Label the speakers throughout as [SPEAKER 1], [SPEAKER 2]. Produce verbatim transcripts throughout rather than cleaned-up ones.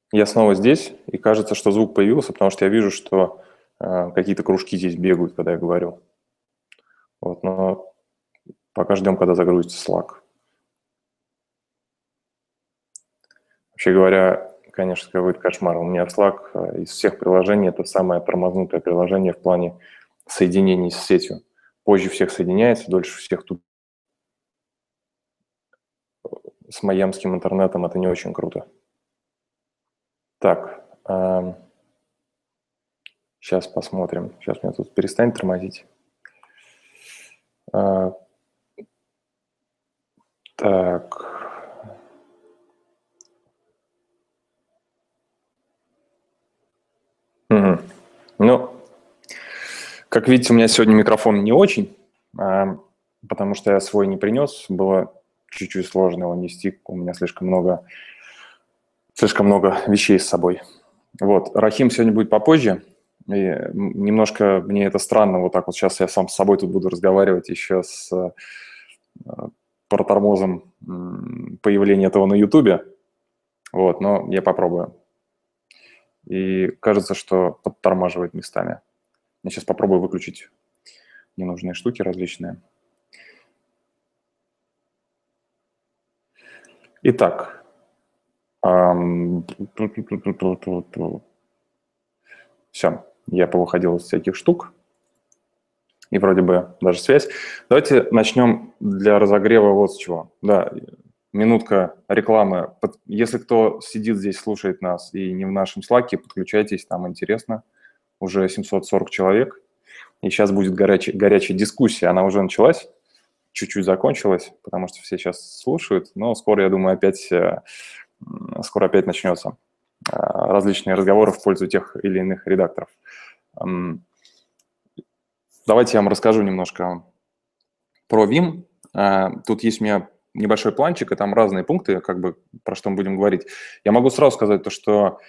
[SPEAKER 1] Я снова здесь, и кажется, что звук появился, потому что я вижу, что э, какие-то кружки здесь бегают, когда я говорю. Вот, но пока ждем, когда загрузится Slack. Вообще говоря, конечно, какой-то кошмар. У меня Slack э, из всех приложений это самое тормознутое приложение в плане соединений с сетью. Позже всех соединяется, дольше всех тут. С майамским интернетом это не очень круто. Так, э, сейчас посмотрим. Сейчас меня тут перестанет тормозить. Э, так. Угу. Ну, как видите, у меня сегодня микрофон не очень, э, потому что я свой не принес. Было чуть-чуть сложно его нести. У меня слишком много, слишком много вещей с собой. Вот. Рахим сегодня будет попозже. И немножко мне это странно. Вот так вот сейчас я сам с собой тут буду разговаривать еще с э, протормозом появления этого на Ютубе. Вот, но я попробую. И кажется, что подтормаживает местами. Я сейчас попробую выключить ненужные штуки различные. Итак. Все, я повыходил из всяких штук. И вроде бы даже связь. Давайте начнем для разогрева вот с чего. Да, минутка рекламы. Если кто сидит здесь, слушает нас и не в нашем слаке, подключайтесь, там интересно. Уже семьсот сорок человек. И сейчас будет горячая, горячая дискуссия. Она уже началась, чуть-чуть закончилась, потому что все сейчас слушают. Но скоро, я думаю, опять, скоро опять начнется различные разговоры в пользу тех или иных редакторов. Давайте я вам расскажу немножко про Vim. Тут есть у меня небольшой планчик, и там разные пункты, как бы, про что мы будем говорить. Я могу сразу сказать то, что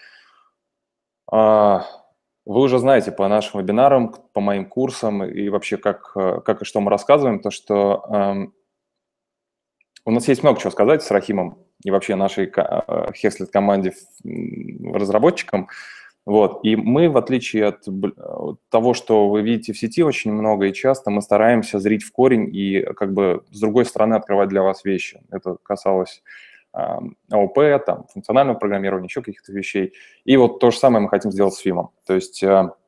[SPEAKER 1] вы уже знаете по нашим вебинарам, по моим курсам и вообще как, как и что мы рассказываем, то, что у нас есть много чего сказать с Рахимом и вообще нашей Hexlet команде разработчикам. Вот. И мы, в отличие от того, что вы видите в сети очень много и часто, мы стараемся зрить в корень и как бы с другой стороны открывать для вас вещи. Это касалось ООП, там, функционального программирования, еще каких-то вещей. И вот то же самое мы хотим сделать с Vim. То есть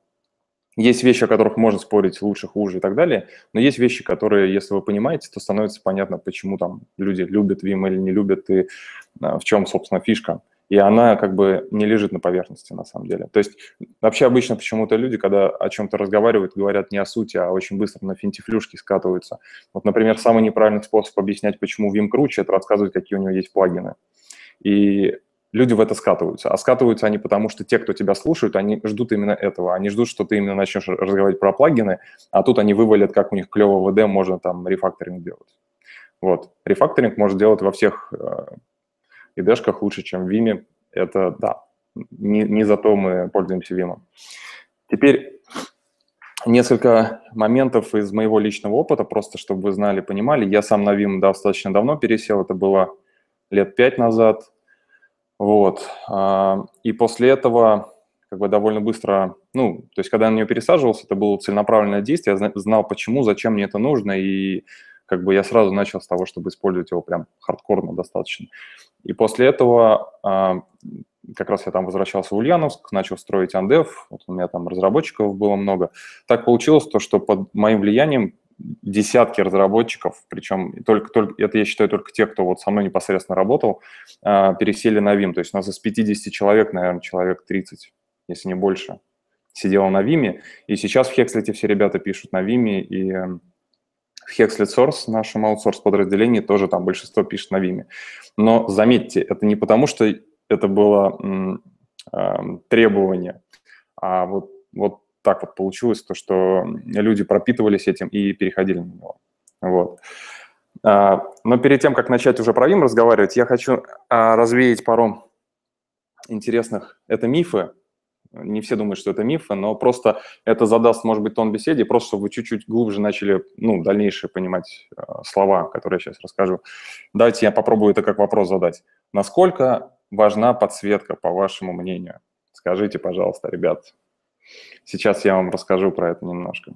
[SPEAKER 1] есть вещи, о которых можно спорить лучше, хуже и так далее, но есть вещи, которые, если вы понимаете, то становится понятно, почему там люди любят Vim или не любят, и в чем, собственно, фишка. И она как бы не лежит на поверхности, на самом деле. То есть вообще обычно почему-то люди, когда о чем-то разговаривают, говорят не о сути, а очень быстро на финтифлюшки скатываются. Вот, например, самый неправильный способ объяснять, почему Vim круче, это рассказывать, какие у него есть плагины. И люди в это скатываются. А скатываются они потому, что те, кто тебя слушают, они ждут именно этого. Они ждут, что ты именно начнешь разговаривать про плагины, а тут они вывалят, как у них клево в ви ди можно там рефакторинг делать. Вот. Рефакторинг можно делать во всех и ди-шках лучше, чем в Vim. Это да. Не, не зато мы пользуемся Vim. Теперь несколько моментов из моего личного опыта, просто чтобы вы знали, понимали. Я сам на Vim достаточно давно пересел, это было лет пять назад. Вот. И после этого как бы довольно быстро, ну, то есть когда я на нее пересаживался, это было целенаправленное действие, я знал, почему, зачем мне это нужно, и как бы я сразу начал с того, чтобы использовать его прям хардкорно достаточно. И после этого как раз я там возвращался в Ульяновск, начал строить Андев, вот у меня там разработчиков было много. Так получилось то, что под моим влиянием десятки разработчиков, причем только, только, это я считаю только те, кто вот со мной непосредственно работал, пересели на Vim. То есть у нас из пятидесяти человек, наверное, человек тридцать, если не больше, сидело на Vim. И сейчас в Hexlet все ребята пишут на Vim, и в Hexlet Source, нашем аутсорс-подразделении, тоже там большинство пишет на Vim. Но заметьте, это не потому, что это было м, э, требование, а вот, вот так вот получилось, то, что люди пропитывались этим и переходили на него. Вот. А, но перед тем, как начать уже про Vim разговаривать, я хочу а, развеять пару интересных, это мифы. Не все думают, что это мифы, но просто это задаст, может быть, тон беседе, просто чтобы вы чуть-чуть глубже начали, ну, дальнейшие понимать э, слова, которые я сейчас расскажу. Давайте я попробую это как вопрос задать. Насколько важна подсветка, по вашему мнению? Скажите, пожалуйста, ребят. Сейчас я вам расскажу про это немножко.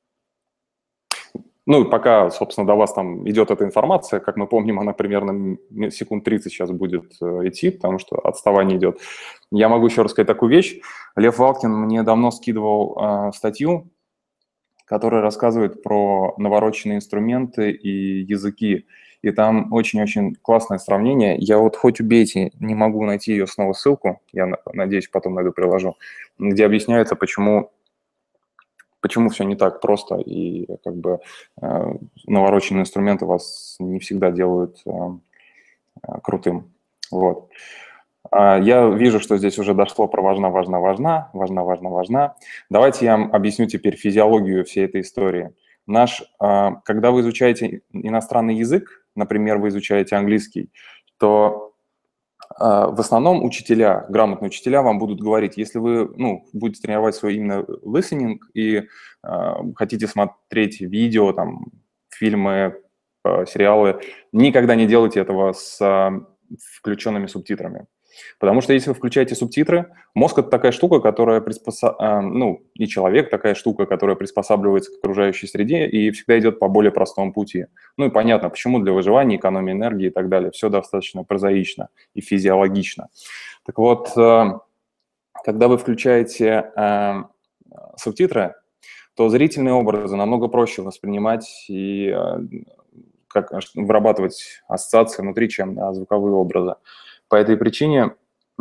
[SPEAKER 1] Ну, и пока, собственно, до вас там идет эта информация, как мы помним, она примерно секунд тридцать сейчас будет идти, потому что отставание идет. Я могу еще рассказать такую вещь. Лев Валкин мне давно скидывал э, статью, которая рассказывает про навороченные инструменты и языки. И там очень-очень классное сравнение. Я вот хоть убейте, не могу найти ее снова ссылку, я надеюсь, потом найду, приложу, где объясняется, почему... Почему все не так просто, и как бы э, навороченные инструменты вас не всегда делают э, э, крутым. Вот. А я вижу, что здесь уже дошло про важна, важна, важна, важна, важна, важна. Давайте я вам объясню теперь физиологию всей этой истории. Наш, э, когда вы изучаете иностранный язык, например, вы изучаете английский, то в основном учителя, грамотные учителя вам будут говорить, если вы ну, будете тренировать свой именно listening и э, хотите смотреть видео, там, фильмы, э, сериалы, никогда не делайте этого с э, включенными субтитрами. Потому что если вы включаете субтитры, мозг – это такая штука, которая приспосабливается, ну, и человек такая штука, которая приспосабливается к окружающей среде и всегда идет по более простому пути. Ну и понятно, почему для выживания, экономии энергии и так далее. Все достаточно прозаично и физиологично. Так вот, когда вы включаете э, субтитры, то зрительные образы намного проще воспринимать и э, как, вырабатывать ассоциации внутри, чем да, звуковые образы. По этой причине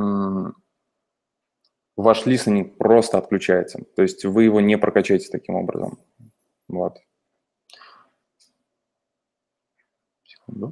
[SPEAKER 1] ваш listening просто отключается. То есть вы его не прокачаете таким образом. Вот. Секунду.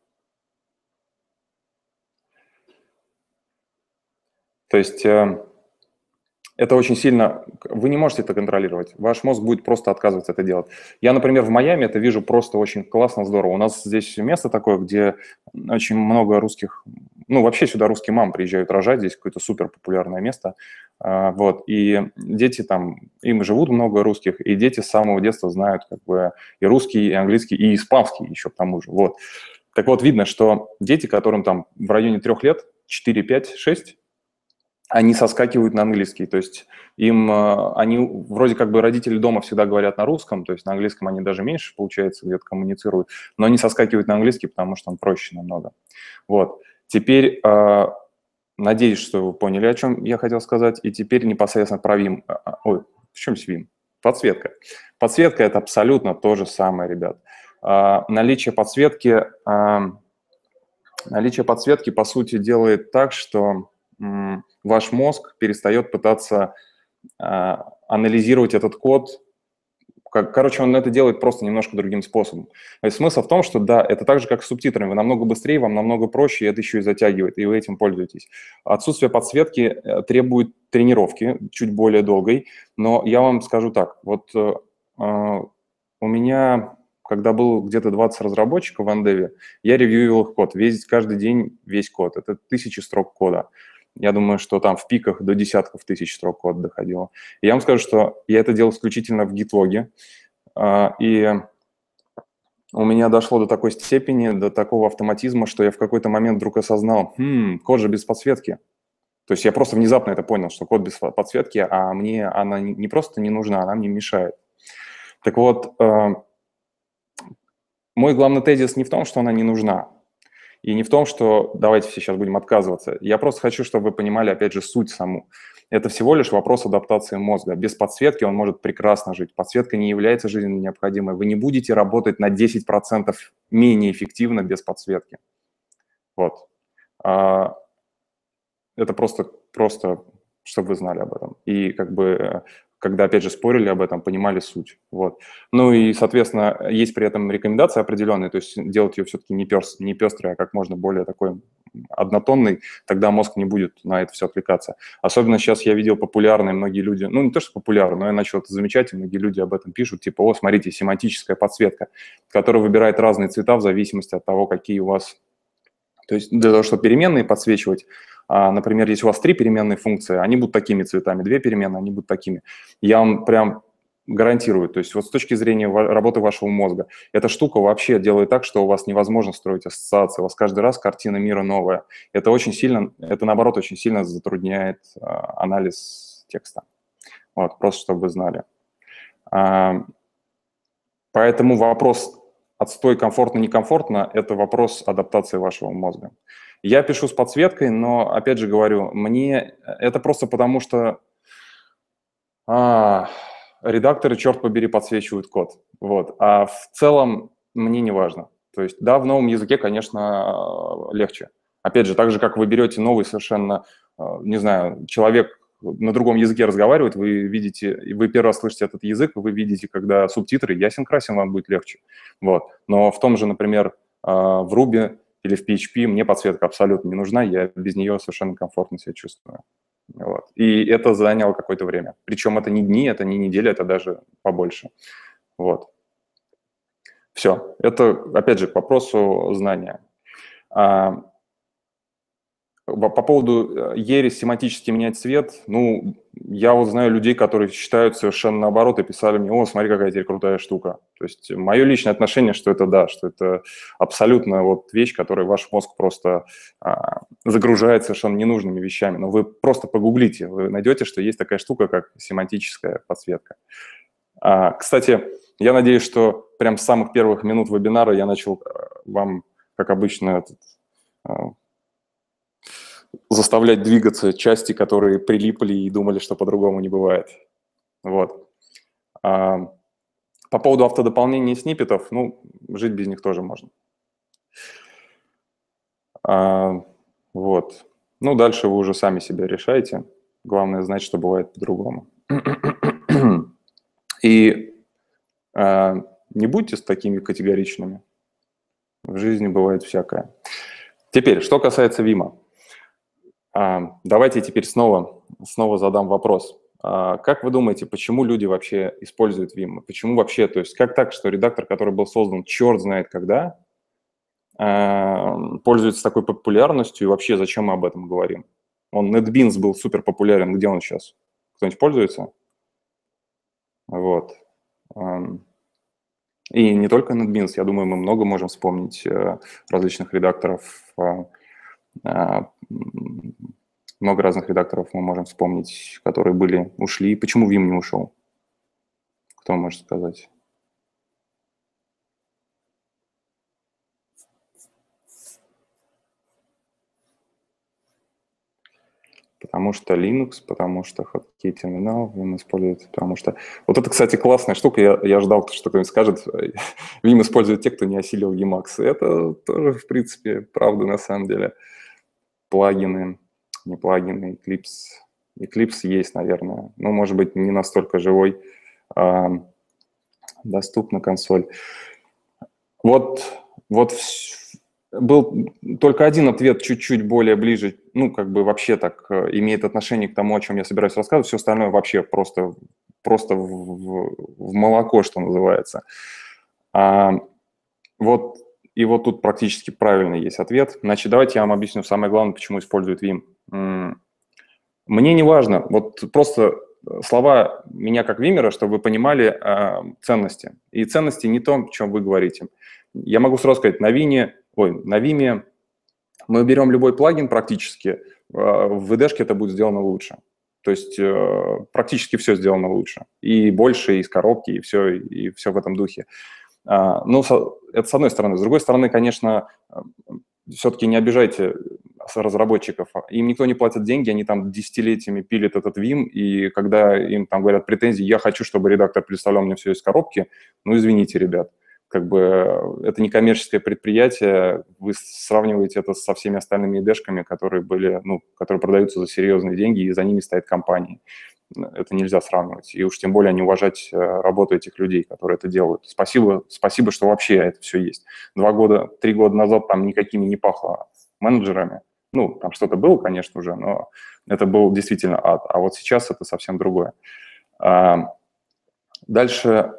[SPEAKER 1] То есть э, это очень сильно... Вы не можете это контролировать. Ваш мозг будет просто отказываться это делать. Я, например, в Майами это вижу просто очень классно, здорово. У нас здесь место такое, где очень много русских... Ну, вообще сюда русские мамы приезжают рожать. Здесь какое-то супер популярное место. Uh, вот. И дети там... Им живут много русских, и дети с самого детства знают как бы и русский, и английский, и испанский еще к тому же. Вот. Так вот, видно, что дети, которым там в районе трех лет, четыре, пять, шесть, они соскакивают на английский, то есть им, они вроде как бы родители дома всегда говорят на русском, то есть на английском они даже меньше, получается, где-то коммуницируют, но они соскакивают на английский, потому что он проще намного. Вот. Теперь, надеюсь, что вы поняли, о чем я хотел сказать, и теперь непосредственно про Vim. Ой, в чем Vim? Подсветка. Подсветка – это абсолютно то же самое, ребят. Наличие подсветки, наличие подсветки, по сути, делает так, что ваш мозг перестает пытаться э, анализировать этот код. Как, короче, он это делает просто немножко другим способом. То есть смысл в том, что да, это так же, как с субтитрами. Вы намного быстрее, вам намного проще, и это еще и затягивает, и вы этим пользуетесь. Отсутствие подсветки требует тренировки, чуть более долгой, но я вам скажу так. Вот э, у меня, когда был где-то двадцать разработчиков в Endeavor, я ревьюил их код. Весь, каждый день весь код. Это тысячи строк кода. Я думаю, что там в пиках до десятков тысяч строк кода доходило. И я вам скажу, что я это делал исключительно в GitLog. И у меня дошло до такой степени, до такого автоматизма, что я в какой-то момент вдруг осознал, хм, код же без подсветки. То есть я просто внезапно это понял, что код без подсветки, а мне она не просто не нужна, она мне мешает. Так вот, мой главный тезис не в том, что она не нужна. И не в том, что давайте все сейчас будем отказываться. Я просто хочу, чтобы вы понимали, опять же, суть саму. Это всего лишь вопрос адаптации мозга. Без подсветки он может прекрасно жить. Подсветка не является жизненно необходимой. Вы не будете работать на десять процентов менее эффективно без подсветки. Вот. Это просто, просто, чтобы вы знали об этом. И как бы, когда, опять же, спорили об этом, понимали суть. Вот. Ну и, соответственно, есть при этом рекомендации определенные, то есть делать ее все-таки не, пёс, не пестрой, а как можно более такой однотонный, тогда мозг не будет на это все отвлекаться. Особенно сейчас я видел популярные многие люди, ну не то, что популярные, но я начал это замечать, и многие люди об этом пишут, типа, о, смотрите, семантическая подсветка, которая выбирает разные цвета в зависимости от того, какие у вас... То есть для того, чтобы переменные подсвечивать, например, если у вас три переменные функции, они будут такими цветами, две переменные, они будут такими. Я вам прям гарантирует. То есть вот с точки зрения работы вашего мозга, эта штука вообще делает так, что у вас невозможно строить ассоциации, у вас каждый раз картина мира новая. Это очень сильно, это наоборот очень сильно затрудняет а, анализ текста. Вот, просто чтобы вы знали. А, поэтому вопрос отстой, комфортно, некомфортно – это вопрос адаптации вашего мозга. Я пишу с подсветкой, но, опять же говорю, мне это просто потому, что а, редакторы, черт побери, подсвечивают код. Вот. А в целом мне не важно. То есть, да, в новом языке, конечно, легче. Опять же, так же, как вы берете новый совершенно, не знаю, человек на другом языке разговаривает, вы видите, вы первый раз слышите этот язык, вы видите, когда субтитры, ясен-красен, вам будет легче. Вот. Но в том же, например, в Ruby или в пи эйч пи мне подсветка абсолютно не нужна, я без нее совершенно комфортно себя чувствую. Вот. И это заняло какое-то время. Причем это не дни, это не недели, это даже побольше. Вот. Все. Это, опять же, к вопросу знания. А, по поводу ересь семантически менять цвет, ну, я вот знаю людей, которые считают совершенно наоборот и писали мне: о, смотри, какая теперь крутая штука. То есть мое личное отношение, что это да, что это абсолютно вот вещь, которая ваш мозг просто а, загружает совершенно ненужными вещами. Но вы просто погуглите, вы найдете, что есть такая штука, как семантическая подсветка. А, кстати, я надеюсь, что прям с самых первых минут вебинара я начал вам, как обычно, этот, заставлять двигаться части, которые прилипли и думали, что по-другому не бывает. Вот. А, по поводу автодополнения сниппетов, ну, жить без них тоже можно. А, вот. Ну, дальше вы уже сами себя решаете. Главное знать, что бывает по-другому. И а, не будьте с такими категоричными. В жизни бывает всякое. Теперь, что касается Vim. А, давайте теперь снова, снова задам вопрос. А, как вы думаете, почему люди вообще используют Vim? Почему вообще, то есть как так, что редактор, который был создан черт знает когда, а, пользуется такой популярностью, и вообще зачем мы об этом говорим? Он NetBeans был супер популярен, где он сейчас? Кто-нибудь пользуется? Вот. И не только NetBeans, я думаю, мы много можем вспомнить различных редакторов, много разных редакторов мы можем вспомнить, которые были, ушли. Почему Vim не ушел? Кто может сказать? Потому что Linux, потому что хоткей терминал Vim используется, потому что... Вот это, кстати, классная штука, я, я ждал, что кто-нибудь скажет, Vim используют те, кто не осилил Emacs. Это тоже, в принципе, правда на самом деле. Плагины, не плагины, Eclipse. Eclipse есть, наверное, но, может быть, не настолько живой. А, доступна консоль. Вот, вот был только один ответ чуть-чуть более ближе, ну, как бы вообще так имеет отношение к тому, о чем я собираюсь рассказывать. Все остальное вообще просто, просто в, в, в молоко, что называется. А, вот, и вот тут практически правильный есть ответ. Значит, давайте я вам объясню самое главное, почему используют Vim. Мне не важно, вот просто слова меня как вимера, чтобы вы понимали э, ценности. И ценности не то, о чем вы говорите. Я могу сразу сказать, на Vim, ой, на Vim мы берем любой плагин практически, э, в ви ди-шке это будет сделано лучше. То есть э, практически все сделано лучше. И больше, и из коробки, и все, и все в этом духе. А, ну, это с одной стороны. С другой стороны, конечно, все-таки не обижайте разработчиков. Им никто не платит деньги, они там десятилетиями пилят этот Vim, и когда им там говорят претензии, я хочу, чтобы редактор представлял мне все из коробки, ну, извините, ребят, как бы это не коммерческое предприятие, вы сравниваете это со всеми остальными и ди-шками, которые были, ну, которые продаются за серьезные деньги, и за ними стоят компании. Это нельзя сравнивать. И уж тем более не уважать работу этих людей, которые это делают. Спасибо, спасибо, что вообще это все есть. Два года, три года назад там никакими не пахло менеджерами. Ну, там что-то было, конечно, уже, но это был действительно ад. А вот сейчас это совсем другое. Дальше,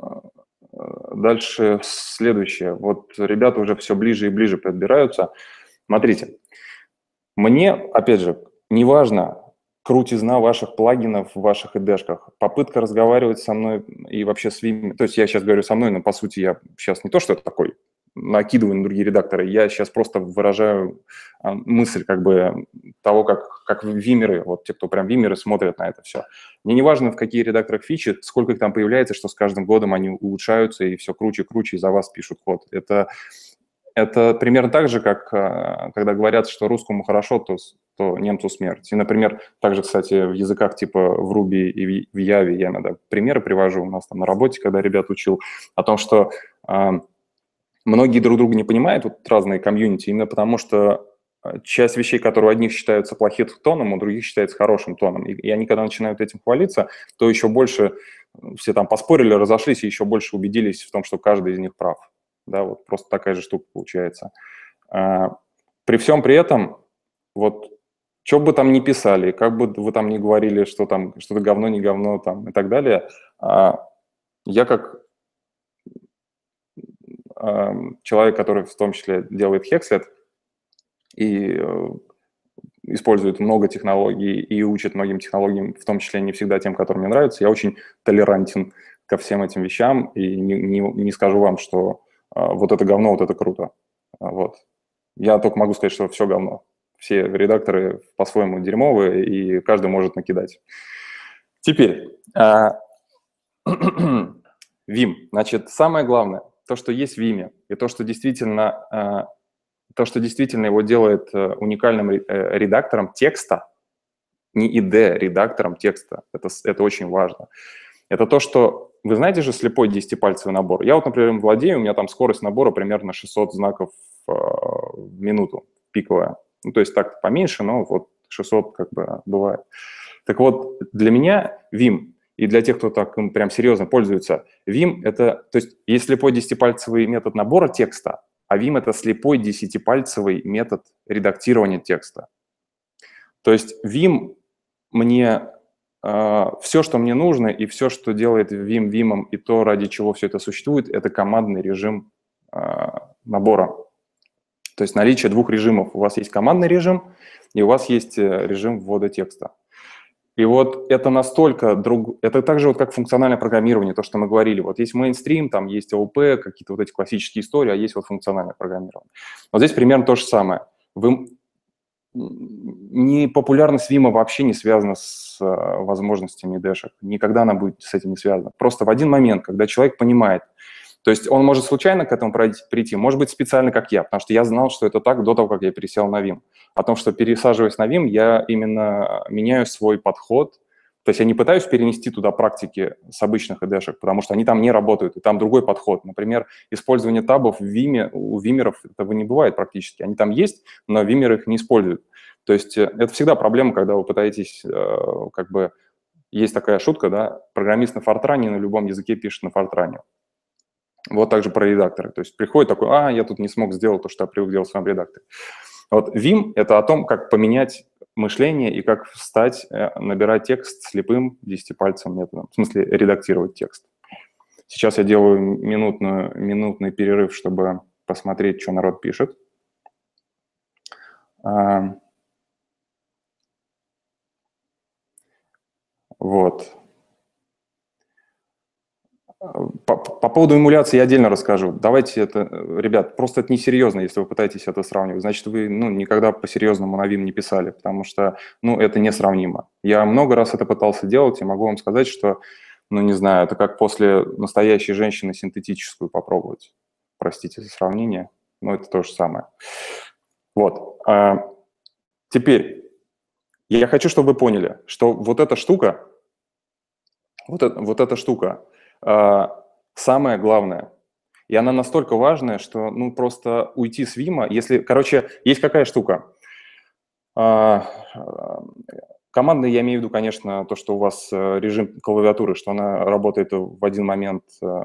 [SPEAKER 1] дальше следующее. Вот ребята уже все ближе и ближе подбираются. Смотрите, мне, опять же, неважно, крутизна ваших плагинов в ваших ай ди-шках, попытка разговаривать со мной и вообще с Vim, то есть я сейчас говорю со мной, но по сути я сейчас не то, что это такой, накидываю на другие редакторы, я сейчас просто выражаю а, мысль как бы того, как, как вимеры, вот те, кто прям вимеры смотрят на это все. Мне не важно, в каких редакторах фичи, сколько их там появляется, что с каждым годом они улучшаются и все круче и круче, и за вас пишут код. Это, это примерно так же, как когда говорят, что русскому хорошо, то, то немцу смерть. И, например, также, кстати, в языках типа в Ruby и в Java я иногда примеры привожу у нас там на работе, когда ребят учил, о том, что многие друг друга не понимают, вот разные комьюнити, именно потому что часть вещей, которые у одних считаются плохим тоном, у других считается хорошим тоном. И, и они, когда начинают этим хвалиться, то еще больше все там поспорили, разошлись и еще больше убедились в том, что каждый из них прав. Да, вот просто такая же штука получается. А, при всем при этом, вот, что бы там ни писали, как бы вы там ни говорили, что там что-то говно, не говно там и так далее, а, я как человек, который в том числе делает Hexlet и э, использует много технологий и учит многим технологиям, в том числе не всегда тем, которые мне нравятся, я очень толерантен ко всем этим вещам и не, не, не скажу вам, что э, вот это говно, вот это круто. Вот. Я только могу сказать, что все говно. Все редакторы по-своему дерьмовые, и каждый может накидать. Теперь, э, Vim. Значит, самое главное, то, что есть в Vim, и то, что действительно, то, что действительно его делает уникальным редактором текста, не ай ди-редактором текста, это, это очень важно. Это то, что, вы знаете же слепой десятипальцевый набор? Я вот, например, им владею, у меня там скорость набора примерно шестьсот знаков в минуту, пиковая. Ну, то есть так поменьше, но вот шестьсот как бы бывает. Так вот, для меня Vim, и для тех, кто так им прям серьезно пользуется, Vim – это, то есть есть слепой десятипальцевый метод набора текста, а Vim – это слепой десятипальцевый метод редактирования текста. То есть Vim мне, э, все, что мне нужно, и все, что делает Vim Vim, и то, ради чего все это существует, это командный режим э, набора. То есть наличие двух режимов. У вас есть командный режим, и у вас есть режим ввода текста. И вот это настолько друг... Это так же вот как функциональное программирование, то, что мы говорили. Вот есть мейнстрим, там есть ООП, какие-то вот эти классические истории, а есть вот функциональное программирование. Вот здесь примерно то же самое. Вы... Не популярность Vim вообще не связана с uh, возможностями дэшек. Никогда она будет с этим не связана. Просто в один момент, когда человек понимает, то есть он может случайно к этому прийти, может быть, специально, как я, потому что я знал, что это так до того, как я пересел на Vim. О том, что пересаживаясь на Vim, я именно меняю свой подход. То есть я не пытаюсь перенести туда практики с обычных ай ди-шек, потому что они там не работают, и там другой подход. Например, использование табов в Vim, у вимеров этого не бывает практически. Они там есть, но вимеры их не используют. То есть это всегда проблема, когда вы пытаетесь, как бы, есть такая шутка, да, программист на фортране на любом языке пишет на фортране. Вот так же про редакторы. То есть приходит такой, а, я тут не смог сделать то, что я привык делать в своем редакторе. Вот Vim – это о том, как поменять мышление и как встать, набирать текст слепым десятипальцевым методом. В смысле, редактировать текст. Сейчас я делаю минутную, минутный перерыв, чтобы посмотреть, что народ пишет. Вот. По, по поводу эмуляции я отдельно расскажу. Давайте это, ребят, просто это несерьезно, если вы пытаетесь это сравнивать. Значит, вы ну, никогда по-серьезному на Vim не писали, потому что ну, это несравнимо. Я много раз это пытался делать, и могу вам сказать, что, ну, не знаю, это как после настоящей женщины синтетическую попробовать. Простите за сравнение, но это то же самое. Вот. А теперь я хочу, чтобы вы поняли, что вот эта штука, вот, это, вот эта штука, самое главное, и она настолько важная, что ну просто уйти с Vim, если, короче, есть какая штука. Командная, я имею в виду, конечно, то, что у вас режим клавиатуры, что она работает в один момент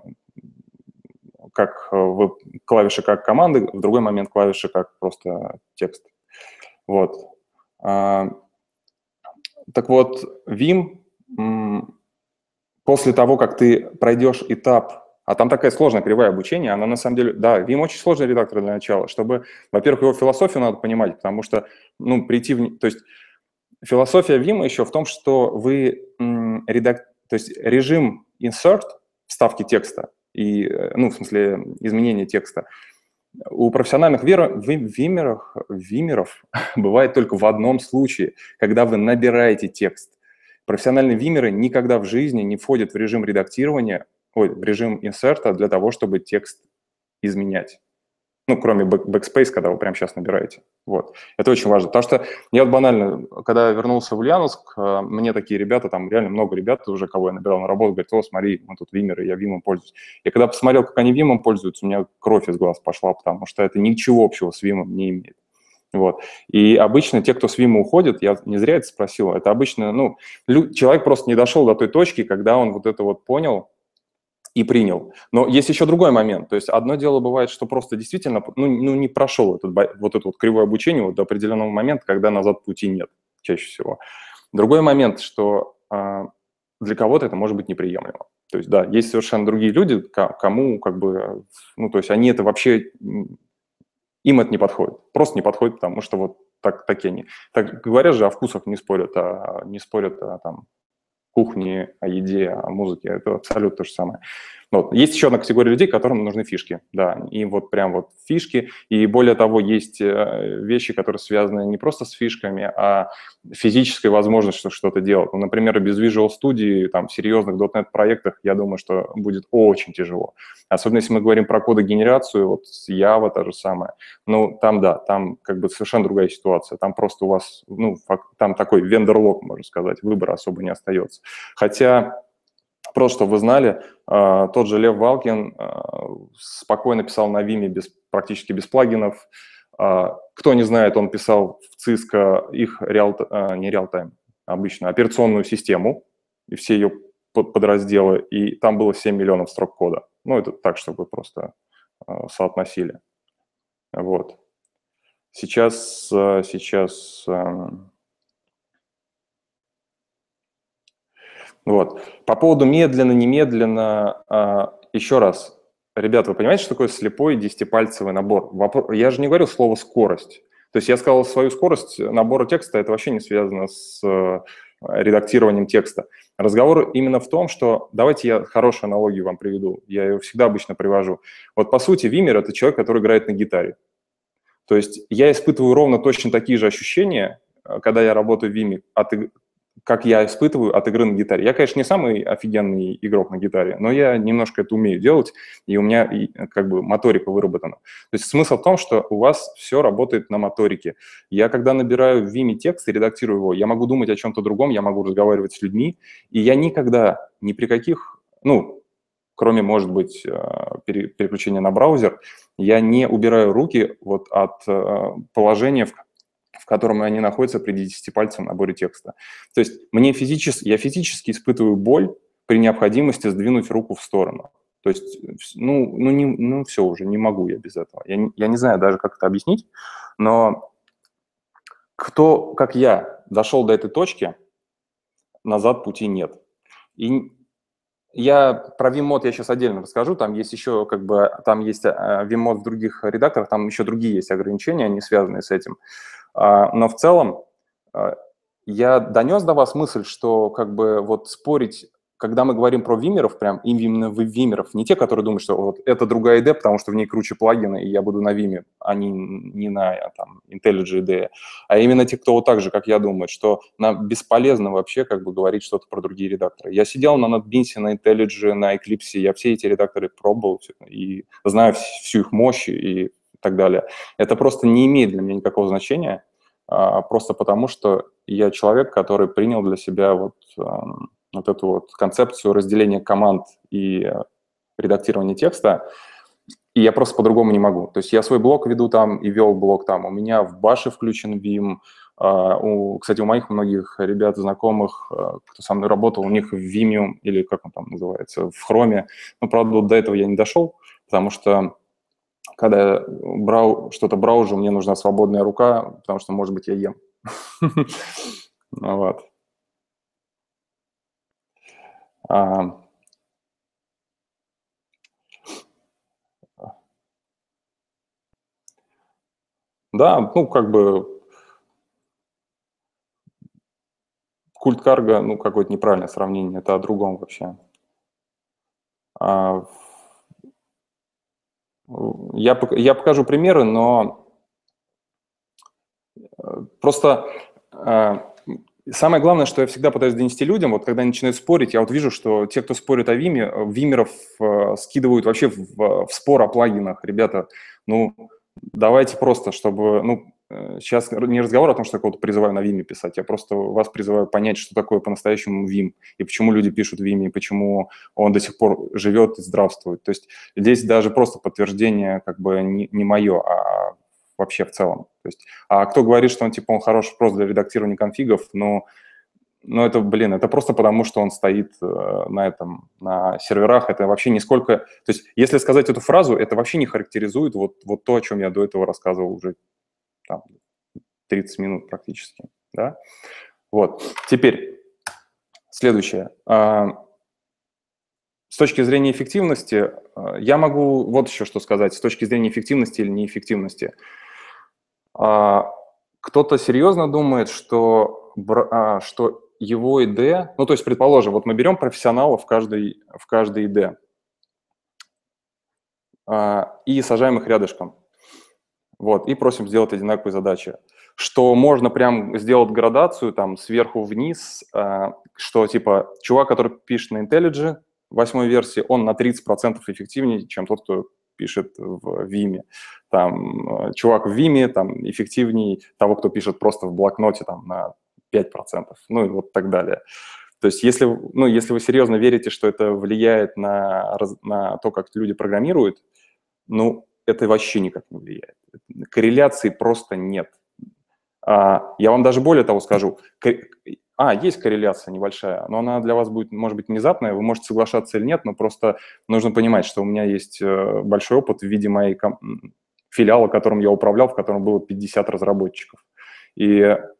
[SPEAKER 1] как вы, клавиши как команды, в другой момент клавиши как просто текст. Вот. Так вот, Vim после того, как ты пройдешь этап, а там такая сложная кривая обучения, она на самом деле, да, Vim очень сложный редактор для начала, чтобы, во-первых, его философию надо понимать, потому что, ну, прийти в, то есть Философия Vim еще в том, что вы м, редак... то есть режим insert, вставки текста, и, ну, в смысле, изменения текста, у профессиональных вера... вимеров, вимеров бывает только в одном случае, когда вы набираете текст. Профессиональные вимеры никогда в жизни не входят в режим редактирования, ой, в режим инсерта для того, чтобы текст изменять. Ну, кроме Backspace, когда вы прямо сейчас набираете. Вот. Это очень важно. Потому что я вот банально, когда вернулся в Ульяновск, мне такие ребята, там реально много ребят уже, кого я набирал на работу, говорят: о, смотри, мы тут вимеры, я вимом пользуюсь. Я когда посмотрел, как они вимом пользуются, у меня кровь из глаз пошла, потому что это ничего общего с вимом не имеет. Вот. И обычно те, кто с Vim уходит, я не зря это спросил, это обычно, ну, человек просто не дошел до той точки, когда он вот это вот понял и принял. Но есть еще другой момент. То есть одно дело бывает, что просто действительно ну, ну, не прошел этот, вот это вот кривое обучение вот до определенного момента, когда назад пути нет чаще всего. Другой момент, что э, для кого-то это может быть неприемлемо. То есть да, есть совершенно другие люди, кому как бы, ну то есть они это вообще, им это не подходит. Просто не подходит, потому что вот так, такие они. Так говорят же, о вкусах не спорят, а не спорят о там, кухне, о еде, о музыке. Это абсолютно то же самое. Вот. Есть еще одна категория людей, которым нужны фишки. Да, им вот прям вот фишки. И более того, есть вещи, которые связаны не просто с фишками, а физической возможностью что-то делать. Ну, например, без Visual Studio, там, в серьезных .дот нет проектах, я думаю, что будет очень тяжело. Особенно если мы говорим про кодогенерацию, вот с Java та же самая. Ну, там, да, там как бы совершенно другая ситуация. Там просто у вас, ну, там такой вендор-лок, можно сказать, выбора особо не остается. Хотя, просто чтобы вы знали, тот же Лев Валкин спокойно писал на Vim без, практически без плагинов. Кто не знает, он писал в Cisco их реал, не реал-тайм, обычно операционную систему, и все ее подразделы, и там было семь миллионов строк кода. Ну, это так, чтобы просто соотносили. Вот. Сейчас, сейчас... Вот. По поводу медленно, немедленно, еще раз. Ребята, вы понимаете, что такое слепой десятипальцевый набор? Я же не говорил слово «скорость». То есть я сказал свою скорость набора текста, это вообще не связано с редактированием текста. Разговор именно в том, что... Давайте я хорошую аналогию вам приведу. Я ее всегда обычно привожу. Вот по сути вимер – это человек, который играет на гитаре. То есть я испытываю ровно точно такие же ощущения, когда я работаю в Vim, от, как я испытываю от игры на гитаре. Я, конечно, не самый офигенный игрок на гитаре, но я немножко это умею делать, и у меня как бы моторика выработана. То есть смысл в том, что у вас все работает на моторике. Я, когда набираю в Vim текст и редактирую его, я могу думать о чем-то другом, я могу разговаривать с людьми, и я никогда ни при каких, ну, кроме, может быть, переключения на браузер, я не убираю руки вот от положения, в, в котором они находятся при десятипальцевом наборе текста. То есть мне физически, я физически испытываю боль при необходимости сдвинуть руку в сторону. То есть, ну, ну, не, ну все уже, не могу я без этого. Я, я не знаю даже, как это объяснить, но кто, как я, дошел до этой точки, назад пути нет. И я про Vim-мод я сейчас отдельно расскажу, там есть еще как бы, там есть Vim-мод в других редакторах, там еще другие есть ограничения, не связанные с этим. Но в целом я донес до вас мысль, что как бы вот спорить, когда мы говорим про вимеров, прям именно в вимеров, не те, которые думают, что вот это другая ай ди, потому что в ней круче плагины, и я буду на Vim, а не, не на там, IntelliJ ай ди, а именно те, кто вот так же, как я думаю, что нам бесполезно вообще как бы говорить что-то про другие редакторы. Я сидел на NetBeans, на IntelliJ, на Eclipse, я все эти редакторы пробовал и знаю всю их мощь и так далее. Это просто не имеет для меня никакого значения, просто потому что я человек, который принял для себя вот, вот эту вот концепцию разделения команд и редактирования текста, и я просто по-другому не могу. То есть я свой блог веду там и вел блог там, у меня в Баше включен Vim, у, кстати, у моих многих ребят, знакомых, кто со мной работал, у них в Vimium, или как он там называется, в Chrome, но, правда, вот до этого я не дошел, потому что когда я брал что-то браужу, мне нужна свободная рука, потому что, может быть, я ем. Вот. Да, ну, как бы культ карго, ну, какое-то неправильное сравнение, это о другом вообще. А, я, я покажу примеры, но просто самое главное, что я всегда пытаюсь донести людям, вот когда они начинают спорить, я вот вижу, что те, кто спорит о Виме, вимеров скидывают вообще в, в спор о плагинах. Ребята, ну, давайте просто, чтобы, ну, сейчас не разговор о том, что я кого-то призываю на Виме писать, я просто вас призываю понять, что такое по-настоящему Vim, и почему люди пишут в Vim, и почему он до сих пор живет и здравствует. То есть здесь даже просто подтверждение как бы не, не мое, а вообще в целом. То есть, а кто говорит, что он типа он хороший просто для редактирования конфигов, ну, ну это, блин, это просто потому, что он стоит э, на этом, на серверах, это вообще нисколько... То есть если сказать эту фразу, это вообще не характеризует вот, вот то, о чем я до этого рассказывал уже там, тридцать минут практически, да? Вот, теперь следующее. С точки зрения эффективности, я могу вот еще что сказать, с точки зрения эффективности или неэффективности. Кто-то серьезно думает, что, что его ай ди, ну, то есть, предположим, вот мы берем профессионала в каждой, в каждой ай ди и сажаем их рядышком. Вот, и просим сделать одинаковые задачи. Что можно прям сделать градацию там сверху вниз, что типа чувак, который пишет на IntelliJ восьмой версии, он на тридцать процентов эффективнее, чем тот, кто пишет в Vim. Там чувак в Vim там эффективнее того, кто пишет просто в блокноте там на пять процентов, ну и вот так далее. То есть если, ну, если вы серьезно верите, что это влияет на, на то, как люди программируют, ну, это вообще никак не влияет. Корреляции просто нет. А, я вам даже более того скажу. А, есть корреляция небольшая, но она для вас будет, может быть, внезапная, вы можете соглашаться или нет, но просто нужно понимать, что у меня есть большой опыт в виде моей ком... филиала, которым я управлял, в котором было пятьдесят разработчиков. И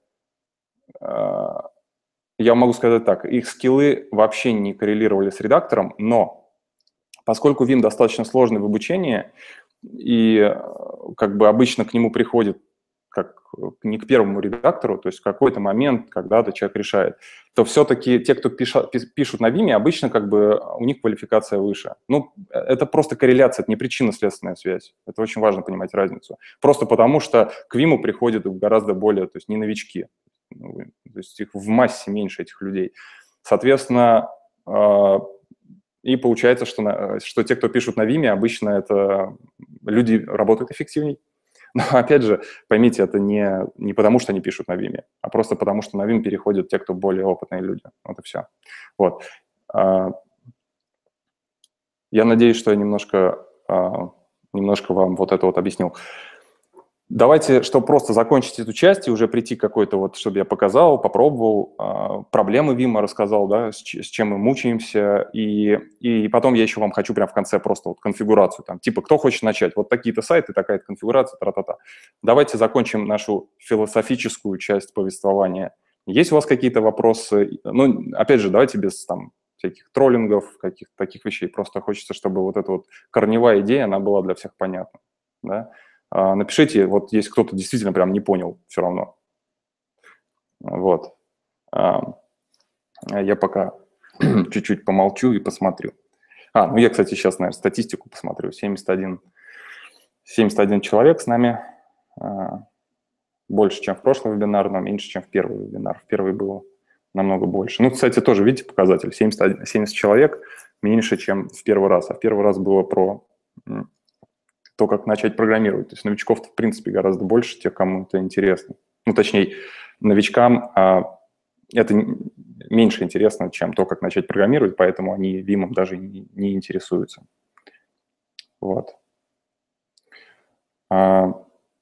[SPEAKER 1] а, я могу сказать так, их скиллы вообще не коррелировали с редактором, но поскольку Vim достаточно сложный в обучении, и как бы обычно к нему приходит как не к первому редактору, то есть в какой-то момент, когда-то человек решает, то все-таки те, кто пишут, пишут на Vim, обычно как бы у них квалификация выше. Ну, это просто корреляция, это не причинно-следственная связь. Это очень важно понимать разницу. Просто потому, что к Vim приходят гораздо более, то есть не новички, то есть их в массе меньше, этих людей. Соответственно, и получается, что, что те, кто пишут на Vim, обычно это люди работают эффективнее. Но опять же, поймите, это не, не потому, что они пишут на Vim, а просто потому, что на Vim переходят те, кто более опытные люди. Вот и все. Вот. Я надеюсь, что я немножко, немножко вам вот это вот объяснил. Давайте, чтобы просто закончить эту часть и уже прийти к какой-то вот, чтобы я показал, попробовал, э, проблемы Vim рассказал, да, с, с чем мы мучаемся, и, и потом я еще вам хочу прям в конце просто вот конфигурацию, там, типа, кто хочет начать, вот такие-то сайты, такая-то конфигурация, тра-та-та. Давайте закончим нашу философическую часть повествования. Есть у вас какие-то вопросы? Ну, опять же, давайте без там всяких троллингов, каких-то таких вещей, просто хочется, чтобы вот эта вот корневая идея, она была для всех понятна, да. Напишите, вот если кто-то действительно прям не понял все равно. Вот. Я пока чуть-чуть помолчу и посмотрю. А, ну я, кстати, сейчас, наверное, статистику посмотрю. семьдесят один, семьдесят один человек с нами. Больше, чем в прошлый вебинар, но меньше, чем в первый вебинар. В первый было намного больше. Ну, кстати, тоже, видите, показатель. семьдесят один, семьдесят человек меньше, чем в первый раз. А в первый раз было про... то, как начать программировать. То есть новичков, в принципе, гораздо больше, тех, кому это интересно. Ну, точнее, новичкам а, это меньше интересно, чем то, как начать программировать, поэтому они Vim даже не, не интересуются. Вот. А,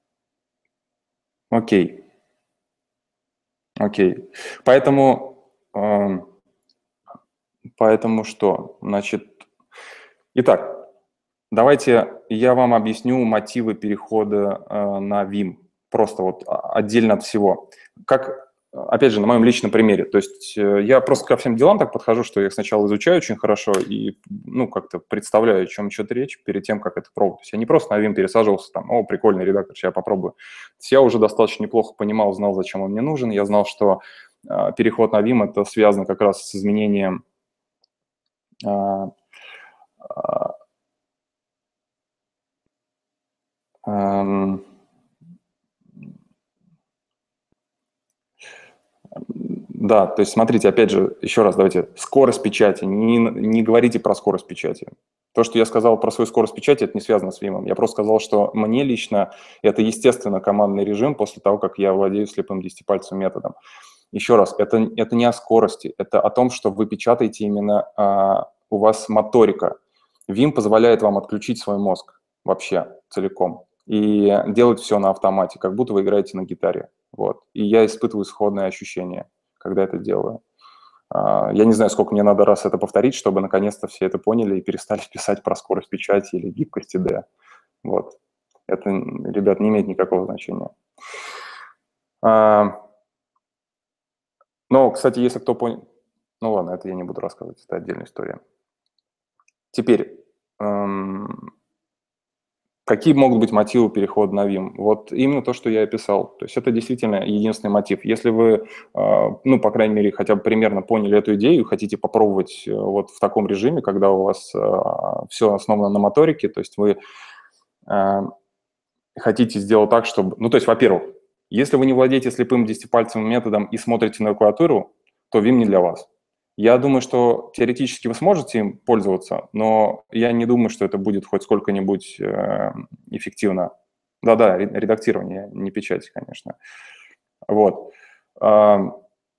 [SPEAKER 1] окей. Окей. Поэтому, а, поэтому что? Значит, итак, давайте я вам объясню мотивы перехода э, на Vim, просто вот отдельно от всего. Как, опять же, на моем личном примере. То есть э, я просто ко всем делам так подхожу, что я их сначала изучаю очень хорошо и, ну, как-то представляю, о чем идет речь перед тем, как это пробовать. То есть я не просто на Vim пересаживался, там, о, прикольный редактор, сейчас я попробую. То есть я уже достаточно неплохо понимал, знал, зачем он мне нужен. Я знал, что переход на Vim, это связано как раз с изменением а, а, а, Да, то есть смотрите, опять же, еще раз давайте, скорость печати, не, не говорите про скорость печати. То, что я сказал про свою скорость печати, это не связано с Vim. Я просто сказал, что мне лично это, естественно, командный режим после того, как я владею слепым десятипальцевым методом. Еще раз, это, это не о скорости, это о том, что вы печатаете именно, а, у вас моторика. Vim позволяет вам отключить свой мозг вообще целиком и делать все на автомате, как будто вы играете на гитаре. Вот. И я испытываю сходные ощущения, когда это делаю. Я не знаю, сколько мне надо раз это повторить, чтобы наконец-то все это поняли и перестали писать про скорость печати или гибкость ай ди и. Вот. Это, ребят, не имеет никакого значения. Но, кстати, если кто понял... Ну ладно, это я не буду рассказывать, это отдельная история. Теперь, эм... какие могут быть мотивы перехода на Vim? Вот именно то, что я описал. То есть это действительно единственный мотив. Если вы, ну, по крайней мере, хотя бы примерно поняли эту идею, хотите попробовать вот в таком режиме, когда у вас все основано на моторике, то есть вы хотите сделать так, чтобы... Ну, то есть, во-первых, если вы не владеете слепым десятипальцевым методом и смотрите на клавиатуру, то Vim не для вас. Я думаю, что теоретически вы сможете им пользоваться, но я не думаю, что это будет хоть сколько-нибудь э, эффективно. Да-да, редактирование, не печать, конечно. Вот. А,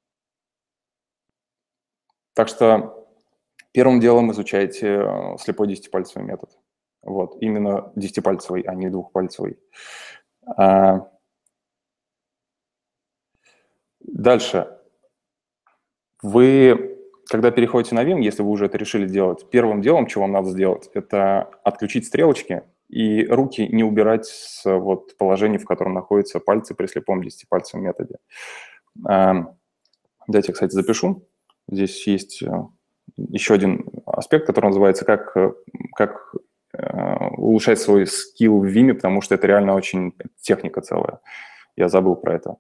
[SPEAKER 1] так что первым делом изучайте слепой десятипальцевый метод. Вот, именно десятипальцевый, а не двухпальцевый. А, дальше. Вы... Когда переходите на Vim, если вы уже это решили делать, первым делом, что вам надо сделать, это отключить стрелочки и руки не убирать с вот, положения, в котором находятся пальцы при слепом десятипальцевом методе. Дайте, кстати, запишу. Здесь есть еще один аспект, который называется «Как, как улучшать свой скилл в Vim», потому что это реально очень техника целая. Я забыл про это.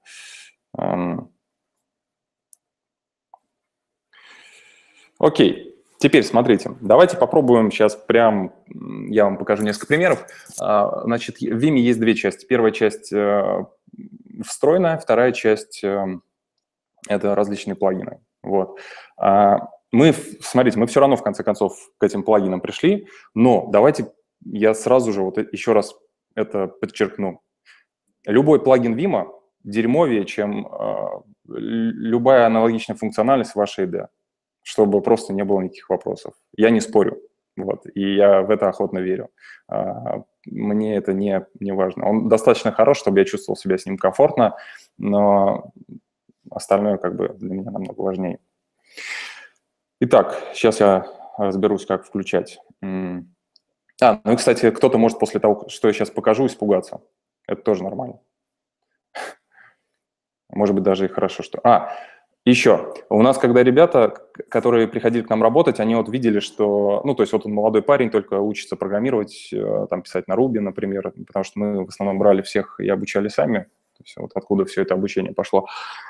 [SPEAKER 1] Окей, теперь смотрите, давайте попробуем сейчас прям, я вам покажу несколько примеров. Значит, в Vim есть две части. Первая часть встроенная, вторая часть – это различные плагины. Вот. Мы, смотрите, мы все равно в конце концов к этим плагинам пришли, но давайте я сразу же вот еще раз это подчеркну. Любой плагин Vim дерьмовее, чем любая аналогичная функциональность вашей ай ди и. Чтобы просто не было никаких вопросов. Я не спорю, вот, и я в это охотно верю. Мне это не, не важно. Он достаточно хорош, чтобы я чувствовал себя с ним комфортно, но остальное как бы для меня намного важнее. Итак, сейчас я разберусь, как включать. А, ну и, кстати, кто-то может после того, что я сейчас покажу, испугаться. Это тоже нормально. Может быть, даже и хорошо, что... А, еще, у нас, когда ребята, которые приходили к нам работать, они вот видели, что, ну, то есть вот он молодой парень, только учится программировать, там, писать на Ruby, например, потому что мы в основном брали всех и обучали сами, то есть вот откуда все это обучение пошло.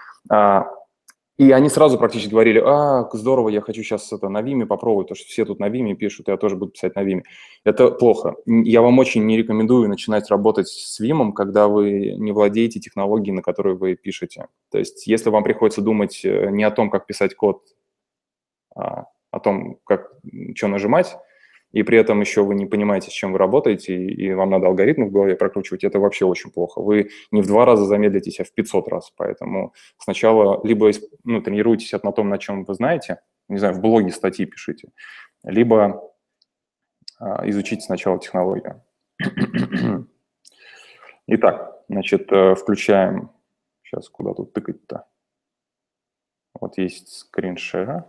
[SPEAKER 1] И они сразу практически говорили: а, здорово, я хочу сейчас это на Vim попробовать, потому что все тут на Vim пишут, я тоже буду писать на Vim. Это плохо. Я вам очень не рекомендую начинать работать с Vim, когда вы не владеете технологией, на которой вы пишете. То есть если вам приходится думать не о том, как писать код, а о том, как, что нажимать, и при этом еще вы не понимаете, с чем вы работаете, и вам надо алгоритмы в голове прокручивать, это вообще очень плохо. Вы не в два раза замедлитесь, а в пятьсот раз. Поэтому сначала либо ну, тренируйтесь на том, на чем вы знаете, не знаю, в блоге статьи пишите, либо а, изучите сначала технологию. Итак, значит, включаем... Сейчас куда тут тыкать-то? Вот есть скриншер.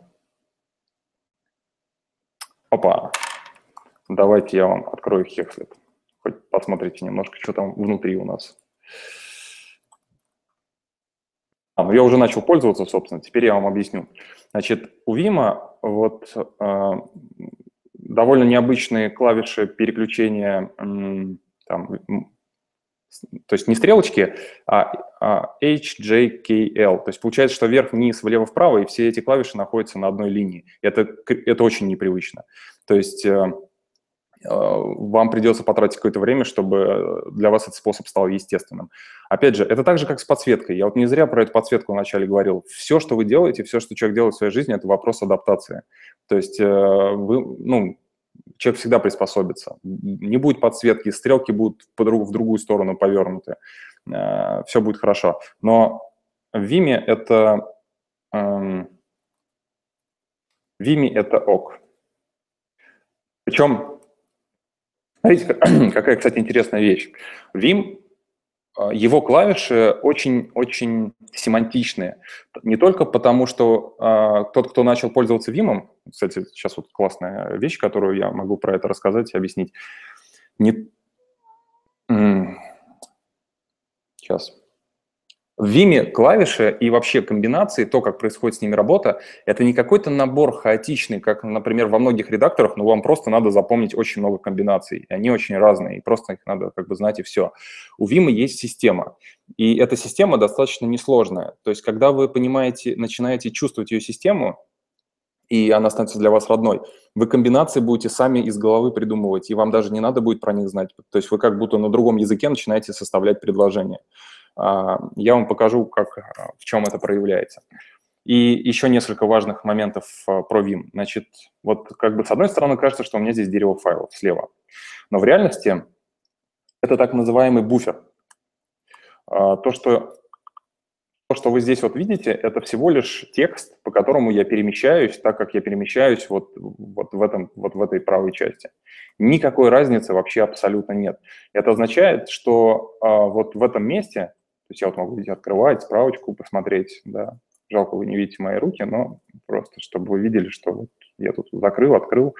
[SPEAKER 1] Опа! Давайте я вам открою Hexlet. Хоть посмотрите немножко, что там внутри у нас. А, ну я уже начал пользоваться, собственно, теперь я вам объясню. Значит, у Vim вот э, довольно необычные клавиши переключения э, там, то есть не стрелочки, а, а H, J, K, L. То есть получается, что вверх, вниз, влево, вправо, и все эти клавиши находятся на одной линии. Это, это очень непривычно. То есть э, э, вам придется потратить какое-то время, чтобы для вас этот способ стал естественным. Опять же, это так же, как с подсветкой. Я вот не зря про эту подсветку вначале говорил. Все, что вы делаете, все, что человек делает в своей жизни, это вопрос адаптации. То есть э, вы, ну, человек всегда приспособится. Не будет подсветки, стрелки будут по друг, в другую сторону повернуты. Э, все будет хорошо. Но в Vim это, э, в Vim это ок. Причем, смотрите, какая, кстати, интересная вещь. Vim, его клавиши очень-очень семантичные. Не только потому, что э, тот, кто начал пользоваться Vim, кстати, сейчас вот классная вещь, которую я могу про это рассказать и объяснить. Не... Сейчас. В Vim клавиши и вообще комбинации, то, как происходит с ними работа, это не какой-то набор хаотичный, как, например, во многих редакторах, но вам просто надо запомнить очень много комбинаций, и они очень разные, и просто их надо как бы знать, и все. У Vim есть система, и эта система достаточно несложная. То есть, когда вы понимаете, начинаете чувствовать ее систему, и она становится для вас родной, вы комбинации будете сами из головы придумывать, и вам даже не надо будет про них знать. То есть вы как будто на другом языке начинаете составлять предложения. Я вам покажу, как, в чем это проявляется. И еще несколько важных моментов про Vim. Значит, вот как бы с одной стороны кажется, что у меня здесь дерево файлов слева, но в реальности это так называемый буфер. То, что, то, что вы здесь вот видите, это всего лишь текст, по которому я перемещаюсь, так как я перемещаюсь вот, вот, в, этом, вот в этой правой части. Никакой разницы вообще абсолютно нет. Это означает, что вот в этом месте... То есть я вот могу здесь открывать, справочку посмотреть, да. Жалко, вы не видите мои руки, но просто, чтобы вы видели, что вот я тут закрыл, открыл.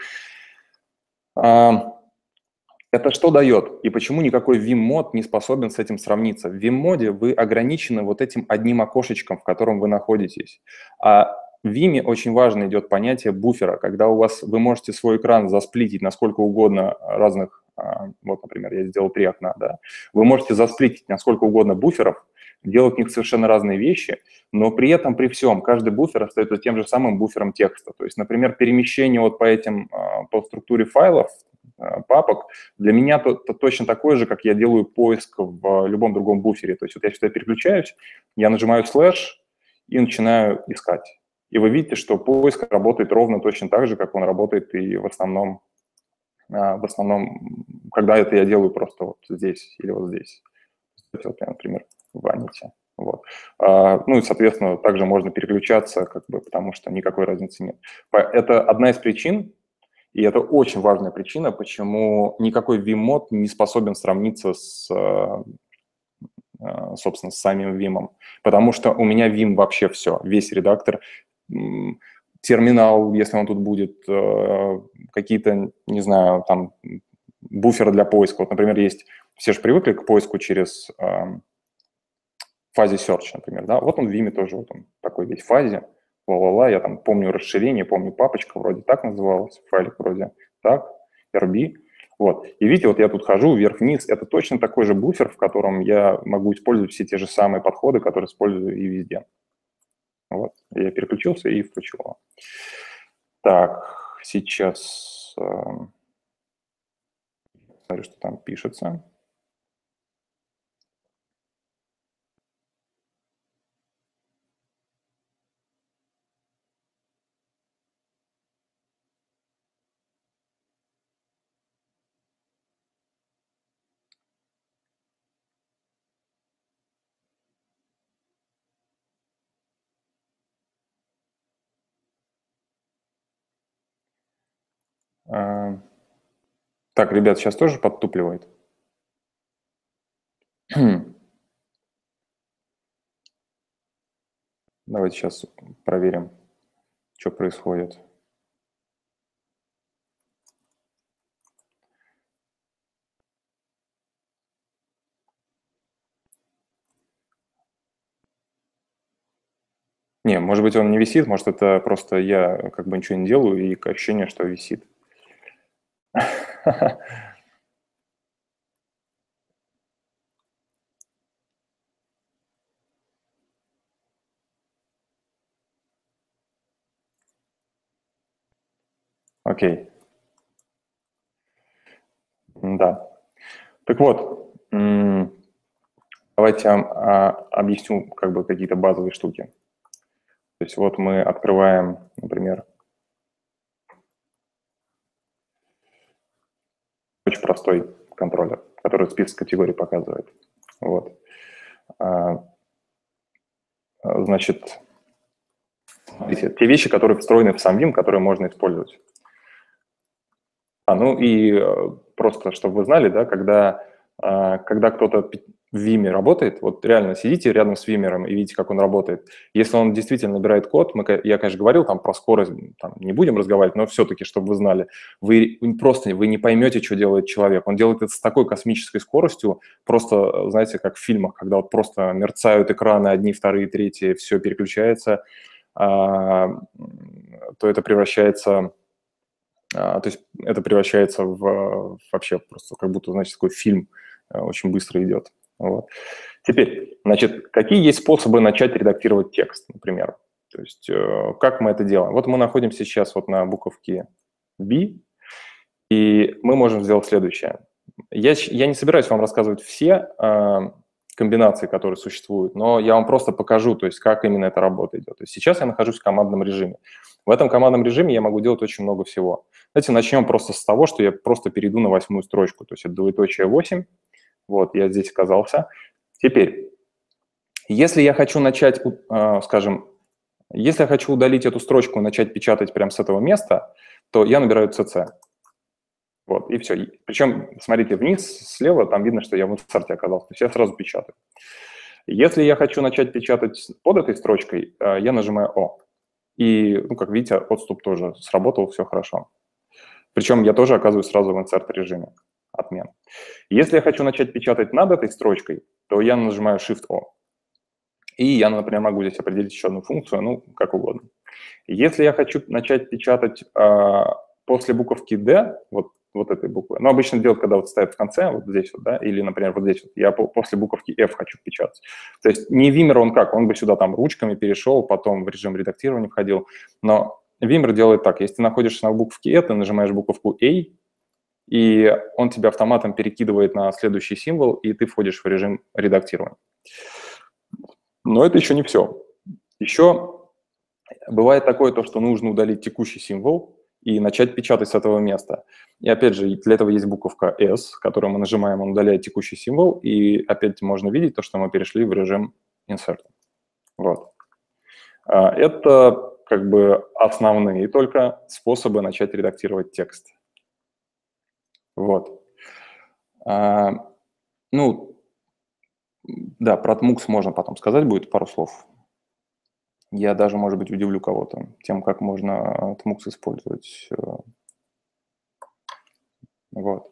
[SPEAKER 1] Это что дает? И почему никакой Vim-мод не способен с этим сравниться? В Vim-моде вы ограничены вот этим одним окошечком, в котором вы находитесь. А в Vim очень важно идет понятие буфера, когда у вас вы можете свой экран засплитить на сколько угодно разных. Вот, например, я сделал три окна, да. Вы можете засплитить на сколько угодно буферов, делать в них совершенно разные вещи, но при этом, при всем, каждый буфер остается тем же самым буфером текста. То есть, например, перемещение вот по этим, по структуре файлов, папок, для меня то, то точно такое же, как я делаю поиск в любом другом буфере. То есть вот я сюда переключаюсь, я нажимаю слэш и начинаю искать. И вы видите, что поиск работает ровно точно так же, как он работает и в основном, в основном, когда это я делаю просто вот здесь или вот здесь. Вот я, например, в Аните. Вот. Ну и, соответственно, также можно переключаться, как бы, потому что никакой разницы нет. Это одна из причин, и это очень важная причина, почему никакой Vim-мод не способен сравниться с, собственно, с самим Vim. Потому что у меня Vim вообще все, весь редактор, терминал, если он тут будет, какие-то, не знаю, там, буферы для поиска. Вот, например, есть, все же привыкли к поиску через фазе search, например, да, вот он в Vim тоже, вот он такой весь фазе, ла-ла-ла, я там помню расширение, помню папочка вроде так называлась, файлик вроде так, эр би, вот. И видите, вот я тут хожу вверх-вниз, это точно такой же буфер, в котором я могу использовать все те же самые подходы, которые использую и везде. Вот, я переключился и включил его. Так, сейчас смотрю, что там пишется. Так, ребят, сейчас тоже подтупливает. Давайте сейчас проверим, что происходит. Не, может быть, он не висит, может, это просто я как бы ничего не делаю, и ощущение, что висит. окей. Да. Так вот, давайте я объясню как бы какие-то базовые штуки. То есть вот мы открываем, например, очень простой контроллер, который список категорий показывает. Вот. Значит, смотрите, те вещи, которые встроены в сам Vim, которые можно использовать. А, ну и просто, чтобы вы знали, да, когда, когда кто-то в Vim работает, вот реально сидите рядом с Vim'ером и видите, как он работает. Если он действительно набирает код, мы, я, конечно, говорил там про скорость, там, не будем разговаривать, но все-таки, чтобы вы знали, вы просто вы не поймете, что делает человек. Он делает это с такой космической скоростью, просто, знаете, как в фильмах, когда вот просто мерцают экраны одни, вторые, третьи, все переключается, а, то это превращается... То есть это превращается в вообще просто как будто, значит, такой фильм очень быстро идет. Вот. Теперь, значит, какие есть способы начать редактировать текст, например? То есть как мы это делаем? Вот мы находимся сейчас вот на буковке B, и мы можем сделать следующее. Я, я не собираюсь вам рассказывать все э, комбинации, которые существуют, но я вам просто покажу, то есть как именно эта работа идет. То есть сейчас я нахожусь в командном режиме. В этом командном режиме я могу делать очень много всего. Давайте начнем просто с того, что я просто перейду на восьмую строчку, то есть это двоеточие восемь. Вот, я здесь оказался. Теперь, если я хочу начать, э, скажем, если я хочу удалить эту строчку и начать печатать прямо с этого места, то я набираю си си. Вот, и все. Причем, смотрите, вниз, слева, там видно, что я в инсерте оказался. То есть я сразу печатаю. Если я хочу начать печатать под этой строчкой, э, я нажимаю О. И, ну, как видите, отступ тоже сработал, все хорошо. Причем я тоже оказываюсь сразу в инсерт-режиме. Отмена. Если я хочу начать печатать над этой строчкой, то я нажимаю Shift-O. И я, например, могу здесь определить еще одну функцию, ну, как угодно. Если я хочу начать печатать э, после буковки D, вот, вот этой буквы, ну, обычно делают, когда вот ставят в конце, вот здесь вот, да, или, например, вот здесь вот, я по, после буковки F хочу печатать. То есть не Vim'ер он как, он бы сюда там ручками перешел, потом в режим редактирования входил, но Vim'ер делает так, если ты находишься на буковке E, ты нажимаешь буковку A, и он тебя автоматом перекидывает на следующий символ, и ты входишь в режим редактирования. Но это еще не все. Еще бывает такое, то, что нужно удалить текущий символ и начать печатать с этого места. И опять же, для этого есть буковка S, которую мы нажимаем, он удаляет текущий символ, и опять можно видеть то, что мы перешли в режим Insert. Вот. Это как бы основные только способы начать редактировать текст. Вот. А, ну, да, про Tmux можно потом сказать будет пару слов. Я даже, может быть, удивлю кого-то тем, как можно Tmux использовать. Вот.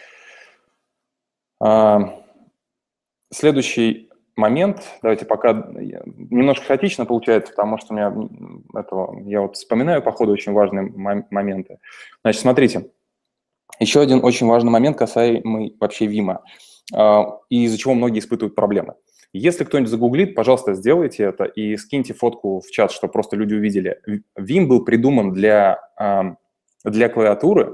[SPEAKER 1] А, следующий момент, давайте пока немножко хаотично получается, потому что у меня этого, я вот вспоминаю по ходу очень важные моменты. Значит, смотрите. Еще один очень важный момент, касаемый вообще Vim'а, и из-за чего многие испытывают проблемы. Если кто-нибудь загуглит, пожалуйста, сделайте это и скиньте фотку в чат, чтобы просто люди увидели. Vim был придуман для, для клавиатуры,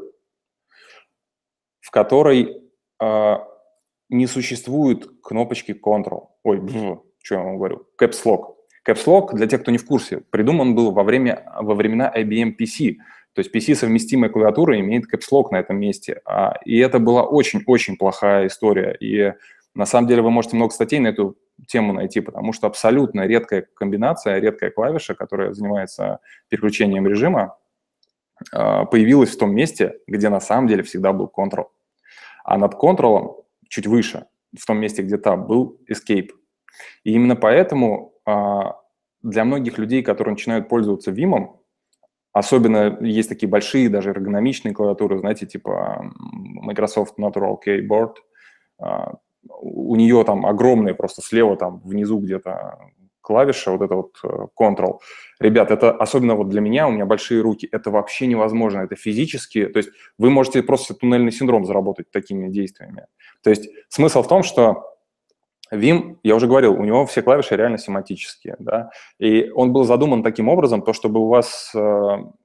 [SPEAKER 1] в которой не существует кнопочки Ctrl. Ой, бф, что я вам говорю? Caps Lock. Caps Lock, для тех, кто не в курсе, придуман был во, время, во времена ай би эм пи си. То есть пи си-совместимая клавиатура имеет Caps Lock на этом месте. И это была очень-очень плохая история. И на самом деле вы можете много статей на эту тему найти, потому что абсолютно редкая комбинация, редкая клавиша, которая занимается переключением режима, появилась в том месте, где на самом деле всегда был Ctrl. А над Ctrl чуть выше, в том месте, где Tab, был Escape. И именно поэтому для многих людей, которые начинают пользоваться Vim'ом, особенно есть такие большие, даже эргономичные клавиатуры, знаете, типа Microsoft Natural Keyboard. У нее там огромные, просто слева там внизу где-то клавиша, вот это вот Ctrl. Ребят, это особенно вот для меня, у меня большие руки, это вообще невозможно, это физически, то есть вы можете просто туннельный синдром заработать такими действиями. То есть смысл в том, что Vim, я уже говорил, у него все клавиши реально семантические, да, и он был задуман таким образом, то, чтобы у вас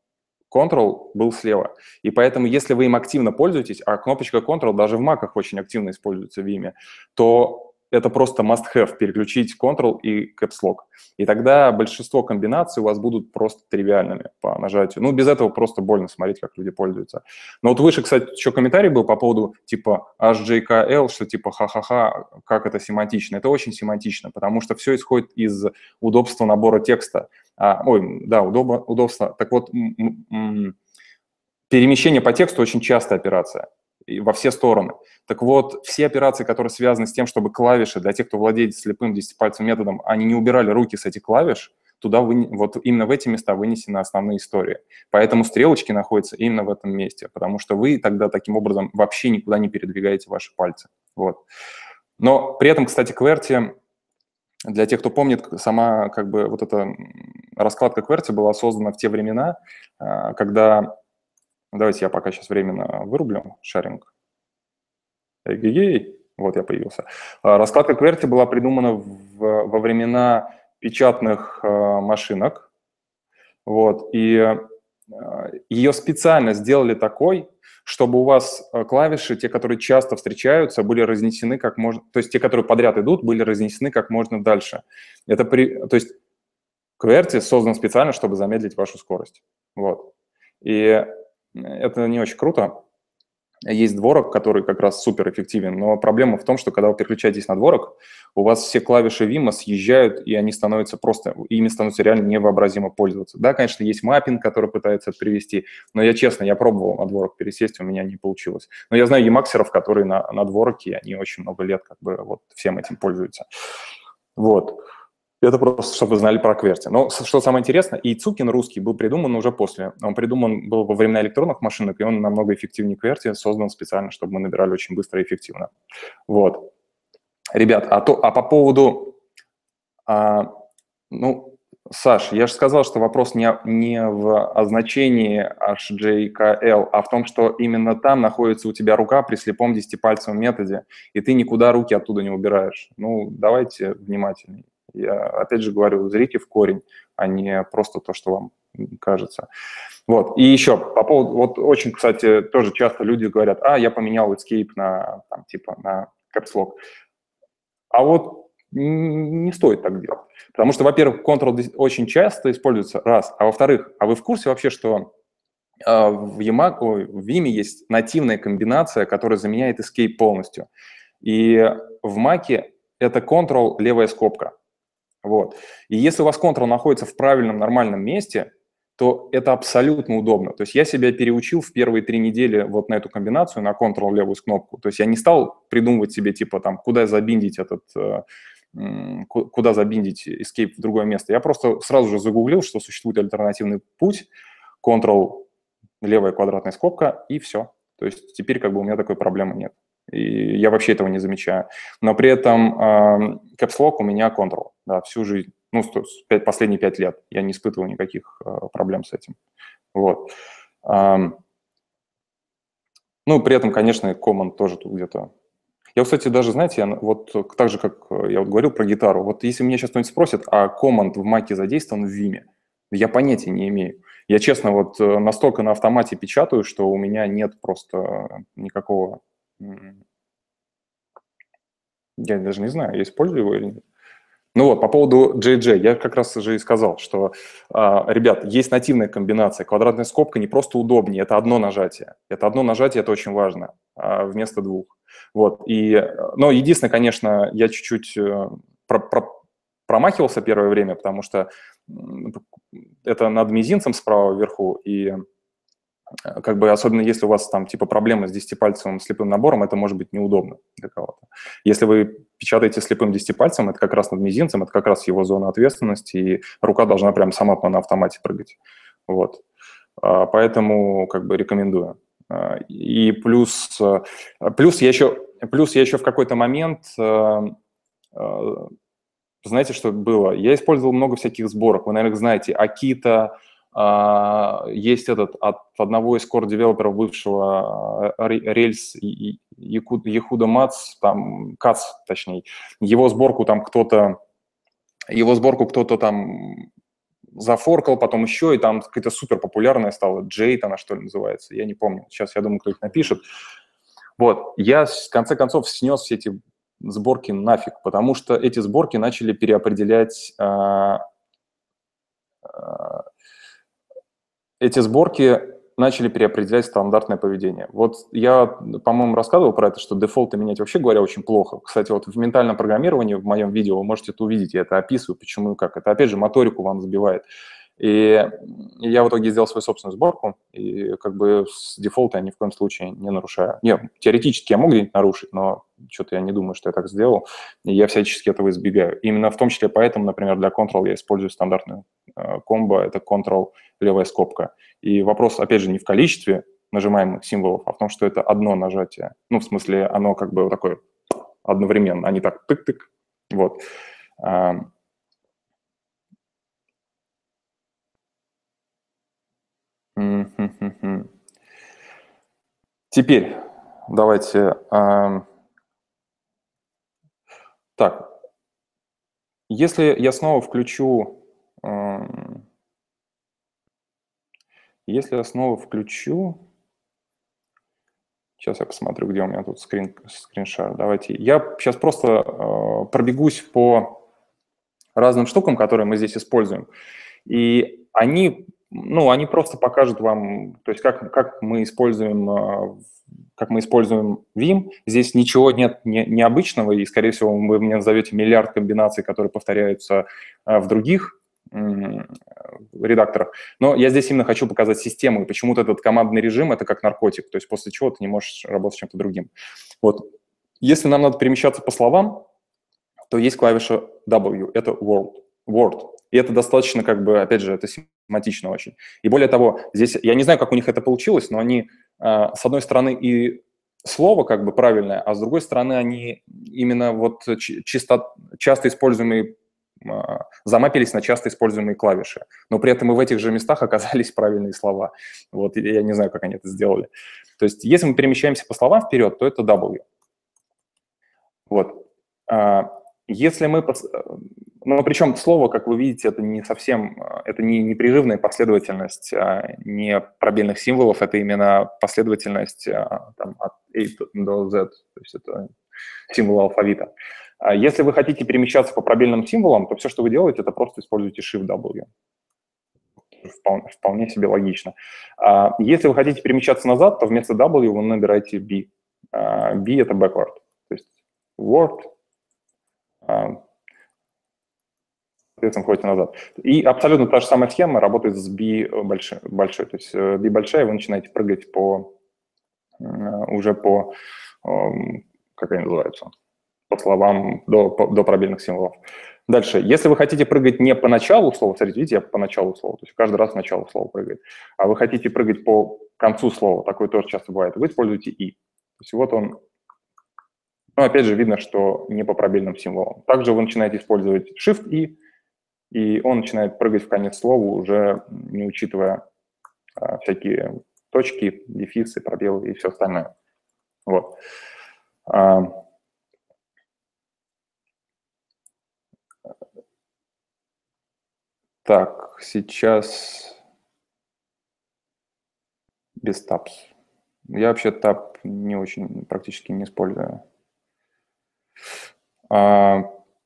[SPEAKER 1] Ctrl был слева. И поэтому, если вы им активно пользуетесь, а кнопочка Ctrl даже в Mac'ах очень активно используется в Vim, то это просто must-have, переключить Ctrl и Caps Lock. И тогда большинство комбинаций у вас будут просто тривиальными по нажатию. Ну, без этого просто больно смотреть, как люди пользуются. Но вот выше, кстати, еще комментарий был по поводу типа эйч джей кей эл, что типа ха-ха-ха, как это семантично. Это очень семантично, потому что все исходит из удобства набора текста. А, ой, да, удоб, удобство. Так вот, м- м- перемещение по тексту очень частая операция во все стороны. Так вот, все операции, которые связаны с тем, чтобы клавиши, для тех, кто владеет слепым десятипальцевым методом, они не убирали руки с этих клавиш, туда вы, вот именно в эти места вынесены основные истории. Поэтому стрелочки находятся именно в этом месте, потому что вы тогда таким образом вообще никуда не передвигаете ваши пальцы. Вот. Но при этом, кстати, QWERTY, для тех, кто помнит, сама как бы вот эта раскладка QWERTY была создана в те времена, когда... Давайте я пока сейчас временно вырублю шаринг. Эгегей, вот я появился. Раскладка QWERTY была придумана в, во времена печатных э, машинок, вот, и э, ее специально сделали такой, чтобы у вас клавиши, те, которые часто встречаются, были разнесены как можно, то есть те, которые подряд идут, были разнесены как можно дальше. Это при, то есть QWERTY создан специально, чтобы замедлить вашу скорость, вот. И это не очень круто. Есть дворок, который как раз суперэффективен, но проблема в том, что когда вы переключаетесь на дворок, у вас все клавиши Vim съезжают, и они становятся просто, ими становится реально невообразимо пользоваться. Да, конечно, есть маппинг, который пытается это привести, но я честно, я пробовал на дворок пересесть, у меня не получилось. Но я знаю емаксеров, которые на, на двороке, они очень много лет как бы вот всем этим пользуются. Вот. Это просто, чтобы вы знали про QWERTY. Но что самое интересное, и Цукин русский был придуман уже после. Он придуман был во времена электронных машинок, и он намного эффективнее QWERTY, создан специально, чтобы мы набирали очень быстро и эффективно. Вот. Ребят, а, то, а по поводу... А, ну, Саш, я же сказал, что вопрос не, не в значении эйч джей кей эл, а в том, что именно там находится у тебя рука при слепом десятипальцевом методе, и ты никуда руки оттуда не убираешь. Ну, давайте внимательнее. Я опять же говорю, зрите в корень, а не просто то, что вам кажется. Вот. И еще по поводу, вот очень, кстати, тоже часто люди говорят, а, я поменял Escape на, там, типа, на Caps Lock. А вот не стоит так делать. Потому что, во-первых, Ctrl очень часто используется, раз, а во-вторых, а вы в курсе вообще, что э, в Emac, ой, в Vim есть нативная комбинация, которая заменяет Escape полностью. И в Mac это Ctrl левая скобка. Вот. И если у вас Ctrl находится в правильном, нормальном месте, то это абсолютно удобно. То есть я себя переучил в первые три недели вот на эту комбинацию, на Ctrl левую кнопку. То есть я не стал придумывать себе, типа, там, куда забиндить этот, куда забиндить Escape в другое место. Я просто сразу же загуглил, что существует альтернативный путь, Ctrl левая квадратная скобка, и все. То есть теперь как бы у меня такой проблемы нет. И я вообще этого не замечаю. Но при этом э, Caps Lock у меня Ctrl, да, всю жизнь, ну, пять, последние пять лет я не испытывал никаких э, проблем с этим. Вот. Эм, ну, при этом, конечно, Command тоже тут где-то. Я, кстати, даже, знаете, я, вот так же, как я вот говорил про гитару, вот если меня сейчас кто-нибудь спросит, а Command в Mac задействован в Vim, я понятия не имею. Я, честно, вот настолько на автомате печатаю, что у меня нет просто никакого... Я даже не знаю, я использую его или нет. Ну вот, по поводу джей джей, я как раз уже и сказал, что, ребят, есть нативная комбинация. Квадратная скобка не просто удобнее, это одно нажатие. Это одно нажатие, это очень важно, вместо двух. Вот, и, но единственное, конечно, я чуть-чуть про, про, промахивался первое время, потому что это над мизинцем справа вверху, и как бы особенно если у вас там типа проблемы с десятипальцевым слепым набором, это может быть неудобно для кого-то. Если вы печатаете слепым десятипальцем, это как раз над мизинцем, это как раз его зона ответственности, и рука должна прям сама на автомате прыгать. Вот. Поэтому как бы рекомендую. И плюс, плюс, я, еще, плюс я еще в какой-то момент, знаете, что было? Я использовал много всяких сборок. Вы, наверное, знаете, Акита, есть этот от одного из core-девелоперов бывшего Rails, Ехуда Мац, там, Кац, точнее, его сборку там кто-то, его сборку кто-то там зафоркал, потом еще, и там какая-то супер популярная стала, Джейт она что ли называется, я не помню. Сейчас я думаю, кто их напишет. Вот, я в конце концов снес все эти сборки нафиг, потому что эти сборки начали переопределять... А, а, эти сборки начали переопределять стандартное поведение. Вот я, по-моему, рассказывал про это, что дефолты менять, вообще говоря, очень плохо. Кстати, вот в ментальном программировании, в моем видео, вы можете это увидеть, я это описываю, почему и как. Это, опять же, моторику вам сбивает. И я в итоге сделал свою собственную сборку, и как бы с дефолта я ни в коем случае не нарушаю. Нет, теоретически я мог где-нибудь нарушить, но что-то я не думаю, что я так сделал, и я всячески этого избегаю. Именно в том числе поэтому, например, для Ctrl я использую стандартную э, комбо, это Ctrl левая скобка. И вопрос, опять же, не в количестве нажимаемых символов, а в том, что это одно нажатие. Ну, в смысле, оно как бы вот такое одновременно, а не так тык-тык. Вот. Теперь давайте... Э, так, если я снова включу... Э, если я снова включу... Сейчас я посмотрю, где у меня тут скрин, скриншар. Давайте. Я сейчас просто э, пробегусь по разным штукам, которые мы здесь используем. И они, ну, они просто покажут вам, то есть как, как мы используем, как мы используем Vim. Здесь ничего нет не, необычного, и, скорее всего, вы мне назовете миллиард комбинаций, которые повторяются в других редакторах. Но я здесь именно хочу показать систему, и почему-то этот командный режим – это как наркотик, то есть после чего ты не можешь работать с чем-то другим. Вот. Если нам надо перемещаться по словам, то есть клавиша W – это Word. Word. И это достаточно, как бы, опять же, это семантично очень. И более того, здесь, я не знаю, как у них это получилось, но они, с одной стороны, и слово как бы правильное, а с другой стороны, они именно вот чисто, часто используемые, замапились на часто используемые клавиши. Но при этом и в этих же местах оказались правильные слова. Вот, я не знаю, как они это сделали. То есть, если мы перемещаемся по словам вперед, то это W. Вот. Если мы... Ну, причем слово, как вы видите, это не совсем... Это не непрерывная последовательность не пробельных символов, это именно последовательность там, от A до Z, то есть это символы алфавита. Если вы хотите перемещаться по пробельным символам, то все, что вы делаете, это просто используйте Shift-W. Вполне, вполне себе логично. Если вы хотите перемещаться назад, то вместо W вы набираете B. B – это backward, то есть Word, соответственно, ходите назад. И абсолютно та же самая схема работает с B большой. большой. То есть B большая, вы начинаете прыгать по, уже по, как они называются, по словам до, по, до пробельных символов. Дальше. Если вы хотите прыгать не по началу слова, смотрите, видите, я по началу слова, то есть каждый раз начало слова прыгает, а вы хотите прыгать по концу слова, такое тоже часто бывает, вы используете И. То есть вот он. Ну, опять же, видно, что не по пробельным символам. Также вы начинаете использовать Shift-И, и он начинает прыгать в конец слова, уже не учитывая а, всякие точки, дефисы, пробелы и все остальное. Вот. А, так, сейчас без табс. Я вообще таб не очень, практически не использую. А,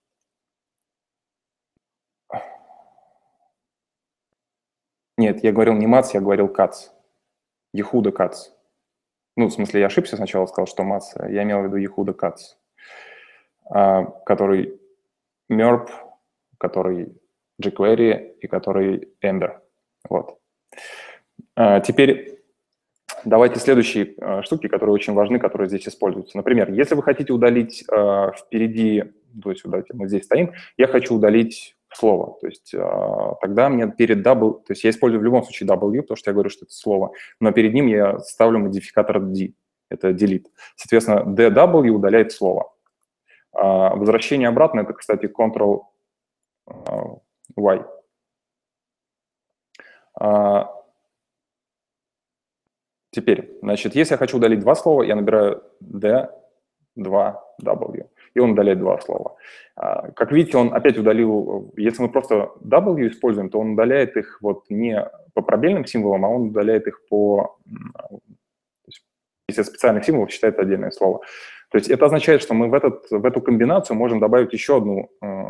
[SPEAKER 1] Нет, я говорил не мац, я говорил кац. Ехуда кац. Ну, в смысле, я ошибся сначала, сказал, что мац. Я имел в виду Ехуда кац, который мерп, который jQuery и который Ember. Вот. Теперь давайте следующие штуки, которые очень важны, которые здесь используются. Например, если вы хотите удалить впереди, то есть мы здесь стоим, я хочу удалить слово. То есть тогда мне перед W, то есть я использую в любом случае W, потому что я говорю, что это слово, но перед ним я ставлю модификатор D, это delete. Соответственно, D W удаляет слово. Возвращение обратно – это, кстати, Ctrl-Y. Теперь, значит, если я хочу удалить два слова, я набираю D, два W. и он удаляет два слова. Как видите, он опять удалил, если мы просто W используем, то он удаляет их вот не по пробельным символам, а он удаляет их по... Если специальных символов считается отдельное слово. То есть это означает, что мы в, этот, в эту комбинацию можем добавить еще, одну,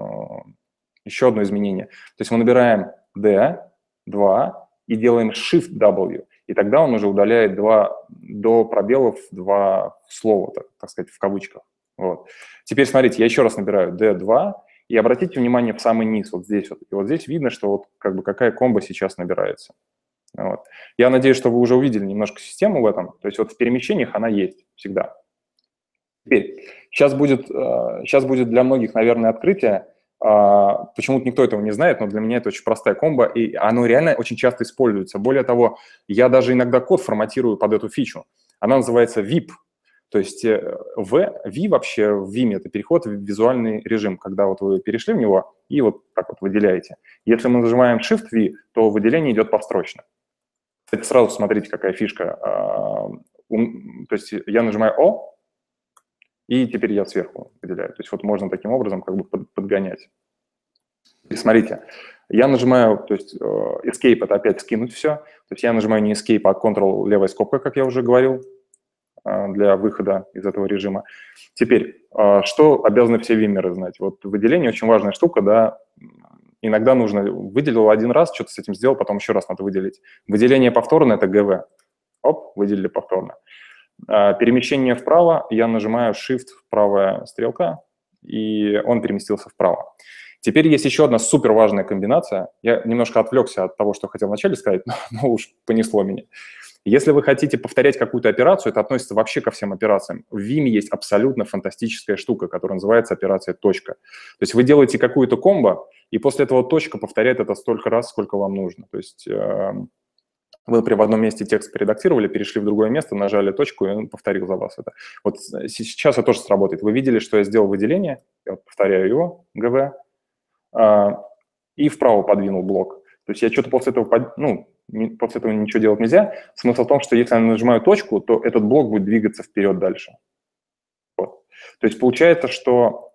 [SPEAKER 1] еще одно изменение. То есть мы набираем D, два и делаем Shift-W, и тогда он уже удаляет два, до пробелов два слова, так, так сказать, в кавычках. Вот. Теперь смотрите, я еще раз набираю D два, и обратите внимание в самый низ, вот здесь вот. И вот здесь видно, что вот как бы какая комбо сейчас набирается. Вот. Я надеюсь, что вы уже увидели немножко систему в этом. То есть вот в перемещениях она есть всегда. Теперь, сейчас будет, сейчас будет для многих, наверное, открытие. Почему-то никто этого не знает, но для меня это очень простая комбо, и оно реально очень часто используется. Более того, я даже иногда код форматирую под эту фичу. Она называется ви ай пи. То есть V, V вообще в Vim это переход в визуальный режим, когда вот вы перешли в него и вот так вот выделяете. Если мы нажимаем Shift-V, то выделение идет построчно. Кстати, сразу смотрите, какая фишка. То есть я нажимаю O, и теперь я сверху выделяю. То есть вот можно таким образом как бы подгонять. И смотрите, я нажимаю, то есть Escape – это опять скинуть все. То есть я нажимаю не Escape, а Ctrl левая скобка, как я уже говорил, для выхода из этого режима. Теперь, что обязаны все вимеры знать? Вот выделение очень важная штука, да. Иногда нужно, выделил один раз, что-то с этим сделал, потом еще раз надо выделить. Выделение повторно – это джи ви. Оп, выделили повторно. Перемещение вправо, я нажимаю Shift, правая стрелка, и он переместился вправо. Теперь есть еще одна супер важная комбинация. Я немножко отвлекся от того, что хотел вначале сказать, но уж понесло меня. Если вы хотите повторять какую-то операцию, это относится вообще ко всем операциям. В Vim есть абсолютно фантастическая штука, которая называется операция точка. То есть вы делаете какую-то комбо, и после этого точка повторяет это столько раз, сколько вам нужно. То есть э, вы, например, в одном месте текст поредактировали, перешли в другое место, нажали точку, и он повторил за вас это. Вот сейчас это тоже сработает. Вы видели, что я сделал выделение, я вот повторяю его, джи ви, э, и вправо подвинул блок. То есть я что-то после этого, под, ну, после этого ничего делать нельзя. Смысл в том, что если я нажимаю точку, то этот блок будет двигаться вперед дальше. Вот. То есть получается, что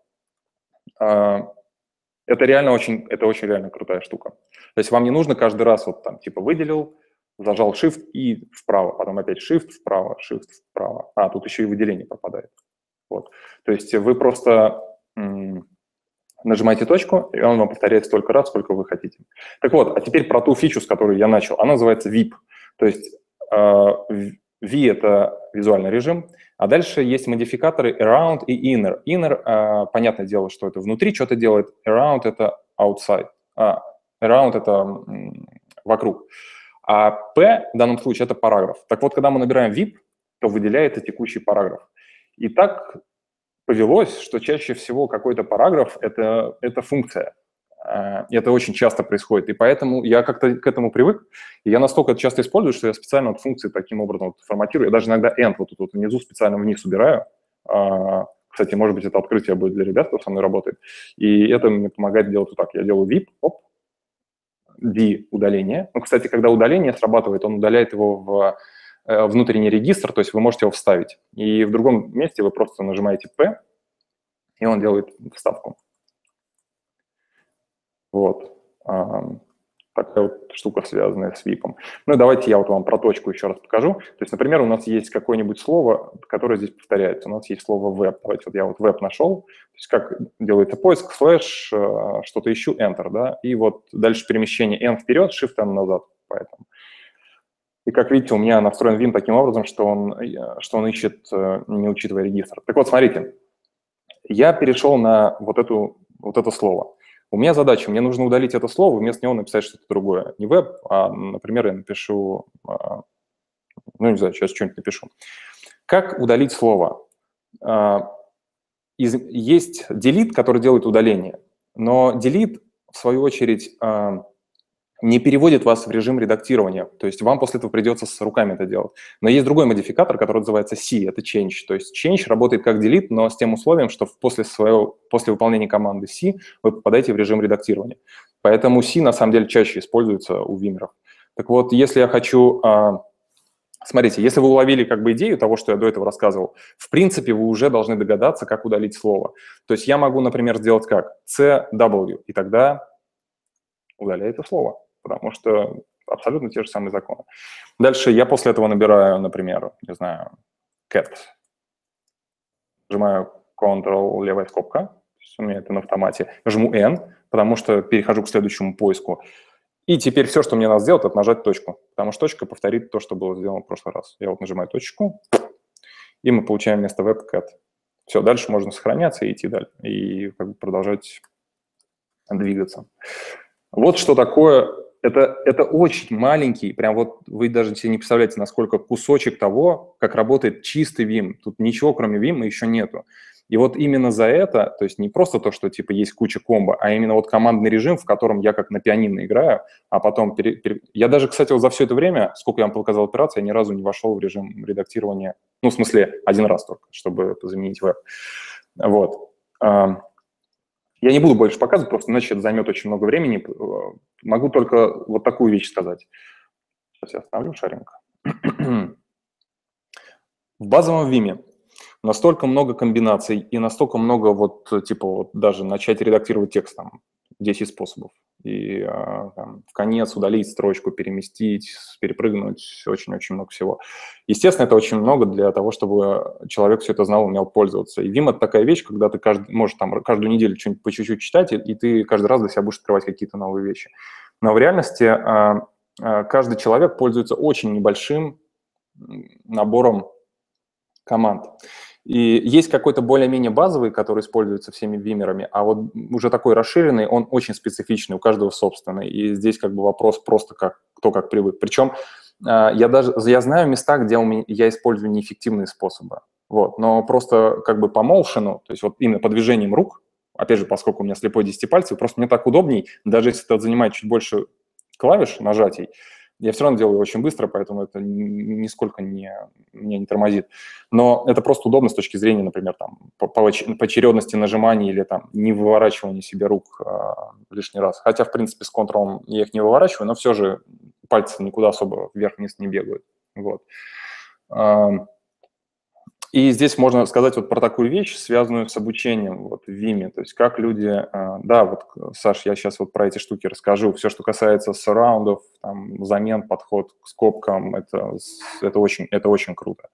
[SPEAKER 1] э, это реально очень, это очень реально крутая штука. То есть вам не нужно каждый раз вот там типа выделил, зажал Shift и вправо, потом опять Shift вправо, Shift вправо. А, тут еще и выделение пропадает. Вот. То есть вы просто нажимаете точку, и он вам повторяет столько раз, сколько вы хотите. Так вот, а теперь про ту фичу, с которой я начал. Она называется ви ай пи. То есть э, V – это визуальный режим, а дальше есть модификаторы around и inner. Inner, э, понятное дело, что это внутри что-то делает, around – это outside, а, around – это м, вокруг. А P в данном случае – это параграф. Так вот, когда мы набираем ви ай пи, то выделяется текущий параграф. И так повелось, что чаще всего какой-то параграф – это, это функция. Это очень часто происходит. И поэтому я как-то к этому привык. И я настолько это часто использую, что я специально вот функции таким образом вот форматирую. Я даже иногда end вот тут вот внизу специально вниз убираю. Кстати, может быть, это открытие будет для ребят, кто со мной работает. И это мне помогает делать вот так. Я делаю ви ай пи, оп, V – удаление. Ну, кстати, когда удаление срабатывает, он удаляет его в внутренний регистр, то есть вы можете его вставить. И в другом месте вы просто нажимаете P, и он делает вставку. Вот. Такая вот штука, связанная с ви ай пи. Ну и давайте я вот вам про точку еще раз покажу. То есть, например, у нас есть какое-нибудь слово, которое здесь повторяется. У нас есть слово web. Давайте вот я вот web нашел. То есть как делается поиск, слэш, что-то ищу, enter, да, и вот дальше перемещение n вперед, shift n назад. Поэтому. И как видите, у меня настроен Vim таким образом, что он, что он ищет, не учитывая регистр. Так вот, смотрите, я перешел на вот, эту, вот это слово. У меня задача, мне нужно удалить это слово, вместо него написать что-то другое. Не веб, а, например, я напишу, ну, не знаю, сейчас что-нибудь напишу. Как удалить слово? Есть delete, который делает удаление, но delete, в свою очередь, не переводит вас в режим редактирования. То есть вам после этого придется с руками это делать. Но есть другой модификатор, который называется C, это change. То есть change работает как delete, но с тем условием, что после, своего, после выполнения команды C вы попадаете в режим редактирования. Поэтому C на самом деле чаще используется у вимеров. Так вот, если я хочу а, Смотрите, если вы уловили как бы идею того, что я до этого рассказывал, в принципе, вы уже должны догадаться, как удалить слово. То есть я могу, например, сделать как? си дабл ю, и тогда удаляю это слово, потому что абсолютно те же самые законы. Дальше я после этого набираю, например, не знаю, cat, нажимаю Ctrl, левая скобка, то есть у меня это на автомате, жму N, потому что перехожу к следующему поиску. И теперь все, что мне надо сделать, это нажать точку, потому что точка повторит то, что было сделано в прошлый раз. Я вот нажимаю точку, и мы получаем вместо webcat. Все, дальше можно сохраняться и идти дальше, и как бы продолжать двигаться. Вот что такое. Это, это очень маленький, прям вот вы даже себе не представляете, насколько кусочек того, как работает чистый Vim. Тут ничего, кроме Vim, еще нету. И вот именно за это, то есть не просто то, что типа есть куча комбо, а именно вот командный режим, в котором я как на пианино играю, а потом... Пере, пере... Я даже, кстати, вот за все это время, сколько я вам показал операций, я ни разу не вошел в режим редактирования. Ну, в смысле, один раз только, чтобы заменить веб. Вот. Я не буду больше показывать, просто иначе это займет очень много времени. Могу только вот такую вещь сказать. Сейчас я остановлю шаринг. В базовом Vim настолько много комбинаций и настолько много вот, типа, вот даже начать редактировать текст, там, десять способов. И там, в конец удалить строчку, переместить, перепрыгнуть, очень-очень много всего. Естественно, это очень много для того, чтобы человек все это знал, умел пользоваться. И Vim – это такая вещь, когда ты каждый, можешь там каждую неделю что-нибудь по чуть-чуть читать, и ты каждый раз для себя будешь открывать какие-то новые вещи. Но в реальности каждый человек пользуется очень небольшим набором команд. И есть какой-то более-менее базовый, который используется всеми вимерами, а вот уже такой расширенный, он очень специфичный, у каждого собственный. И здесь как бы вопрос просто как, кто как привык. Причем я даже я знаю места, где у меня, я использую неэффективные способы. Вот, но просто как бы по моушену, то есть вот именно по движениям рук, опять же, поскольку у меня слепой десятипальцевый, просто мне так удобней, даже если это занимает чуть больше клавиш нажатий, я все равно делаю очень быстро, поэтому это нисколько не, меня не тормозит. Но это просто удобно с точки зрения, например, там, по, по очередности нажиманий или там, не выворачивания себе рук а, лишний раз. Хотя, в принципе, с контролом я их не выворачиваю, но все же пальцы никуда особо вверх-вниз не бегают. Вот. И здесь можно сказать вот про такую вещь, связанную с обучением вот, в Vim. То есть как люди... Да, вот, Саш, я сейчас вот про эти штуки расскажу. Все, что касается сараундов, там, замен, подход к скобкам, это, это, очень, это очень круто.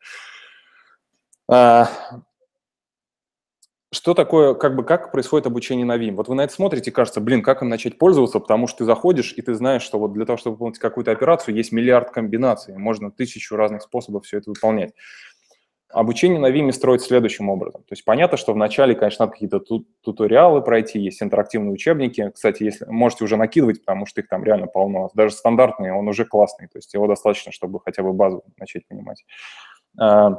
[SPEAKER 1] Что такое, как бы, как происходит обучение на Vim? Вот вы на это смотрите, кажется, блин, как им начать пользоваться, потому что ты заходишь, и ты знаешь, что вот для того, чтобы выполнить какую-то операцию, есть миллиард комбинаций, можно тысячу разных способов все это выполнять. Обучение на Vim строится следующим образом. То есть понятно, что вначале, конечно, надо какие-то ту- туториалы пройти, есть интерактивные учебники. Кстати, если можете уже накидывать, потому что их там реально полно. Даже стандартный, он уже классный, то есть его достаточно, чтобы хотя бы базу начать понимать. А,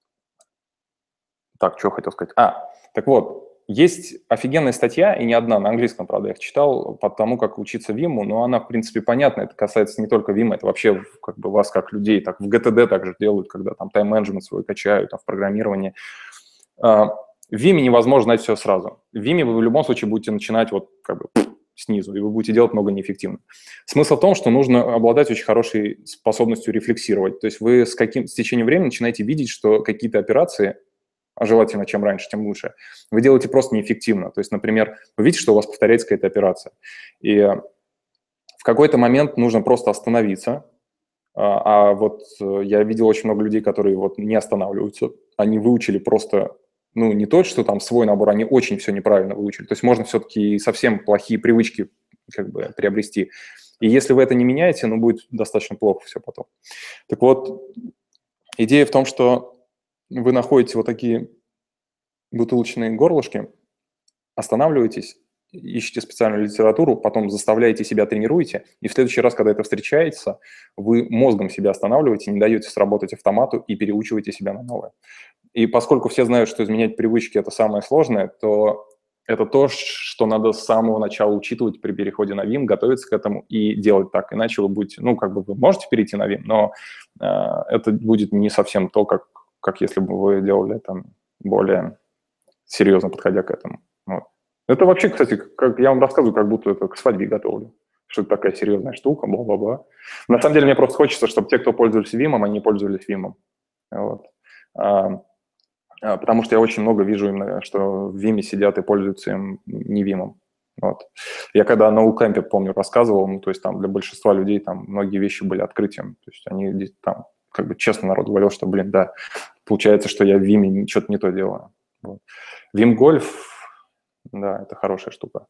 [SPEAKER 1] так, что хотел сказать? А, так вот, есть офигенная статья, и не одна, на английском, правда, я их читал, по тому, как учиться Vim, но она, в принципе, понятна, это касается не только Vim, это вообще как бы вас как людей, так в джи ти ди также делают, когда там тайм-менеджмент свой качают, там в программировании. В Vim невозможно знать все сразу. В Vim вы в любом случае будете начинать вот как бы снизу, и вы будете делать много неэффективно. Смысл в том, что нужно обладать очень хорошей способностью рефлексировать, то есть вы с каким с течением времени начинаете видеть, что какие-то операции, а желательно чем раньше, тем лучше, вы делаете просто неэффективно. То есть, например, вы видите, что у вас повторяется какая-то операция, и в какой-то момент нужно просто остановиться, а, а вот я видел очень много людей, которые вот не останавливаются, они выучили просто, ну, не то, что там свой набор, они очень все неправильно выучили. То есть можно все-таки совсем плохие привычки как бы приобрести. И если вы это не меняете, ну, будет достаточно плохо все потом. Так вот, идея в том, что вы находите вот такие бутылочные горлышки, останавливаетесь, ищете специальную литературу, потом заставляете себя, тренируете, и в следующий раз, когда это встречается, вы мозгом себя останавливаете, не даете сработать автомату и переучиваете себя на новое. И поскольку все знают, что изменять привычки – это самое сложное, то это то, что надо с самого начала учитывать при переходе на Vim, готовиться к этому и делать так. Иначе вы будете, ну, как бы вы можете перейти на Vim, но э, это будет не совсем то, как как если бы вы делали там более серьезно подходя к этому. Вот. Это вообще, кстати, как я вам рассказываю, как будто это к свадьбе готовлю. что это такая серьезная штука, бла-бла-бла. На самом деле мне просто хочется, чтобы те, кто пользовались Vim, они пользовались Vim. Вот. А, а, потому что я очень много вижу именно, что в Vim сидят и пользуются им не Vim. Вот. Я когда на Укэмпе, помню, рассказывал, ну, то есть там для большинства людей там многие вещи были открытием. То есть они там как бы честно народ говорил, что, блин, да, получается, что я в Vim что-то не то делаю. Вот. Vim Golf, да, это хорошая штука.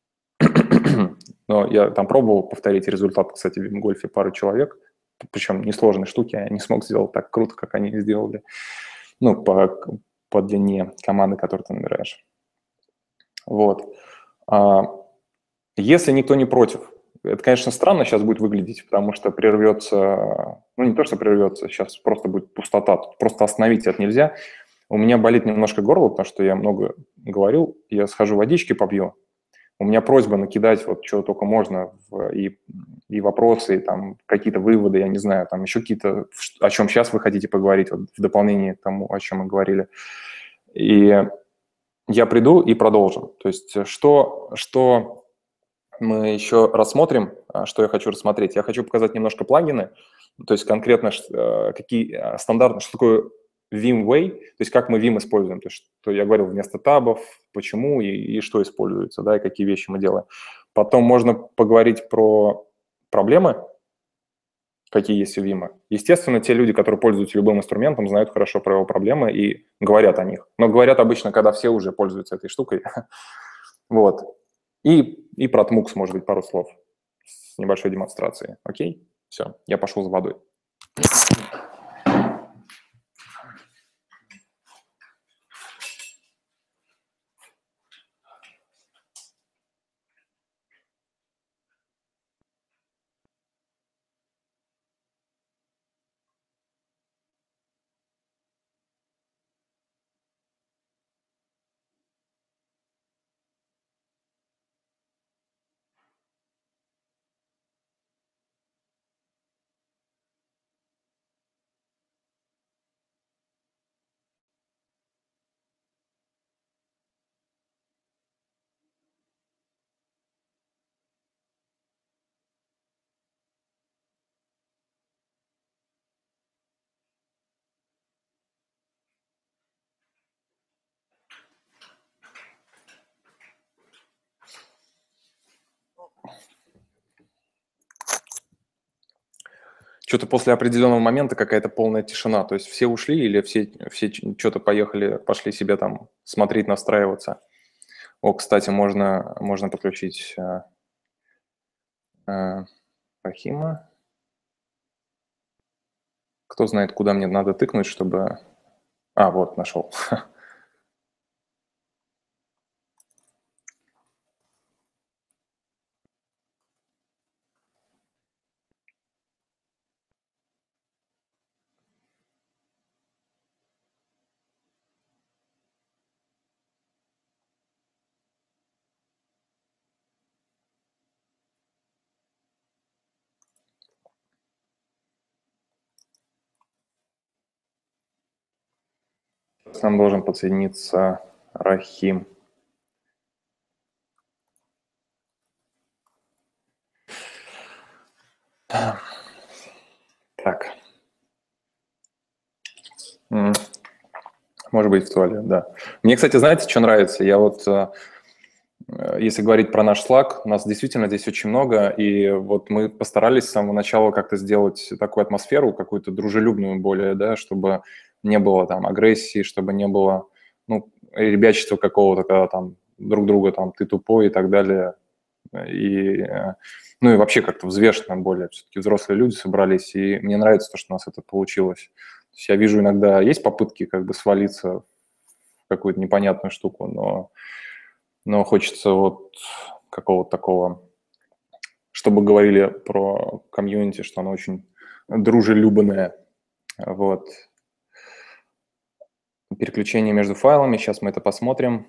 [SPEAKER 1] Но я там пробовал повторить результат, кстати, в Vim Golf пару человек, причем несложные штуки, я не смог сделать так круто, как они сделали, ну, по, по длине команды, которую ты набираешь. Вот. Если никто не против, это, конечно, странно сейчас будет выглядеть, потому что прервется, ну, не то, что прервется, сейчас просто будет пустота, тут просто остановить это нельзя. У меня болит немножко горло, потому что я много говорил, я схожу водички попью. У меня просьба накидать вот что только можно, в, и, и вопросы, и там какие-то выводы, я не знаю, там еще какие-то, о чем сейчас вы хотите поговорить, вот, в дополнение к тому, о чем мы говорили. И я приду и продолжим. То есть что, что мы еще рассмотрим, что я хочу рассмотреть. Я хочу показать немножко плагины, то есть конкретно какие стандартные, что такое Vim Way, то есть как мы Vim используем, то есть что я говорил вместо табов, почему и, и что используется, да, и какие вещи мы делаем. Потом можно поговорить про проблемы, какие есть у Vim. Естественно, те люди, которые пользуются любым инструментом, знают хорошо про его проблемы и говорят о них. Но говорят обычно, когда все уже пользуются этой штукой. Вот. И, и про Tmux, может быть, пару слов с небольшой демонстрацией. Окей? Все, я пошел за водой. Что-то после определенного момента какая-то полная тишина. То есть все ушли или все, все что-то поехали, пошли себе там смотреть, настраиваться. О, кстати, можно, можно подключить э, э, Рахима. Кто знает, куда мне надо тыкнуть, чтобы... А, вот, нашел. К нам должен подсоединиться Рахим. Так. Может быть, в туалет, да. Мне, кстати, знаете, что нравится? Я вот, если говорить про наш Slack, у нас действительно здесь очень много, и вот мы постарались с самого начала как-то сделать такую атмосферу, какую-то дружелюбную более, да, чтобы не было там агрессии, чтобы не было, ну, ребячества какого-то, когда там друг друга там ты тупой и так далее. И, ну и вообще как-то взвешенно более. Все-таки взрослые люди собрались, и мне нравится то, что у нас это получилось. То есть я вижу иногда есть попытки как бы свалиться в какую-то непонятную штуку, но, но хочется вот какого-то такого, чтобы говорили про комьюнити, что оно очень дружелюбное. Вот. Переключение между файлами, сейчас мы это посмотрим.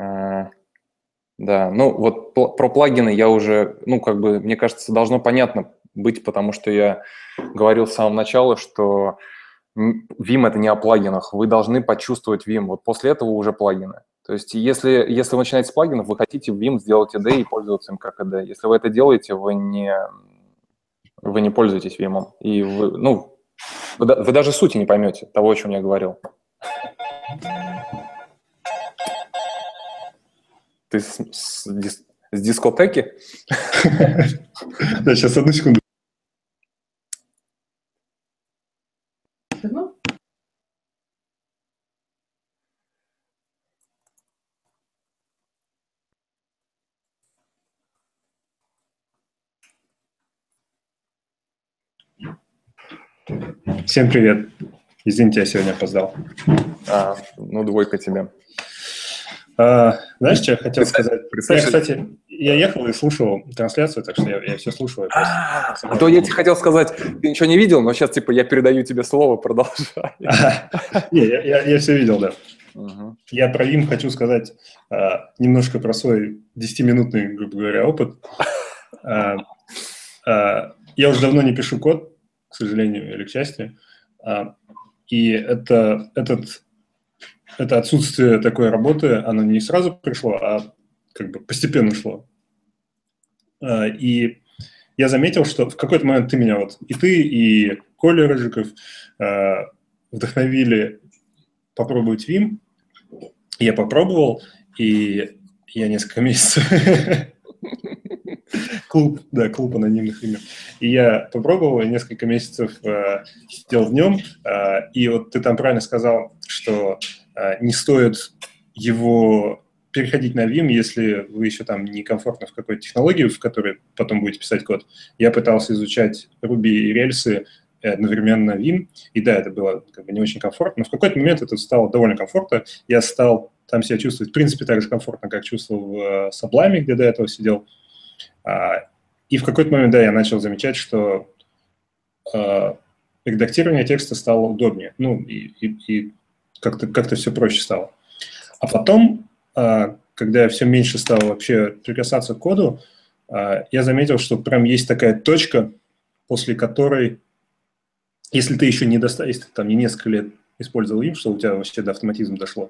[SPEAKER 1] Да, ну вот про плагины я уже, ну как бы, мне кажется, должно понятно быть, потому что я говорил с самого начала, что Vim – это не о плагинах, вы должны почувствовать Vim, вот после этого уже плагины. То есть если, если вы начинаете с плагинов, вы хотите в Vim сделать ай ди и пользоваться им как ай ди. Если вы это делаете, вы не, вы не пользуетесь Vim. И вы, ну, вы, вы даже сути не поймете того, о чем я говорил. Ты с, с, дис, с дискотеки?
[SPEAKER 2] Да, сейчас, одну секунду. Всем привет. Извините, я сегодня опоздал.
[SPEAKER 1] А, ну, двойка тебе.
[SPEAKER 2] А, знаешь, что я хотел
[SPEAKER 1] представь,
[SPEAKER 2] сказать?
[SPEAKER 1] Представь,
[SPEAKER 2] я, кстати, я ехал и слушал трансляцию, так что я, я все слушал.
[SPEAKER 1] А, а то я тебе хотел сказать, ты ничего не видел, но сейчас типа я передаю тебе слово, продолжай.
[SPEAKER 2] Не, я все видел, да.
[SPEAKER 1] Угу.
[SPEAKER 2] Я про Vim хочу сказать а, немножко про свой десятиминутный, грубо говоря, опыт. А, а, я уже давно не пишу код, к сожалению или к счастью. А, и это, этот, это отсутствие такой работы, оно не сразу пришло, а как бы постепенно шло. А, и я заметил, что в какой-то момент ты меня, вот и ты, и Коля Рыжиков а, вдохновили попробовать Vim. Я попробовал, и я несколько месяцев... Клуб, да, клуб анонимных имен. И я попробовал, и несколько месяцев э, сидел в нем, э, и вот ты там правильно сказал, что э, не стоит его переходить на Vim, если вы еще там некомфортны в какой-то технологии, в которой потом будете писать код. Я пытался изучать Ruby и рельсы одновременно Vim, и да, это было как бы не очень комфортно, но в какой-то момент это стало довольно комфортно. Я стал там себя чувствовать, в принципе, так же комфортно, как чувствовал в Sublime, где до этого сидел. И в какой-то момент, да, я начал замечать, что редактирование текста стало удобнее, ну, и, и, и как-то, как-то все проще стало. А потом, когда я все меньше стал вообще прикасаться к коду, я заметил, что прям есть такая точка, после которой, если ты еще не доста... если ты там не несколько лет использовал им, что у тебя вообще до автоматизма дошло,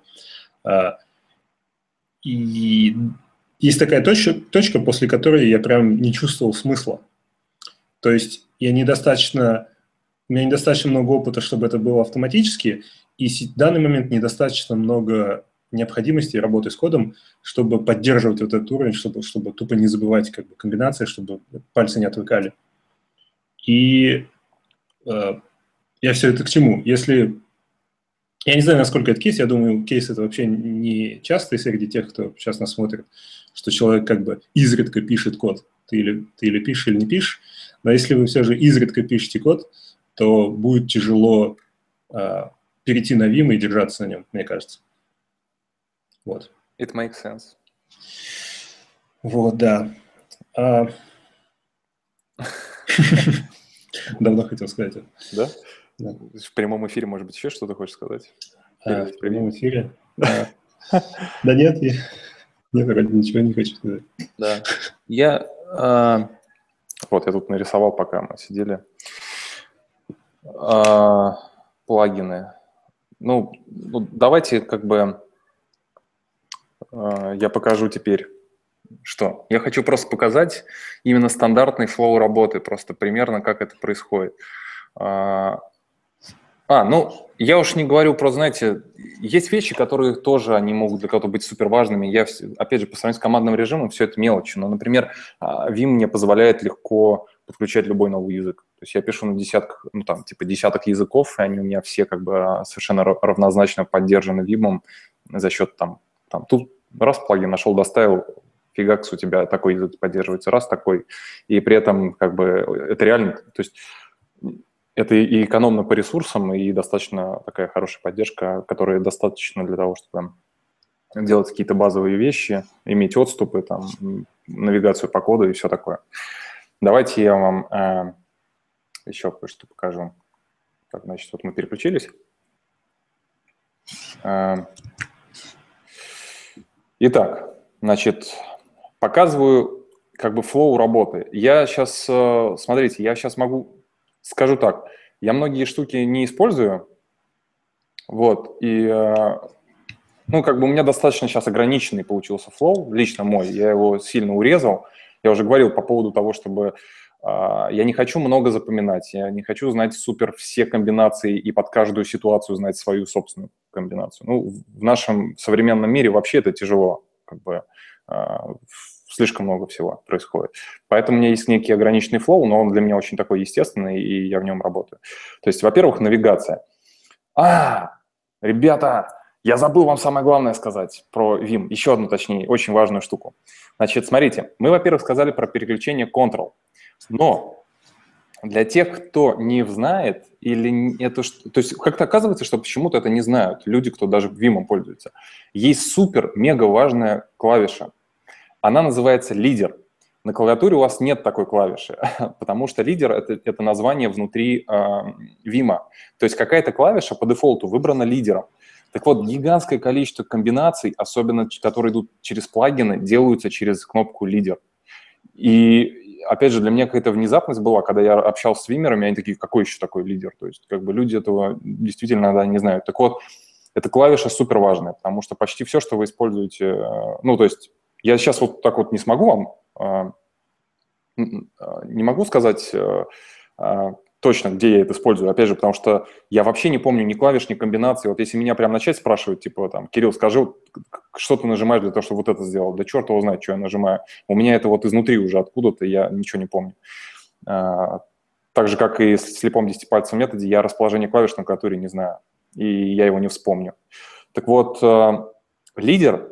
[SPEAKER 2] и есть такая точка, точка, после которой я прям не чувствовал смысла. То есть я недостаточно, у меня недостаточно много опыта, чтобы это было автоматически, и в данный момент недостаточно много необходимости работы с кодом, чтобы поддерживать вот этот уровень, чтобы, чтобы тупо не забывать как бы комбинации, чтобы пальцы не отвыкали. И э, я все это к чему? Если... Я не знаю, насколько это кейс, я думаю, кейс это вообще не частый среди тех, кто сейчас нас смотрит, что человек как бы изредка пишет код. Ты или, ты или пишешь, или не пишешь. Но если вы все же изредка пишете код, то будет тяжело э, перейти на Vim и держаться на нем, мне кажется. Вот.
[SPEAKER 1] It makes sense.
[SPEAKER 2] Вот, да. А... Давно хотел сказать это.
[SPEAKER 1] Да? Да. В прямом эфире, может быть, еще что-то хочешь сказать?
[SPEAKER 2] А, в прямом эфире? Да нет, нет, вроде ничего не хочу сказать.
[SPEAKER 1] Да. Я... Вот, я тут нарисовал, пока мы сидели. Плагины. Ну, давайте как бы... Я покажу теперь, что. Я хочу просто показать именно стандартный флоу работы, просто примерно как это происходит. А, ну, я уж не говорю про, знаете, есть вещи, которые тоже, они могут для кого-то быть супер важными. Я, опять же, по сравнению с командным режимом, все это мелочи. Но, например, Vim мне позволяет легко подключать любой новый язык. То есть я пишу на десятках, ну, там, типа, десяток языков, и они у меня все как бы совершенно равнозначно поддержаны Vim за счет, там, там, тут раз плагин нашел, доставил, фигакс, у тебя такой язык поддерживается, раз такой. И при этом, как бы, это реально, то есть... Это и экономно по ресурсам, и достаточно такая хорошая поддержка, которая достаточно для того, чтобы делать какие-то базовые вещи, иметь отступы, там, навигацию по коду и все такое. Давайте я вам э, еще кое-что покажу. Так, значит, вот мы переключились. Э, итак, значит, показываю как бы флоу работы. Я сейчас, э, смотрите, я сейчас могу... Скажу так, я многие штуки не использую, вот, и э, Ну, как бы у меня достаточно сейчас ограниченный получился флоу, лично мой, я его сильно урезал. Я уже говорил по поводу того, чтобы а, я не хочу много запоминать, я не хочу знать супер все комбинации и под каждую ситуацию знать свою собственную комбинацию. Ну, в нашем современном мире вообще это тяжело, как бы а, слишком много всего происходит. Поэтому у меня есть некий ограниченный флоу, но он для меня очень такой естественный, и я в нем работаю. То есть, во-первых, навигация. А, ребята, я забыл вам самое главное сказать про Vim. Еще одну, точнее, очень важную штуку. Значит, смотрите, мы, во-первых, сказали про переключение Control, но для тех, кто не знает или это, то есть как-то оказывается, что почему-то это не знают люди, кто даже Vim пользуется. Есть супер-мега важная клавиша. Она называется лидер. На клавиатуре у вас нет такой клавиши, потому что лидер это, – это название внутри э, Vim. То есть какая-то клавиша по дефолту выбрана лидером. Так вот, гигантское количество комбинаций, особенно которые идут через плагины, делаются через кнопку лидер. И, опять же, для меня какая-то внезапность была, когда я общался с вимерами, они такие, какой еще такой лидер? То есть как бы люди этого действительно иногда не знают. Так вот, эта клавиша супер важная, потому что почти все, что вы используете, ну, то есть я сейчас вот так вот не смогу вам, не могу сказать точно, где я это использую, опять же, потому что я вообще не помню ни клавиш, ни комбинаций. Вот если меня прям начать спрашивать, типа, там, Кирилл, скажи, что ты нажимаешь для того, чтобы вот это сделал? Да черт его знает, что я нажимаю. У меня это вот изнутри уже откуда-то, я ничего не помню. Так же, как и в слепом десятипальцевом методе, я расположение клавиш на клавиатуре не знаю, и я его не вспомню. Так вот, лидер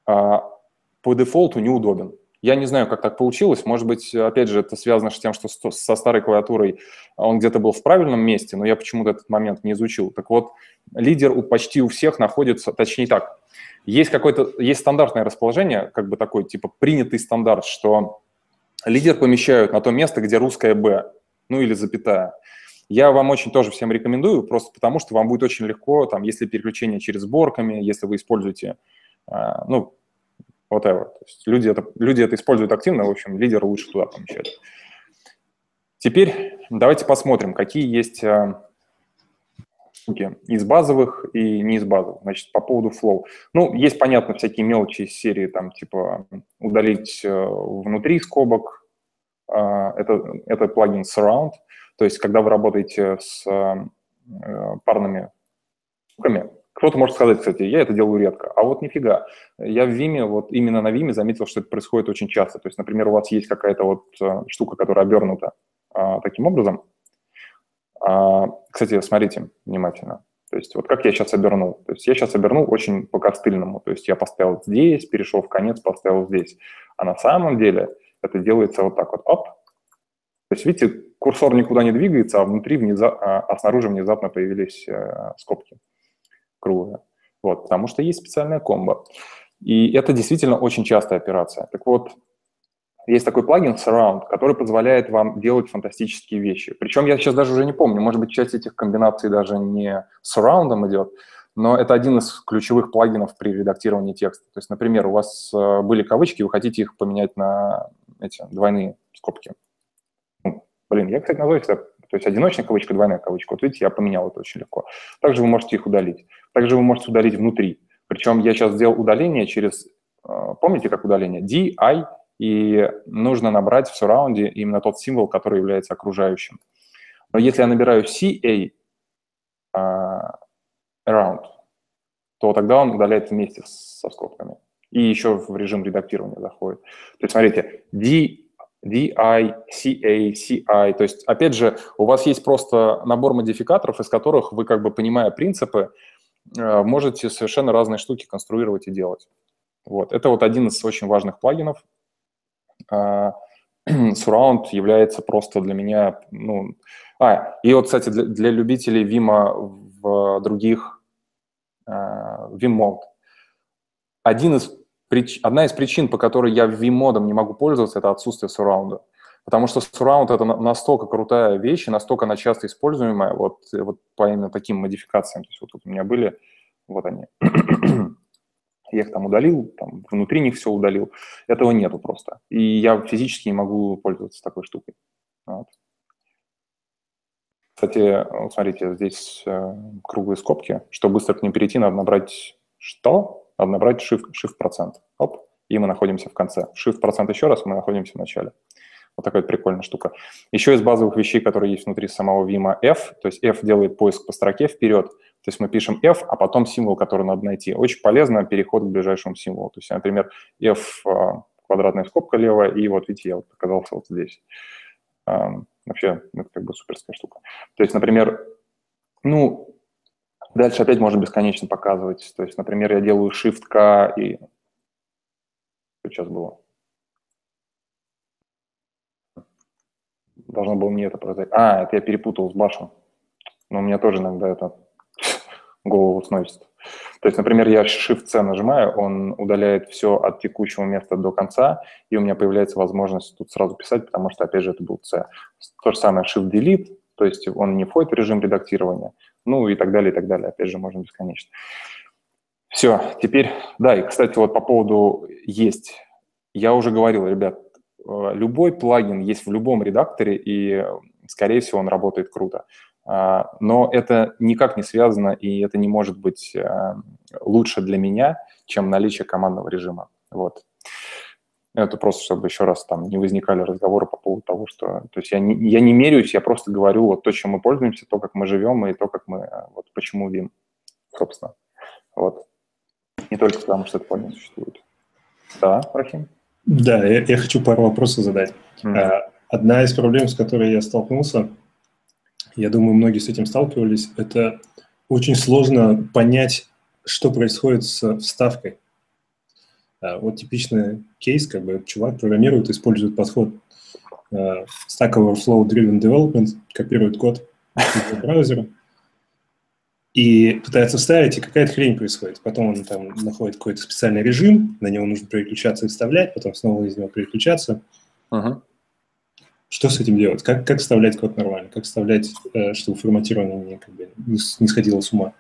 [SPEAKER 1] по дефолту неудобен. Я не знаю, как так получилось. Может быть, опять же, это связано с тем, что со старой клавиатурой он где-то был в правильном месте, но я почему-то этот момент не изучил. Так вот, лидер у, почти у всех находится, точнее так, есть какое-то, есть стандартное расположение, как бы такой, типа, принятый стандарт, что лидер помещают на то место, где русское «Б», ну или запятая. Я вам очень тоже всем рекомендую, просто потому что вам будет очень легко, там, если переключение через сборками, если вы используете, ну, whatever. То есть люди это, люди это используют активно, в общем, лидера лучше туда помещать. Теперь давайте посмотрим, какие есть штуки из базовых и не из базовых. Значит, по поводу flow. Ну, есть, понятно, всякие мелочи из серии, там, типа, удалить внутри скобок. Это, это плагин Surround. То есть, когда вы работаете с парными штуками, кто-то может сказать, кстати, я это делаю редко, а вот нифига. Я в Vim, вот именно на Vim заметил, что это происходит очень часто. То есть, например, у вас есть какая-то вот штука, которая обернута а, таким образом. А, кстати, смотрите внимательно. То есть вот как я сейчас обернул. То есть я сейчас обернул очень по-костыльному. То есть я поставил здесь, перешел в конец, поставил здесь. А на самом деле это делается вот так вот. Оп. То есть, видите, курсор никуда не двигается, а внутри, внезапно, а снаружи внезапно появились э, скобки круглые. Вот, потому что есть специальная комбо. И это действительно очень частая операция. Так вот, есть такой плагин Surround, который позволяет вам делать фантастические вещи. Причем я сейчас даже уже не помню, может быть, часть этих комбинаций даже не Surround идет, но это один из ключевых плагинов при редактировании текста. То есть, например, у вас были кавычки, вы хотите их поменять на эти двойные скобки. Ну, блин, я, кстати, называю это, то есть одиночная кавычка, двойная кавычка. Вот видите, я поменял это очень легко. Также вы можете их удалить. Также вы можете удалить внутри. Причем я сейчас сделал удаление через, помните, как удаление? ди ай, и нужно набрать в surround именно тот символ, который является окружающим. Но если я набираю си эй uh, around, то тогда он удаляет вместе со скобками. И еще в режим редактирования заходит. То есть, смотрите, D, ди ай, си эй, си ай. То есть, опять же, у вас есть просто набор модификаторов, из которых вы, как бы понимая принципы, можете совершенно разные штуки конструировать и делать. Вот. Это вот один из очень важных плагинов. Surround является просто для меня... Ну... А, и вот, кстати, для, для любителей Vim в других uh, Vim Mode. Один из прич... Одна из причин, по которой я Vim модом не могу пользоваться, это отсутствие Surround. Потому что Surround — это настолько крутая вещь, настолько она часто используемая, вот, вот по именно таким модификациям. То есть вот тут у меня были, вот они. Я их там удалил, там внутри них все удалил. Этого нету просто. И я физически не могу пользоваться такой штукой. Вот. Кстати, вот смотрите, здесь э, круглые скобки. Чтобы быстро к ним перейти, надо набрать что? Надо набрать shift, shift процент. Оп, и мы находимся в конце. Shift процент еще раз, мы находимся в начале. Вот такая вот прикольная штука. Еще из базовых вещей, которые есть внутри самого Vim, F, то есть F делает поиск по строке вперед, то есть мы пишем F, а потом символ, который надо найти. Очень полезно переход к ближайшему символу. То есть, например, F, квадратная скобка левая, и вот видите, я вот оказался вот здесь. Вообще, это как бы суперская штука. То есть, например, ну, дальше опять можно бесконечно показывать. То есть, например, я делаю Shift-K и... Что сейчас было? Должно было мне это произойти. А, это я перепутал с башем. Но у меня тоже иногда это голову сносит. То есть, например, я Shift-C нажимаю, он удаляет все от текущего места до конца, и у меня появляется возможность тут сразу писать, потому что, опять же, это был C. То же самое Shift-Delete, то есть он не входит в режим редактирования, ну и так далее, и так далее. Опять же, можно бесконечно. Все, теперь, да, и, кстати, вот по поводу есть. Я уже говорил, ребят, любой плагин есть в любом редакторе, и, скорее всего, он работает круто. Но это никак не связано, и это не может быть лучше для меня, чем наличие командного режима. Вот. Это просто, чтобы еще раз там не возникали разговоры по поводу того, что... То есть я не, я не меряюсь, я просто говорю вот то, чем мы пользуемся, то, как мы живем, и то, как мы... Вот почему Vim, собственно. Вот. Не только потому, что это плагин существует. Да, Рахим?
[SPEAKER 2] Да, я, я хочу пару вопросов задать. Mm-hmm. Одна из проблем, с которой я столкнулся, я думаю, многие с этим сталкивались, это очень сложно понять, что происходит с вставкой. Вот типичный кейс, как бы чувак программирует, использует подход Stack Overflow Driven Development, копирует код из браузера и пытается вставить, и какая-то хрень происходит. Потом он там находит какой-то специальный режим, на него нужно переключаться и вставлять, потом снова из него переключаться. Uh-huh. Что с этим делать? Как, как вставлять код нормально? Как вставлять, э, чтобы форматирование не, как бы, не, не сходило с ума?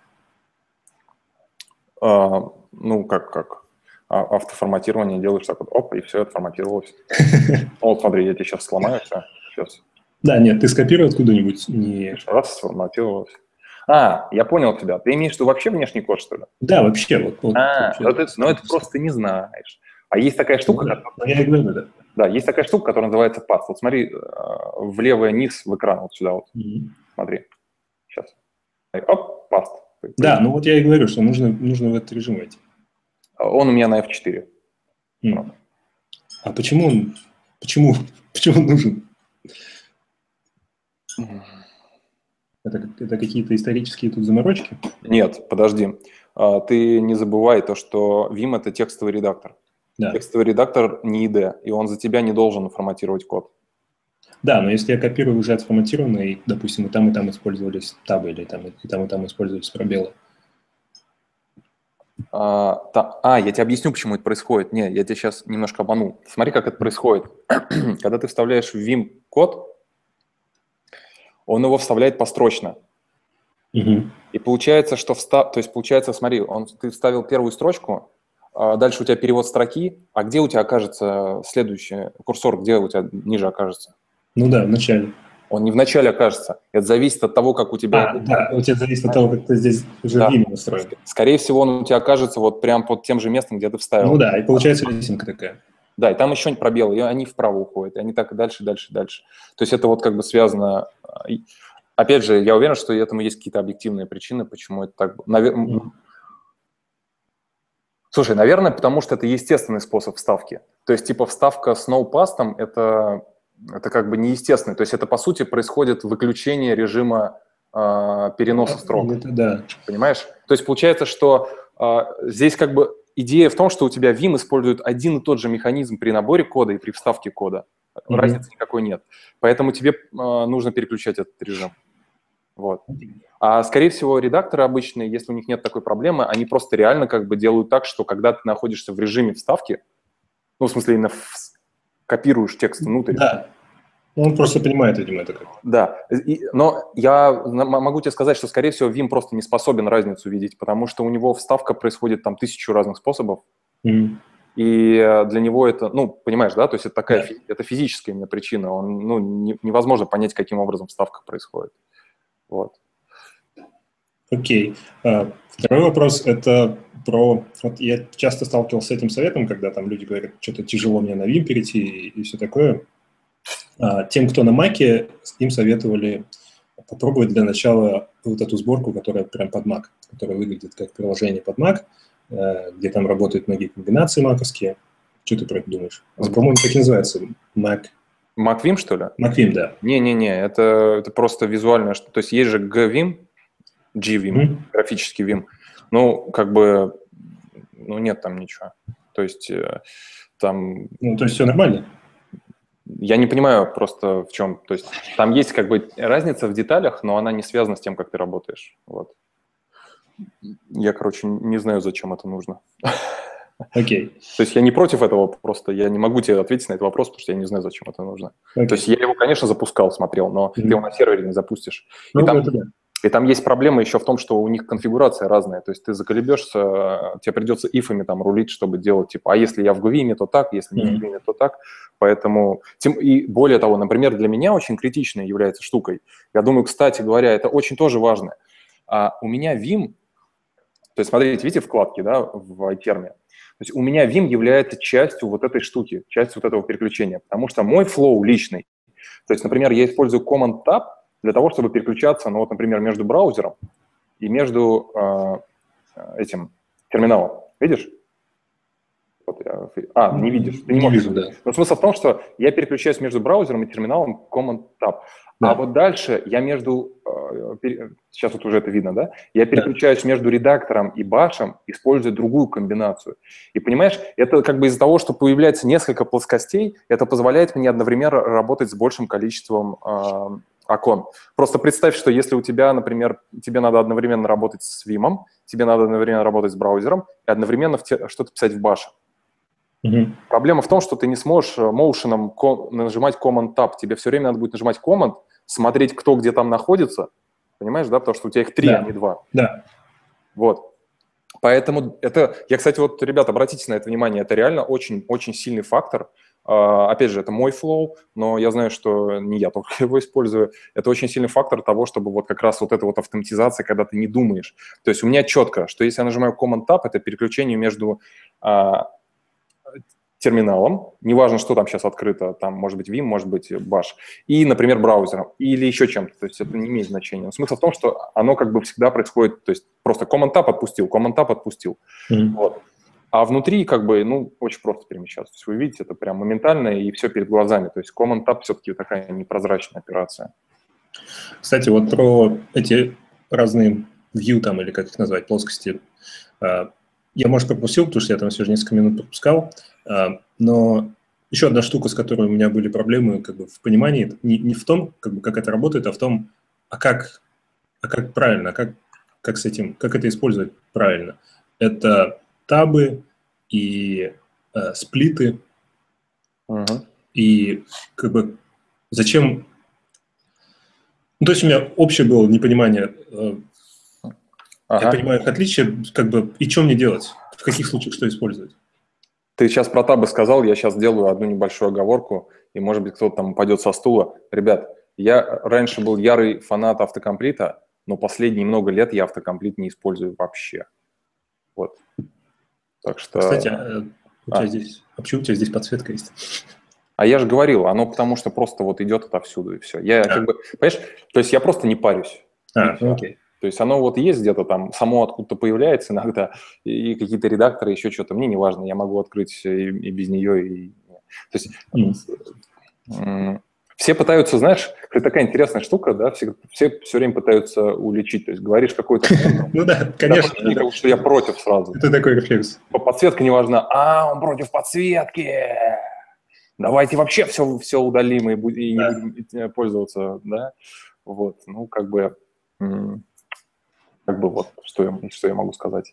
[SPEAKER 1] А, ну, как, как? А, автоформатирование делаешь так вот, оп, и все, отформатировалось. Вот, смотри, я тебе сейчас сломаю все. Сейчас.
[SPEAKER 2] Да, нет, ты скопировал откуда-нибудь. Не...
[SPEAKER 1] Раз, сформатировалось. А, я понял тебя. Ты имеешь в виду вообще внешний код, что ли?
[SPEAKER 2] Да, вообще. Вот, вот,
[SPEAKER 1] а,
[SPEAKER 2] вообще,
[SPEAKER 1] ну, это, ну это просто ты не знаешь. А есть такая штука,
[SPEAKER 2] ну,
[SPEAKER 1] которая...
[SPEAKER 2] Я и говорю, да.
[SPEAKER 1] Да, есть такая штука, которая называется path. Вот смотри, в левый низ в экран, вот сюда вот. Mm-hmm. Смотри. Сейчас. Оп, path.
[SPEAKER 2] Да, ну вот я и говорю, что нужно, нужно в этот режим войти.
[SPEAKER 1] Он у меня на эф четыре.
[SPEAKER 2] Mm. А почему он, почему, почему он нужен? Mm. Это, это какие-то исторические тут заморочки?
[SPEAKER 1] Нет, подожди. Ты не забывай то, что Vim – это текстовый редактор. Да. Текстовый редактор не ай ди, и он за тебя не должен форматировать код.
[SPEAKER 2] Да, но если я копирую уже отформатированный, и, допустим, и там, и там использовались табы, или там, и там, и там использовались пробелы.
[SPEAKER 1] А, та, а, я тебе объясню, почему это происходит. Не, я тебя сейчас немножко обманул. Смотри, как это происходит. Когда ты вставляешь в Vim код, он его вставляет построчно.
[SPEAKER 2] Угу.
[SPEAKER 1] И получается, что встав... То есть, получается, смотри, он... ты вставил первую строчку, дальше у тебя перевод строки, а где у тебя окажется следующий курсор, где у тебя ниже окажется?
[SPEAKER 2] Ну да, в начале.
[SPEAKER 1] Он не в начале окажется. Это зависит от того, как у тебя...
[SPEAKER 2] А, да, у тебя зависит от того, как ты здесь уже
[SPEAKER 1] да.
[SPEAKER 2] в Vim настроен.
[SPEAKER 1] Скорее всего, он у тебя окажется вот прям под тем же местом, где ты вставил.
[SPEAKER 2] Ну да, и получается лесенка такая.
[SPEAKER 1] Да, и там еще пробелы, и они вправо уходят, и они так и дальше, дальше, дальше. То есть это вот как бы связано... Опять же, я уверен, что этому есть какие-то объективные причины, почему это так... Навер... Mm. Слушай, наверное, потому что это естественный способ вставки. То есть типа вставка с no-past – это, это как бы неестественный. То есть это, по сути, происходит выключение режима э, переноса строк.
[SPEAKER 2] Это да.
[SPEAKER 1] Понимаешь? То есть получается, что э, здесь как бы идея в том, что у тебя Vim использует один и тот же механизм при наборе кода и при вставке кода. Mm-hmm. Разницы никакой нет. Поэтому тебе э, нужно переключать этот режим. Вот. А, скорее всего, редакторы обычные, если у них нет такой проблемы, они просто реально как бы делают так, что когда ты находишься в режиме вставки, ну, в смысле, именно в... копируешь текст внутрь.
[SPEAKER 2] Да. Он просто понимает, видимо, это как.
[SPEAKER 1] Да. И, но я могу тебе сказать, что, скорее всего, Vim просто не способен разницу видеть, потому что у него вставка происходит там тысячу разных способов.
[SPEAKER 2] Mm.
[SPEAKER 1] И для него это, ну, понимаешь, да, то есть это такая, yeah. это физическая именно причина. Он, ну, не, невозможно понять, каким образом вставка происходит. Вот.
[SPEAKER 2] Окей. А, второй вопрос – это про… Вот я часто сталкивался с этим советом, когда там люди говорят, что-то тяжело мне на Vim перейти и, и все такое. А, тем, кто на Mac, им советовали попробовать для начала вот эту сборку, которая прям под Mac, которая выглядит как приложение под Mac, где там работают многие комбинации маковские. Что ты про это думаешь? По-моему, так и называется. Mac.
[SPEAKER 1] MacVim, что ли?
[SPEAKER 2] MacVim, да.
[SPEAKER 1] Не-не-не, это, это просто визуальное. То есть есть же GVim, GVim, mm-hmm. графический Vim. Ну, как бы, ну, нет там ничего. То есть там…
[SPEAKER 2] Ну, то есть все нормально?
[SPEAKER 1] Я не понимаю просто в чем. То есть там есть как бы разница в деталях, но она не связана с тем, как ты работаешь. Вот. Я, короче, не знаю, зачем это нужно.
[SPEAKER 2] Окей. Okay.
[SPEAKER 1] То есть я не против этого, просто я не могу тебе ответить на этот вопрос, потому что я не знаю, зачем это нужно. Okay. То есть я его, конечно, запускал, смотрел, но mm-hmm. ты его на сервере не запустишь.
[SPEAKER 2] Ну,
[SPEAKER 1] и, там,
[SPEAKER 2] это да.
[SPEAKER 1] и там есть проблема еще в том, что у них конфигурация разная. То есть ты заколебешься, тебе придется ифами там рулить, чтобы делать, типа, а если я в GVim, то так, если не mm-hmm. в GVim, то так. Поэтому, тем, и более того, например, для меня очень критичной является штукой. Я думаю, кстати говоря, это очень тоже важно. А у меня Vim, то есть смотрите, видите вкладки, да, в iTerm. То есть у меня Vim является частью вот этой штуки, частью вот этого переключения, потому что мой флоу личный, то есть, например, я использую Command-Tab для того, чтобы переключаться, ну вот, например, между браузером и между э, этим терминалом. Видишь? Вот я, а, не видишь, ты не, не можешь.
[SPEAKER 2] Вижу, да.
[SPEAKER 1] Но смысл в том, что я переключаюсь между браузером и терминалом Command-Tab. Да. А вот дальше я между, сейчас вот уже это видно, да? Я переключаюсь да. между редактором и башем, используя другую комбинацию. И понимаешь, это как бы из-за того, что появляется несколько плоскостей, это позволяет мне одновременно работать с большим количеством э, окон. Просто представь, что если у тебя, например, тебе надо одновременно работать с Vim, тебе надо одновременно работать с браузером и одновременно те, что-то писать в баше. Mm-hmm. Проблема в том, что ты не сможешь моушеном ком- нажимать Command-Tab. Тебе все время надо будет нажимать Command, смотреть, кто где там находится. Понимаешь, да? Потому что у тебя их три,
[SPEAKER 2] да.
[SPEAKER 1] а не два.
[SPEAKER 2] Да.
[SPEAKER 1] Вот. Поэтому это… Я, кстати, вот, ребята, обратите на это внимание. Это реально очень-очень сильный фактор. Uh, опять же, это мой флоу, но я знаю, что не я только его использую. Это очень сильный фактор того, чтобы вот как раз вот эта вот автоматизация, когда ты не думаешь. То есть у меня четко, что если я нажимаю Command-Tab, это переключение между… Uh, терминалом, неважно, что там сейчас открыто, там может быть Vim, может быть Bash, и, например, браузером, или еще чем-то, то есть это не имеет значения. Но смысл в том, что оно как бы всегда происходит, то есть просто Command-Tab отпустил, Command-Tab отпустил. Mm-hmm. Вот. А внутри как бы, ну, очень просто перемещаться. То есть вы видите, это прям моментально и все перед глазами. То есть Command-Tab все-таки такая непрозрачная операция.
[SPEAKER 2] Кстати, вот про эти разные view там, или как их назвать, плоскости, я, может, пропустил, потому что я там все же несколько минут пропускал, но еще одна штука, с которой у меня были проблемы как бы в понимании, не, не в том, как бы, как это работает, а в том, а как, а как правильно, а как, как с этим, как это использовать правильно. Это табы и э, сплиты, uh-huh. и как бы зачем… Ну, то есть у меня общее было непонимание… Э, Ага. Я понимаю их отличия, как бы, и что мне делать? В каких случаях что использовать?
[SPEAKER 1] Ты сейчас про табы сказал, я сейчас делаю одну небольшую оговорку, и, может быть, кто-то там упадет со стула. Ребят, я раньше был ярый фанат автокомплита, но последние много лет я автокомплит не использую вообще. Вот. Так что…
[SPEAKER 2] Кстати, а, у тебя а. здесь… А почему у тебя здесь подсветка есть?
[SPEAKER 1] А я же говорил, оно потому что просто вот идет отовсюду, и все. Я а. как бы… Понимаешь, то есть я просто не парюсь.
[SPEAKER 2] А, ну окей.
[SPEAKER 1] То есть оно вот есть где-то там, само откуда-то появляется иногда, и какие-то редакторы, еще что-то. Мне не важно, я могу открыть и, и без нее. И… То есть mm. все пытаются, знаешь, это такая интересная штука, да, все, все все время пытаются уличить. То есть говоришь какой-то…
[SPEAKER 2] Ну да, конечно.
[SPEAKER 1] Что я против сразу.
[SPEAKER 2] Это такой рефлекс.
[SPEAKER 1] Подсветка не важна. А, он против подсветки. Давайте вообще все, все удалим и не будем пользоваться, да. Вот, ну, как бы… Как бы вот, что я, что я могу сказать.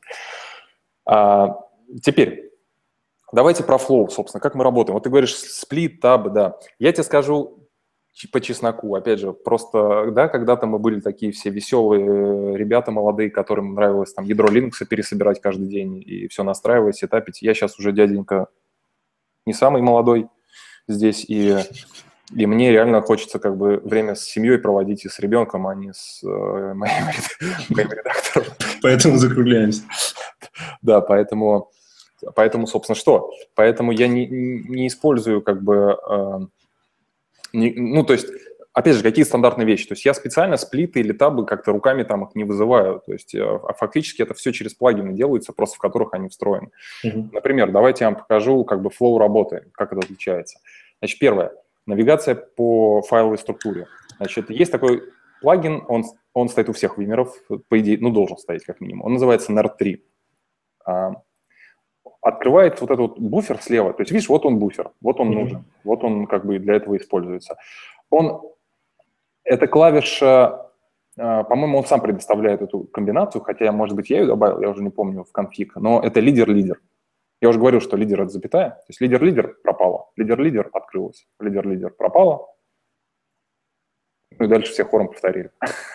[SPEAKER 1] А, теперь, давайте про флоу, собственно, как мы работаем. Вот ты говоришь сплит, таб, да. Я тебе скажу по чесноку, опять же, просто, да, когда-то мы были такие все веселые ребята молодые, которым нравилось там ядро Linux пересобирать каждый день и все настраивать, сетапить. Я сейчас уже дяденька не самый молодой здесь, и И мне реально хочется как бы время с семьей проводить и с ребенком, а не с э, моим, моим редактором.
[SPEAKER 2] Поэтому закругляемся.
[SPEAKER 1] Да, поэтому, поэтому, собственно, что? Поэтому я не, не использую как бы... Э, не, ну, то есть, опять же, какие стандартные вещи? То есть я специально сплиты или табы как-то руками там их не вызываю. То есть э, фактически это все через плагины делается, просто в которых они встроены. Uh-huh. Например, давайте я вам покажу как бы флоу работы, как это отличается. Значит, первое. Навигация по файловой структуре. Значит, есть такой плагин, он, он стоит у всех вимеров, по идее, ну, должен стоять как минимум. Он называется эн ар три. А, открывает вот этот вот буфер слева. То есть, видишь, вот он буфер, вот он mm-hmm. нужен, вот он как бы для этого используется. Он, эта клавиша, а, по-моему, он сам предоставляет эту комбинацию, хотя, может быть, я ее добавил, я уже не помню в конфиг, но это лидер-лидер. Я уже говорил, что лидер – это запятая. То есть лидер-лидер пропало, лидер-лидер открылось, лидер-лидер пропало. Ну и дальше все хором повторили.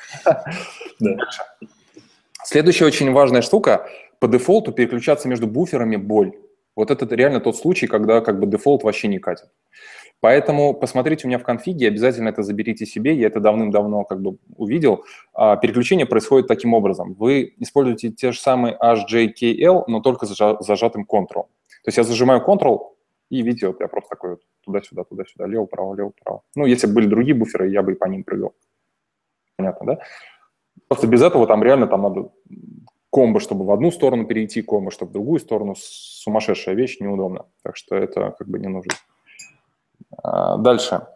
[SPEAKER 1] Следующая очень важная штука – по дефолту переключаться между буферами – боль. Вот это реально тот случай, когда как бы дефолт вообще не катит. Поэтому посмотрите у меня в конфиге, обязательно это заберите себе, я это давным-давно как бы увидел. Переключение происходит таким образом. Вы используете те же самые эйч джей кей эл, но только с зажатым Ctrl. То есть я зажимаю Ctrl, и видите, вот я просто такой вот туда-сюда, туда-сюда, лево-право, лево-право. Ну, если бы были другие буферы, я бы и по ним прыгал. Понятно, да? Просто без этого там реально там надо комбо, чтобы в одну сторону перейти, комбо, чтобы в другую сторону. Сумасшедшая вещь, неудобно. Так что это как бы не нужно. Дальше.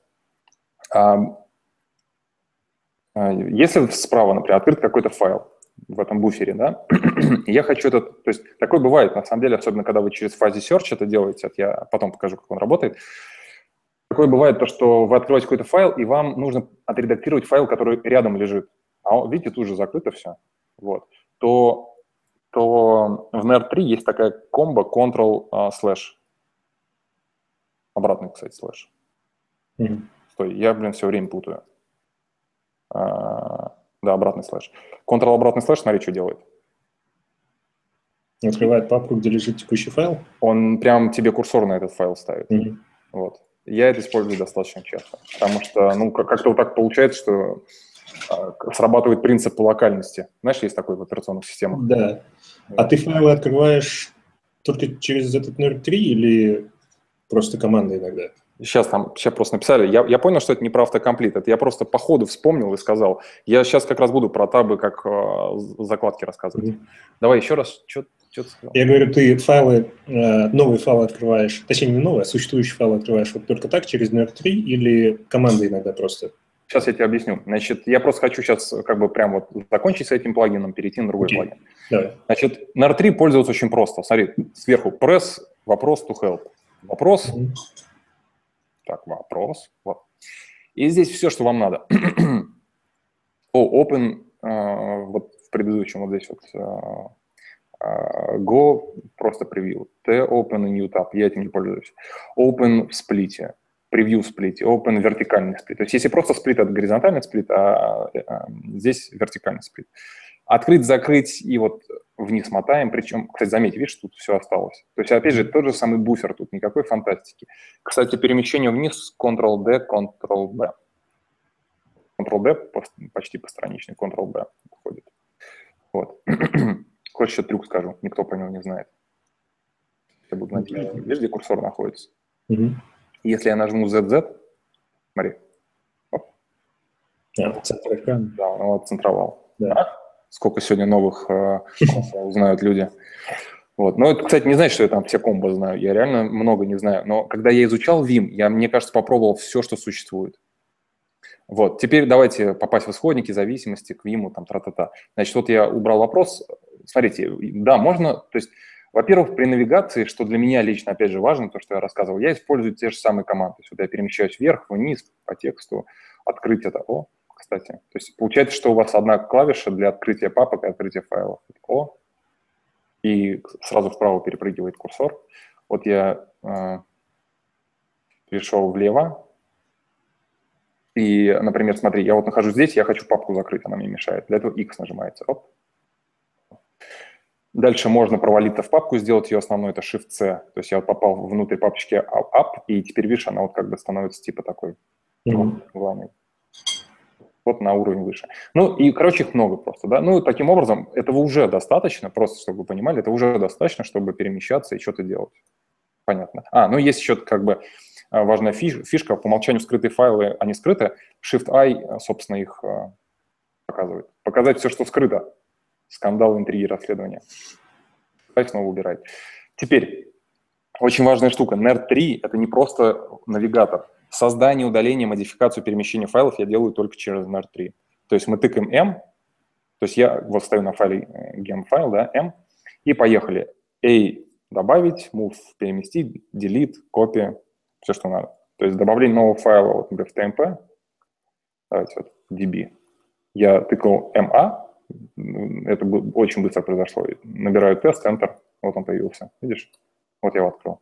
[SPEAKER 1] Если справа, например, открыт какой-то файл в этом буфере, да, я хочу этот, то есть такое бывает, на самом деле, особенно когда вы через Fuzzy Search это делаете, это я потом покажу, как он работает. Такое бывает то, что вы открываете какой-то файл, и вам нужно отредактировать файл, который рядом лежит. А видите, тут же закрыто все. Вот. То, то в эн ар три есть такая комбо Ctrl uh, slash. Обратный, кстати, слэш. Mm-hmm. Стой, я, блин, все время путаю. А, да, обратный слэш. Ctrl обратный слэш, смотри, что делает.
[SPEAKER 2] Открывает папку, где лежит текущий файл?
[SPEAKER 1] Он прям тебе курсор на этот файл ставит. Mm-hmm. Вот. Я это использую достаточно часто, потому что, ну, как-то вот так получается, что а, срабатывает принцип локальности. Знаешь, есть такой в операционных системах.
[SPEAKER 2] Да. Вот. А ты файлы открываешь только через этот эн ар три или просто команда иногда?
[SPEAKER 1] Сейчас там, сейчас просто написали. Я, я понял, что это не про автокомплит. Это я просто по ходу вспомнил и сказал. Я сейчас как раз буду про табы, как э, закладки рассказывать. Mm-hmm. Давай еще раз. Что, что ты сказал?
[SPEAKER 2] Я говорю, ты файлы, э, новые файлы открываешь, точнее не новые, а существующие файлы открываешь вот только так через эн ар три или команда иногда просто?
[SPEAKER 1] Сейчас я тебе объясню. Значит, я просто хочу сейчас как бы прям вот закончить с этим плагином, перейти на другой okay. плагин.
[SPEAKER 2] Давай.
[SPEAKER 1] Значит, эн ар три пользоваться очень просто. Смотри, сверху press, вопрос to help. Вопрос. Mm-hmm. Так, вопрос. Вот. И здесь все, что вам надо. О, open, э, вот в предыдущем, вот здесь вот э, э, go, просто превью. T, open и new tab, я этим не пользуюсь. Open в сплите, превью в сплите, open вертикальный сплит. То есть если просто сплит, это горизонтальный сплит, а, а, а здесь вертикальный сплит. Открыть, закрыть и вот вниз мотаем. Причем, кстати, заметьте, видишь, тут все осталось. То есть, опять же, тот же самый буфер, тут никакой фантастики. Кстати, перемещение вниз Ctrl-D, Ctrl-B. Ctrl-D почти постраничный, Ctrl-B уходит. Вот. Хочешь, еще трюк скажу, никто про него не знает. Я буду надеяться. Okay. Видишь, где курсор находится? Mm-hmm. Если я нажму зет зет, смотри. Оп.
[SPEAKER 2] Yeah, центр экрана.
[SPEAKER 1] Да, он его отцентровал.
[SPEAKER 2] Yeah.
[SPEAKER 1] А? Сколько сегодня новых э, узнают люди. Вот. Но это, кстати, не значит, что я там все комбо знаю. Я реально много не знаю. Но когда я изучал Vim, я, мне кажется, попробовал все, что существует. Вот. Теперь давайте попасть в исходники, зависимости к Vim, там, тра-та-та. Значит, вот я убрал вопрос. Смотрите, да, можно... То есть, во-первых, при навигации, что для меня лично, опять же, важно, то, что я рассказывал, я использую те же самые команды. То есть, вот я перемещаюсь вверх, вниз, по тексту, открыть это. О, кстати. То есть получается, что у вас одна клавиша для открытия папок и открытия файлов. О, и сразу вправо перепрыгивает курсор. Вот я э, перешел влево. И, например, смотри, я вот нахожусь здесь, я хочу папку закрыть, она мне мешает. Для этого X нажимается. Оп. Дальше можно провалиться в папку, сделать ее основной, это Shift-C. То есть я вот попал внутрь папочки Up, и теперь, видишь, она вот как бы становится типа такой
[SPEAKER 2] Mm-hmm.
[SPEAKER 1] Вот, главный. Вот на уровень выше. Ну, и, короче, их много просто, да. Ну, таким образом, этого уже достаточно, просто чтобы вы понимали, это уже достаточно, чтобы перемещаться и что-то делать. Понятно. А, ну, есть еще как бы важная фишка, по умолчанию скрытые файлы, они скрыты, Shift-I, собственно, их показывает. Показать все, что скрыто. Скандал, интриги, расследования. Shift-I снова убирает. Теперь, очень важная штука. эн эй ар три – это не просто навигатор. Создание, удаление, модификацию, перемещение файлов я делаю только через эн эй ар три. То есть мы тыкаем M, то есть я вот ставлю на файле gem-файл, да, M, и поехали. A добавить, move переместить, delete, copy, все, что надо. То есть добавление нового файла, вот, например, в ти эм пи, давайте вот, ди би, я тыкал эм а, это очень быстро произошло. Набираю тест, Enter, вот он появился. Видишь? Вот я его открыл.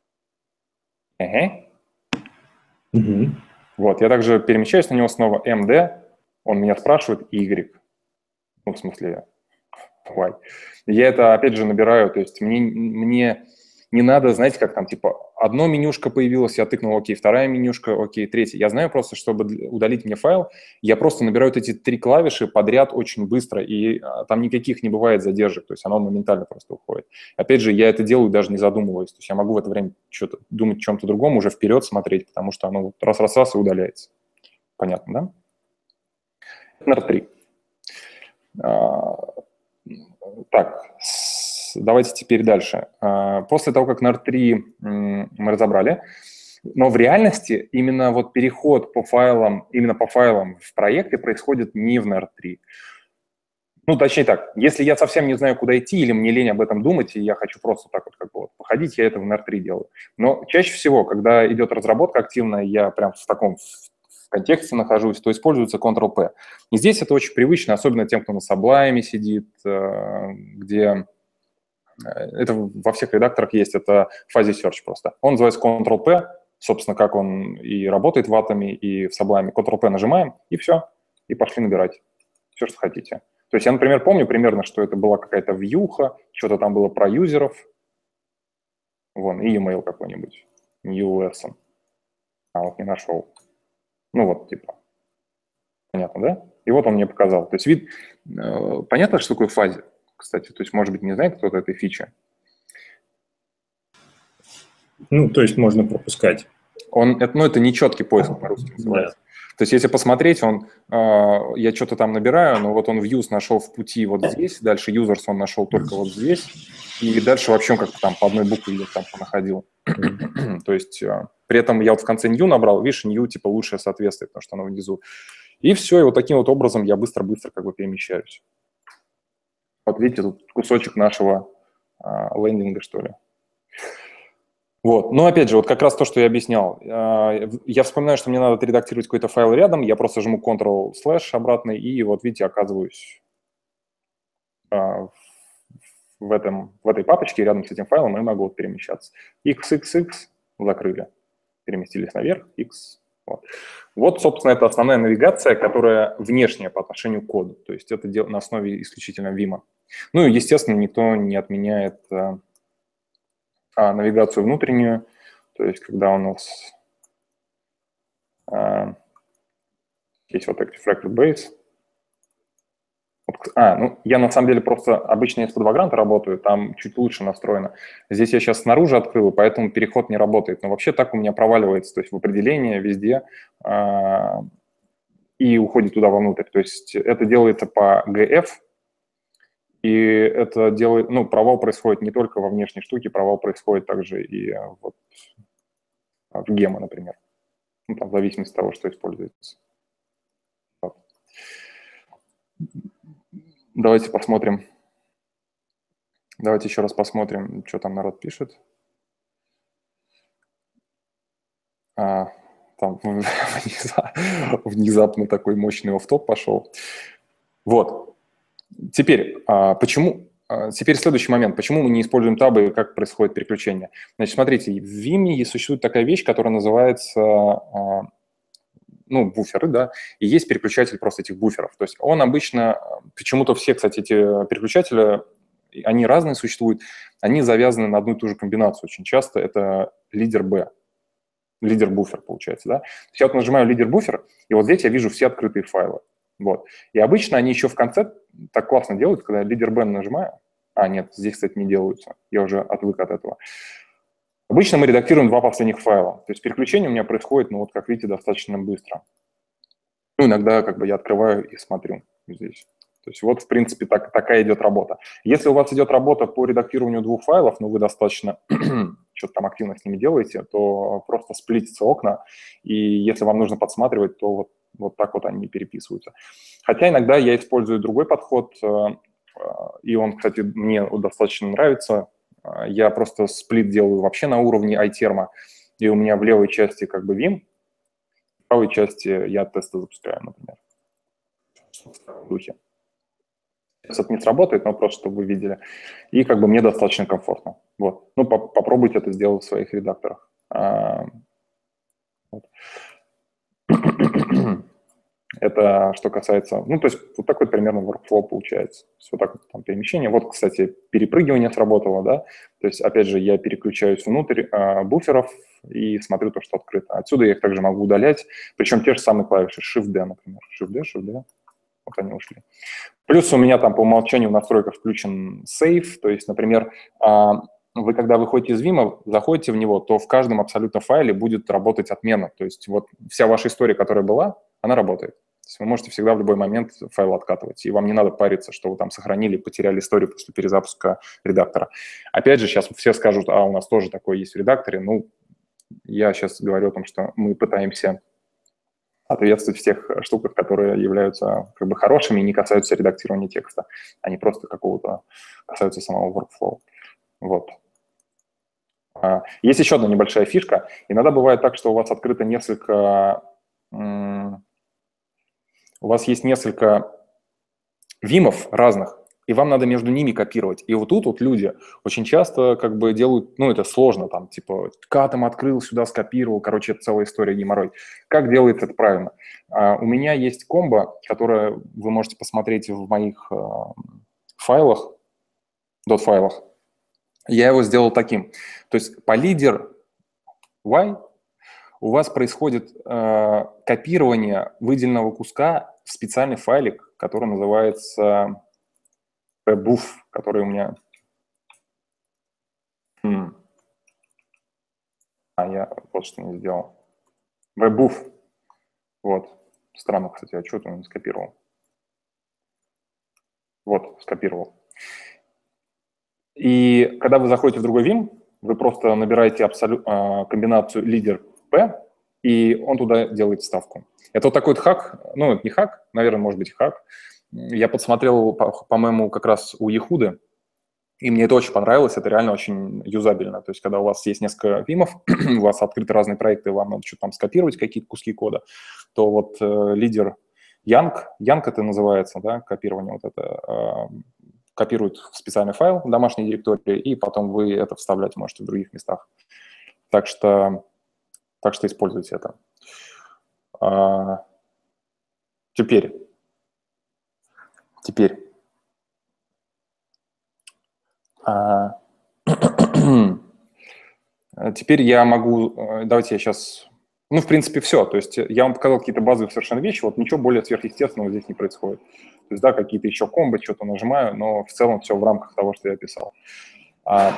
[SPEAKER 1] Ага.
[SPEAKER 2] Mm-hmm.
[SPEAKER 1] Вот, я также перемещаюсь на него снова эм ди, он меня спрашивает Y, ну, в смысле, Y. Я это, опять же, набираю, то есть мне, мне не надо, знаете, как там, типа, одно менюшко появилось, я тыкнул, окей, вторая менюшка, окей, третья. Я знаю просто, чтобы удалить мне файл, я просто набираю вот эти три клавиши подряд очень быстро, и а, там никаких не бывает задержек, то есть оно моментально просто уходит. Опять же, я это делаю даже не задумываясь, то есть я могу в это время что-то думать о чем-то другом, уже вперед смотреть, потому что оно вот раз-раз-раз и удаляется. Понятно, да? эн эй ар три. А, так, давайте теперь дальше. После того, как эн эй ар три мы разобрали, но в реальности именно вот переход по файлам, именно по файлам в проекте происходит не в эн эй ар три. Ну, точнее так, если я совсем не знаю, куда идти, или мне лень об этом думать, и я хочу просто так вот как бы вот походить, я это в эн эй ар три делаю. Но чаще всего, когда идет разработка активная, я прям в таком в контексте нахожусь, то используется контрол-P. И здесь это очень привычно, особенно тем, кто на Sublime сидит, где это во всех редакторах есть, это fuzzy search просто. Он называется контрол-P, собственно, как он и работает в Atom, и в Sublime. контрол-P нажимаем, и все, и пошли набирать все, что хотите. То есть я, например, помню примерно, что это была какая-то вьюха, что-то там было про юзеров, вон, и e-mail какой-нибудь, new lesson. А вот не нашел. Ну вот, типа, понятно, да? И вот он мне показал. То есть вид, э, понятно, что такое фазе, кстати? То есть, может быть, не знает кто-то этой фичи?
[SPEAKER 2] Ну, то есть можно пропускать.
[SPEAKER 1] Он, это, ну, это нечеткий поиск по-русски называется. Да. То есть если посмотреть, он, э, я что-то там набираю, но вот он views нашел в пути вот здесь, дальше users он нашел только вот здесь, и дальше вообще как-то там по одной букве я там находил. То есть э, при этом я вот в конце new набрал, видишь, new типа лучшее соответствие, потому что оно внизу. И все, и вот таким вот образом я быстро-быстро как бы перемещаюсь. Вот видите, тут кусочек нашего э, лендинга, что ли. Вот, но опять же, вот как раз то, что я объяснял. Я вспоминаю, что мне надо отредактировать какой-то файл рядом, я просто жму контрол-слэш обратный, и вот видите, оказываюсь в, этом, в этой папочке рядом с этим файлом, и могу вот перемещаться. икс икс икс закрыли, переместились наверх, X. Вот. вот, собственно, это основная навигация, которая внешняя по отношению к коду. То есть это на основе исключительно Vim. Ну и, естественно, никто не отменяет... А навигацию внутреннюю, то есть когда у нас а, есть вот Active Record Base. А, ну я на самом деле просто обычно из-под Vagrant работаю, там чуть лучше настроено. Здесь я сейчас снаружи открыл, поэтому переход не работает. Но вообще так у меня проваливается, то есть в определение везде а, и уходит туда вовнутрь. То есть это делается по джи эф, и это делает, ну, провал происходит не только во внешней штуке, провал происходит также и вот в гема, например. Ну, там, в зависимости от того, что используется. Вот. Давайте посмотрим. Давайте еще раз посмотрим, что там народ пишет. А, там внезапно такой мощный офф-топ пошел. Вот. Теперь, почему... Теперь следующий момент. Почему мы не используем табы и как происходит переключение? Значит, смотрите, в Vim существует такая вещь, которая называется, ну, буферы, да, и есть переключатель просто этих буферов. То есть он обычно, почему-то все, кстати, эти переключатели, они разные существуют, они завязаны на одну и ту же комбинацию. Очень часто это лидер B. лидер-буфер получается, да. То есть я вот нажимаю лидер-буфер, и вот здесь я вижу все открытые файлы. Вот. И обычно они еще в конце так классно делают, когда лидер-бен нажимаю. А, нет, здесь, кстати, не делаются. Я уже отвык от этого. Обычно мы редактируем два последних файла. То есть переключение у меня происходит, ну вот, как видите, достаточно быстро. Ну, иногда как бы я открываю и смотрю здесь. То есть вот, в принципе, так, такая идет работа. Если у вас идет работа по редактированию двух файлов, но вы достаточно что-то там активно с ними делаете, то просто сплитятся окна, и если вам нужно подсматривать, то вот, вот так вот они переписываются. Хотя иногда я использую другой подход, и он, кстати, мне достаточно нравится. Я просто сплит делаю вообще на уровне iTerm, и у меня в левой части как бы Vim, в правой части я тесты запускаю, например. В духе. Это не сработает, но просто чтобы вы видели. И как бы мне достаточно комфортно. Вот. Ну, по попробуйте это сделать в своих редакторах. А, вот. Это что касается, ну, то есть вот такой примерно workflow получается. Вот так вот там перемещение. Вот, кстати, перепрыгивание сработало, да. То есть, опять же, я переключаюсь внутрь а, буферов и смотрю то, что открыто. Отсюда я их также могу удалять. Причем те же самые клавиши Shift-D, например. Shift-D, Shift-D. Вот они ушли. Плюс у меня там по умолчанию в настройках включен сейв, то есть, например, вы когда выходите из Vim, заходите в него, то в каждом абсолютно файле будет работать отмена. То есть вот вся ваша история, которая была, она работает. То есть вы можете всегда в любой момент файл откатывать, и вам не надо париться, что вы там сохранили, потеряли историю после перезапуска редактора. Опять же, сейчас все скажут, а у нас тоже такое есть в редакторе. Ну, я сейчас говорю о том, что мы пытаемся ответствовать в тех штуках, которые являются как бы хорошими и не касаются редактирования текста, а не просто какого-то касаются самого workflow. Вот. Есть еще одна небольшая фишка. Иногда бывает так, что у вас открыто несколько... У вас есть несколько вимов разных, и вам надо между ними копировать. И вот тут вот люди очень часто как бы делают, ну, это сложно, там, типа, катом открыл, сюда скопировал, короче, это целая история, геморрой. Как делается это правильно? Uh, у меня есть комбо, которое вы можете посмотреть в моих uh, файлах, дот-файлах. Я его сделал таким. То есть по лидер Y у вас происходит uh, копирование выделенного куска в специальный файлик, который называется webbuff, который у меня... Хм. А, я вот что не сделал. webbuff. Вот. Странно, кстати, а что ты не скопировал? Вот, скопировал. И когда вы заходите в другой Vim, вы просто набираете абсолют, комбинацию лидер P, и он туда делает вставку. Это вот такой вот хак, ну, это не хак, наверное, может быть хак. Я подсмотрел, по-моему, как раз у Ехуды, и мне это очень понравилось, это реально очень юзабельно. То есть, когда у вас есть несколько вимов, у вас открыты разные проекты, вам надо что-то там скопировать, какие-то куски кода, то вот э, лидер Янг, Янг это называется, да, копирование вот это, э, копирует в специальный файл в домашней директории, и потом вы это вставлять можете в других местах. Так что, так что используйте это. А, теперь, теперь. А, теперь я могу, давайте я сейчас, ну, в принципе, все. То есть я вам показал какие-то базовые совершенно вещи, вот ничего более сверхъестественного здесь не происходит. То есть, да, какие-то еще комбо, что-то нажимаю, но в целом все в рамках того, что я писал. А,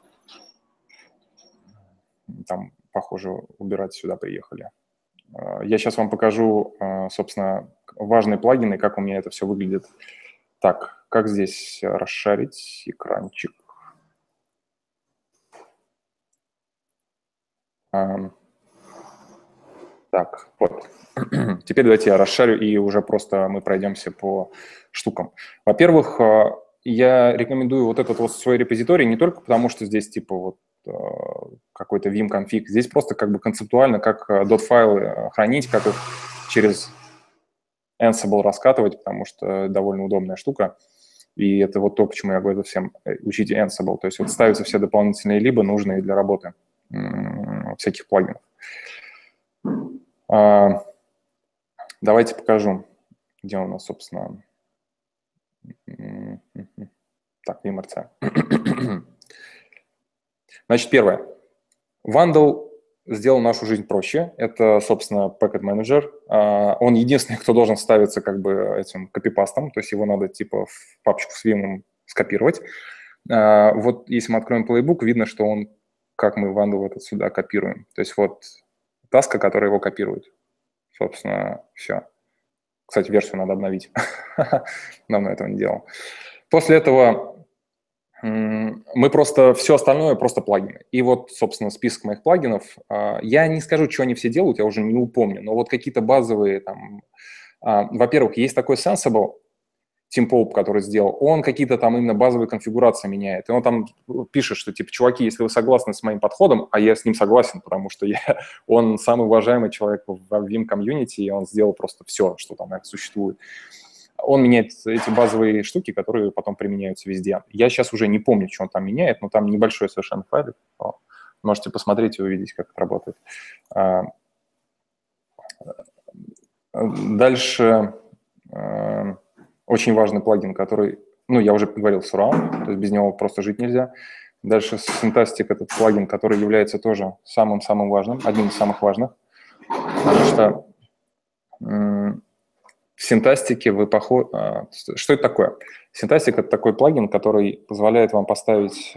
[SPEAKER 1] там, похоже, убирать сюда приехали. Я сейчас вам покажу, собственно, важные плагины, как у меня это все выглядит. Так, как здесь расшарить экранчик? Так, вот. Теперь давайте я расшарю, и уже просто мы пройдемся по штукам. Во-первых, я рекомендую вот этот вот свой репозиторий не только потому, что здесь типа вот какой-то vim конфиг, здесь просто как бы концептуально, как dot-файлы хранить, как их через Ansible раскатывать, потому что довольно удобная штука. И это вот то, почему я говорю всем, учите Ansible. То есть вот ставятся все дополнительные либо нужные для работы всяких плагинов. Давайте покажу, где у нас, собственно, так, vim.rc. Значит, первое. Вандал сделал нашу жизнь проще. Это, собственно, Packet Manager. Он единственный, кто должен ставиться как бы этим копипастом, то есть его надо типа в папочку с Vim скопировать. Вот если мы откроем Playbook, видно, что он, как мы вандл этот сюда копируем. То есть вот таска, которая его копирует. Собственно, все. Кстати, версию надо обновить. Давно этого не делал. После этого мы просто все остальное просто плагины. И вот, собственно, список моих плагинов. Я не скажу, что они все делают, я уже не упомню, но вот какие-то базовые там... Во-первых, есть такой Sensible, Tim Pope, который сделал, он какие-то там именно базовые конфигурации меняет. И он там пишет, что, типа, чуваки, если вы согласны с моим подходом, а я с ним согласен, потому что я, он самый уважаемый человек в Vim-комьюнити, и он сделал просто все, что там существует. Он меняет эти базовые штуки, которые потом применяются везде. Я сейчас уже не помню, что он там меняет, но там небольшой совершенно файлик. Можете посмотреть и увидеть, как это работает. Дальше очень важный плагин, который, ну, я уже говорил, Surround, то есть без него просто жить нельзя. Дальше Syntactic – этот плагин, который является тоже самым-самым важным, одним из самых важных, потому что в Syntactic вы похожи... Что это такое? Syntactic – это такой плагин, который позволяет вам поставить...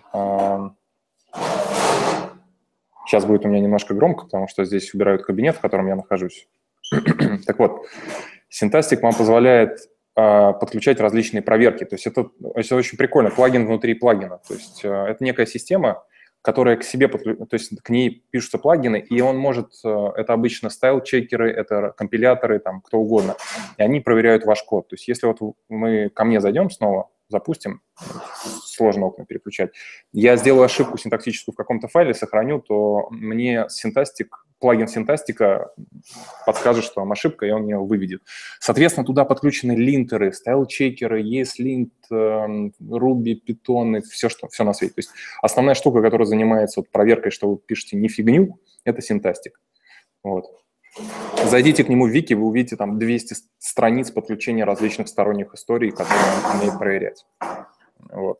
[SPEAKER 1] Сейчас будет у меня немножко громко, потому что здесь убирают кабинет, в котором я нахожусь. Так вот, Syntactic вам позволяет подключать различные проверки. То есть это, это очень прикольно, плагин внутри плагина. То есть это некая система, которая к себе, то есть к ней пишутся плагины, и он может, это обычно стайл-чекеры, это компиляторы, там, кто угодно, и они проверяют ваш код. То есть если вот мы ко мне зайдем снова, запустим, сложно окна переключать, я сделаю ошибку синтаксическую в каком-то файле, сохраню, то мне Syntactic, плагин Syntactic подскажет, что там ошибка, и он меня выведет. Соответственно, туда подключены линтеры, стайл-чекеры, ESLint, Ruby, Python, все, что, все на свете. То есть основная штука, которая занимается вот проверкой, что вы пишете не фигню, это Syntactic. Вот. Зайдите к нему в вики, вы увидите там двести страниц подключения различных сторонних историй, которые он умеет проверять. Вот.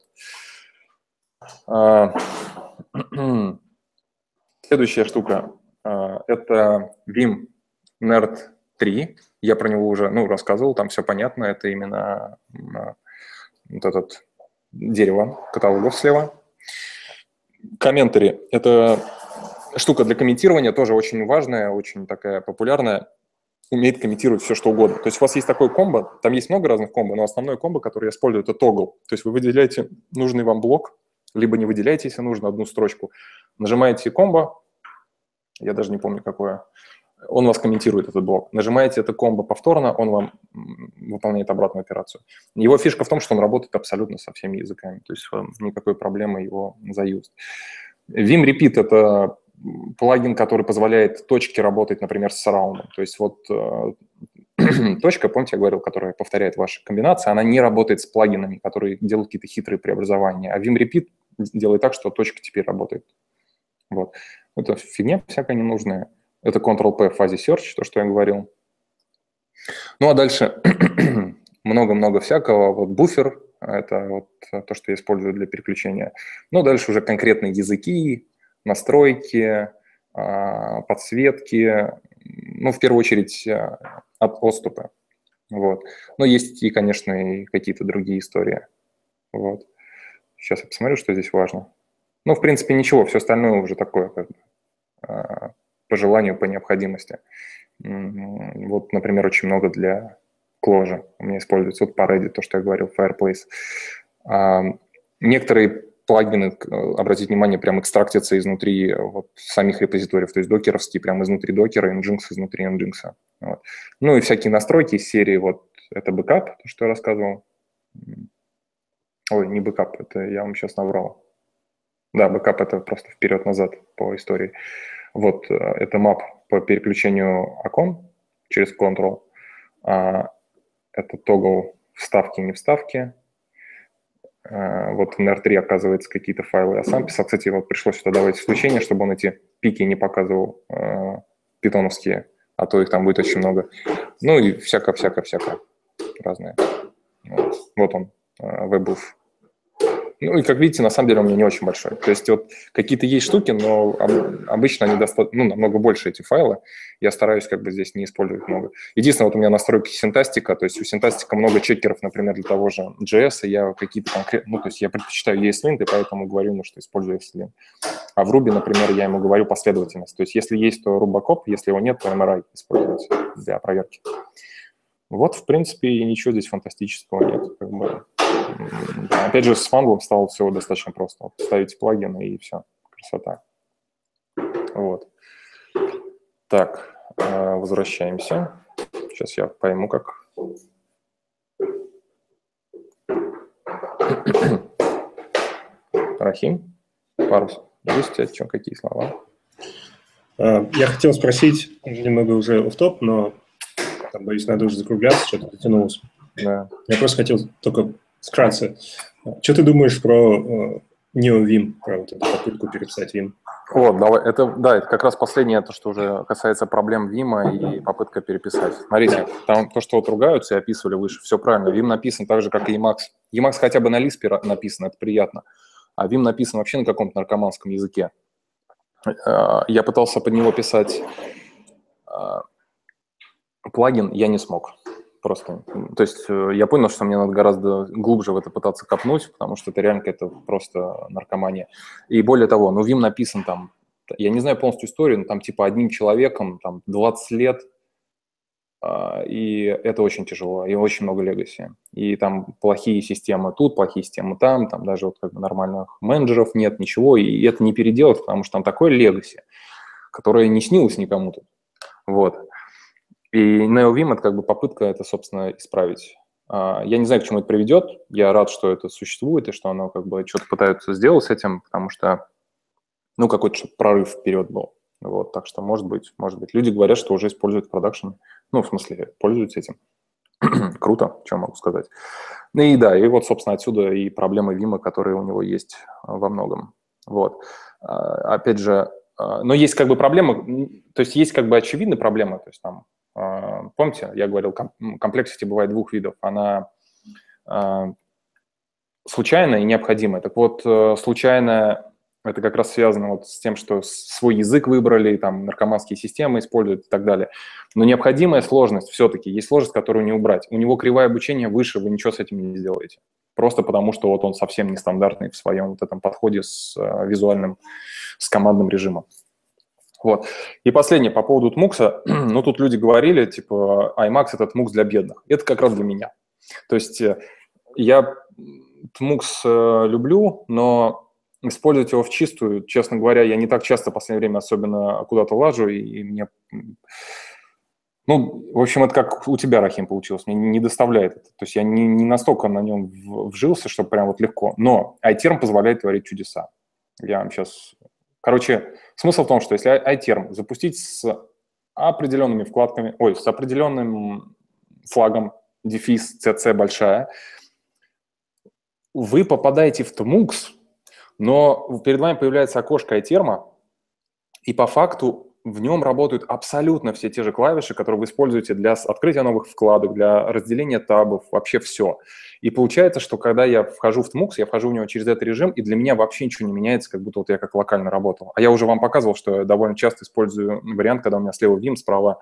[SPEAKER 1] Следующая штука – это Vim Nerd три. Я про него уже ну, рассказывал, там все понятно. Это именно вот этот дерево каталогов слева. Комментари – это штука для комментирования, тоже очень важная, очень такая популярная. Умеет комментировать все, что угодно. То есть у вас есть такой комбо, там есть много разных комбо, но основное комбо, которое я использую, это toggle. То есть вы выделяете нужный вам блок, либо не выделяете, если нужно, одну строчку. Нажимаете комбо, я даже не помню, какое, он вас комментирует этот блок. Нажимаете это комбо повторно, он вам выполняет обратную операцию. Его фишка в том, что он работает абсолютно со всеми языками, то есть никакой проблемы его заюзать. Vim Repeat – это плагин, который позволяет точке работать, например, с сараундом. То есть вот э, точка, помните, я говорил, которая повторяет ваши комбинации, она не работает с плагинами, которые делают какие-то хитрые преобразования. А Vim Repeat делает так, что точка теперь работает. Вот. Это фигня всякая ненужная. Это контрол-P в фазе search, то, что я говорил. Ну, а дальше много-много всякого. Вот буфер – это вот то, что я использую для переключения. Ну, дальше уже конкретные языки, настройки, подсветки, ну, в первую очередь, от отступа. Вот. Но есть и, конечно, и какие-то другие истории. Вот. Сейчас я посмотрю, что здесь важно. Ну, в принципе, ничего, все остальное уже такое, как бы, по желанию, по необходимости. Вот, например, очень много для Clojure у меня используется. Вот Paredy, то, что я говорил, Fireplace. Некоторые плагины, обратите внимание, прям экстрактятся изнутри вот самих репозиториев, то есть докеровские, прям изнутри докера, Nginx изнутри Nginx. Вот. Ну и всякие настройки из серии, вот это бэкап, то, что я рассказывал. Ой, не бэкап, это я вам сейчас наврал. Да, бэкап – это просто вперед-назад по истории. Вот, это map по переключению окон через Ctrl. Это toggle вставки, не вставки. Вот в эн эр три, оказывается, какие-то файлы я сам писал. Кстати, вот пришлось сюда добавить исключение, чтобы он эти пики не показывал э, питоновские, а то их там будет очень много. Ну и всяко-всяко-всяко разное. Вот, вот он, э, WebBoof. Ну и, как видите, на самом деле у меня не очень большой. То есть вот какие-то есть штуки, но обычно они достаточно, ну, намного больше эти файлы. Я стараюсь как бы здесь не использовать много. Единственное, вот у меня настройки синтастика, то есть у синтастика много чекеров, например, для того же джей эс, и я какие-то конкретные, ну, то есть я предпочитаю и эс лин, и поэтому говорю ему, что использую и эс лин. А в Ruby, например, я ему говорю последовательность. То есть если есть, то Rubacop, если его нет, то эм эр ай использовать для проверки. Вот, в принципе, и ничего здесь фантастического нет. Как бы. Опять же, с Fumble стало все достаточно просто. Вот, ставите плагины, и все. Красота. Вот. Так, возвращаемся. Сейчас я пойму, как. Рахим, пару есть у тебя что, какие слова?
[SPEAKER 2] Я хотел спросить, немного уже офф-топ, но, там, боюсь, надо уже закругляться, что-то дотянулось.
[SPEAKER 1] Да.
[SPEAKER 2] Я просто хотел только вкратце. Что ты думаешь про NeoVim, про вот эту попытку переписать Vim?
[SPEAKER 1] Вот, давай, это, да, это как раз последнее, то, что уже касается проблем Vim и попытка переписать. Смотрите, там то, что вот ругаются и описывали выше, все правильно. Vim написан так же, как и Emacs. Emacs хотя бы на Lisp написан, это приятно. А Vim написан вообще на каком-то наркоманском языке. Я пытался под него писать плагин, я не смог. Просто. То есть я понял, что мне надо гораздо глубже в это пытаться копнуть, потому что это реально какая-то просто наркомания. И более того, ну, Vim написан там, я не знаю полностью историю, но там типа одним человеком там двадцать лет, и это очень тяжело, и очень много легаси. И там плохие системы тут, плохие системы там, там даже вот как бы нормальных менеджеров нет, ничего, и это не переделать, потому что там такое легаси, которое не снилось никому тут. Вот. И NeoVim – это как бы попытка это, собственно, исправить. Я не знаю, к чему это приведет. Я рад, что это существует и что оно как бы что-то пытаются сделать с этим, потому что, ну, какой-то прорыв вперед был. Вот, так что, может быть, может быть. Люди говорят, что уже используют продакшн. Ну, в смысле, пользуются этим. Круто, что могу сказать. Ну и да, и вот, собственно, отсюда и проблемы Vim, которые у него есть во многом. Вот. Опять же, но есть как бы проблемы, то есть есть как бы очевидные проблемы, то есть там, помните, я говорил, комплексити бывает двух видов. Она случайная и необходимая. Так вот, случайная – это как раз связано вот с тем, что свой язык выбрали, там, наркоманские системы используют и так далее. Но необходимая сложность все-таки, есть сложность, которую не убрать. У него кривая обучения выше, вы ничего с этим не сделаете. Просто потому, что вот он совсем нестандартный в своем вот этом подходе с визуальным, с командным режимом. Вот. И последнее, по поводу тмукса. Ну, тут люди говорили, типа, iMax – это тмукс для бедных. Это как раз для меня. То есть я тмукс люблю, но использовать его в чистую, честно говоря, я не так часто в последнее время особенно куда-то лажу, и мне… Ну, в общем, это как у тебя, Рахим, получилось. Мне не доставляет это. То есть я не, не настолько на нем вжился, что прям вот легко. Но iTerm позволяет творить чудеса. Я вам сейчас… Короче, смысл в том, что если iTerm запустить с определенными вкладками, ой, с определенным флагом, дефис, cc большая, вы попадаете в тмукс, но перед вами появляется окошко iTerm, и по факту в нем работают абсолютно все те же клавиши, которые вы используете для открытия новых вкладок, для разделения табов, вообще все. И получается, что когда я вхожу в тмукс, я вхожу в него через этот режим, и для меня вообще ничего не меняется, как будто вот я как локально работал. А я уже вам показывал, что я довольно часто использую вариант, когда у меня слева Vim, справа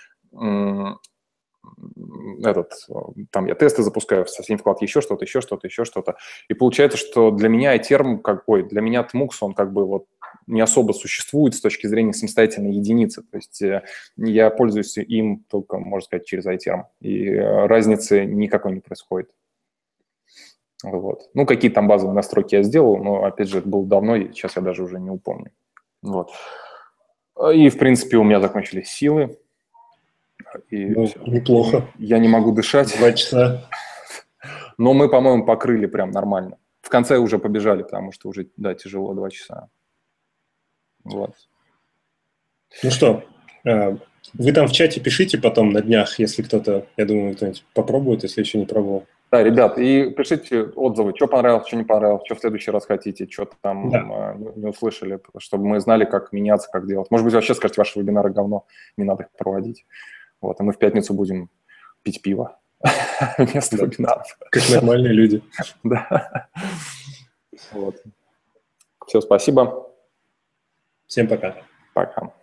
[SPEAKER 1] этот, там я тесты запускаю в соседней вкладке, еще что-то, еще что-то, еще что-то. И получается, что для меня iTerm, как, ой, для меня тмукс, он как бы вот не особо существует с точки зрения самостоятельной единицы. То есть я пользуюсь им только, можно сказать, через iTerm. И разницы никакой не происходит. Вот. Ну, какие там базовые настройки я сделал, но, опять же, это было давно, и сейчас я даже уже не упомню. Вот. И, в принципе, у меня закончились силы. И
[SPEAKER 2] ну, неплохо.
[SPEAKER 1] Я не могу дышать.
[SPEAKER 2] Два часа.
[SPEAKER 1] Но мы, по-моему, покрыли прям нормально. В конце уже побежали, потому что уже, да, тяжело, два часа. Вот.
[SPEAKER 2] Ну что, вы там в чате пишите потом на днях, если кто-то, я думаю, кто-нибудь попробует, если еще не пробовал.
[SPEAKER 1] Да, ребят, и пишите отзывы, что понравилось, что не понравилось, что в следующий раз хотите, что там да. не услышали, чтобы мы знали, как меняться, как делать. Может быть, вообще скажете, ваши вебинары говно, не надо их проводить. Вот, и мы в пятницу будем пить пиво вместо
[SPEAKER 2] да.
[SPEAKER 1] вебинаров.
[SPEAKER 2] Как нормальные люди.
[SPEAKER 1] Да. Вот. Все, спасибо.
[SPEAKER 2] Всем пока.
[SPEAKER 1] Пока.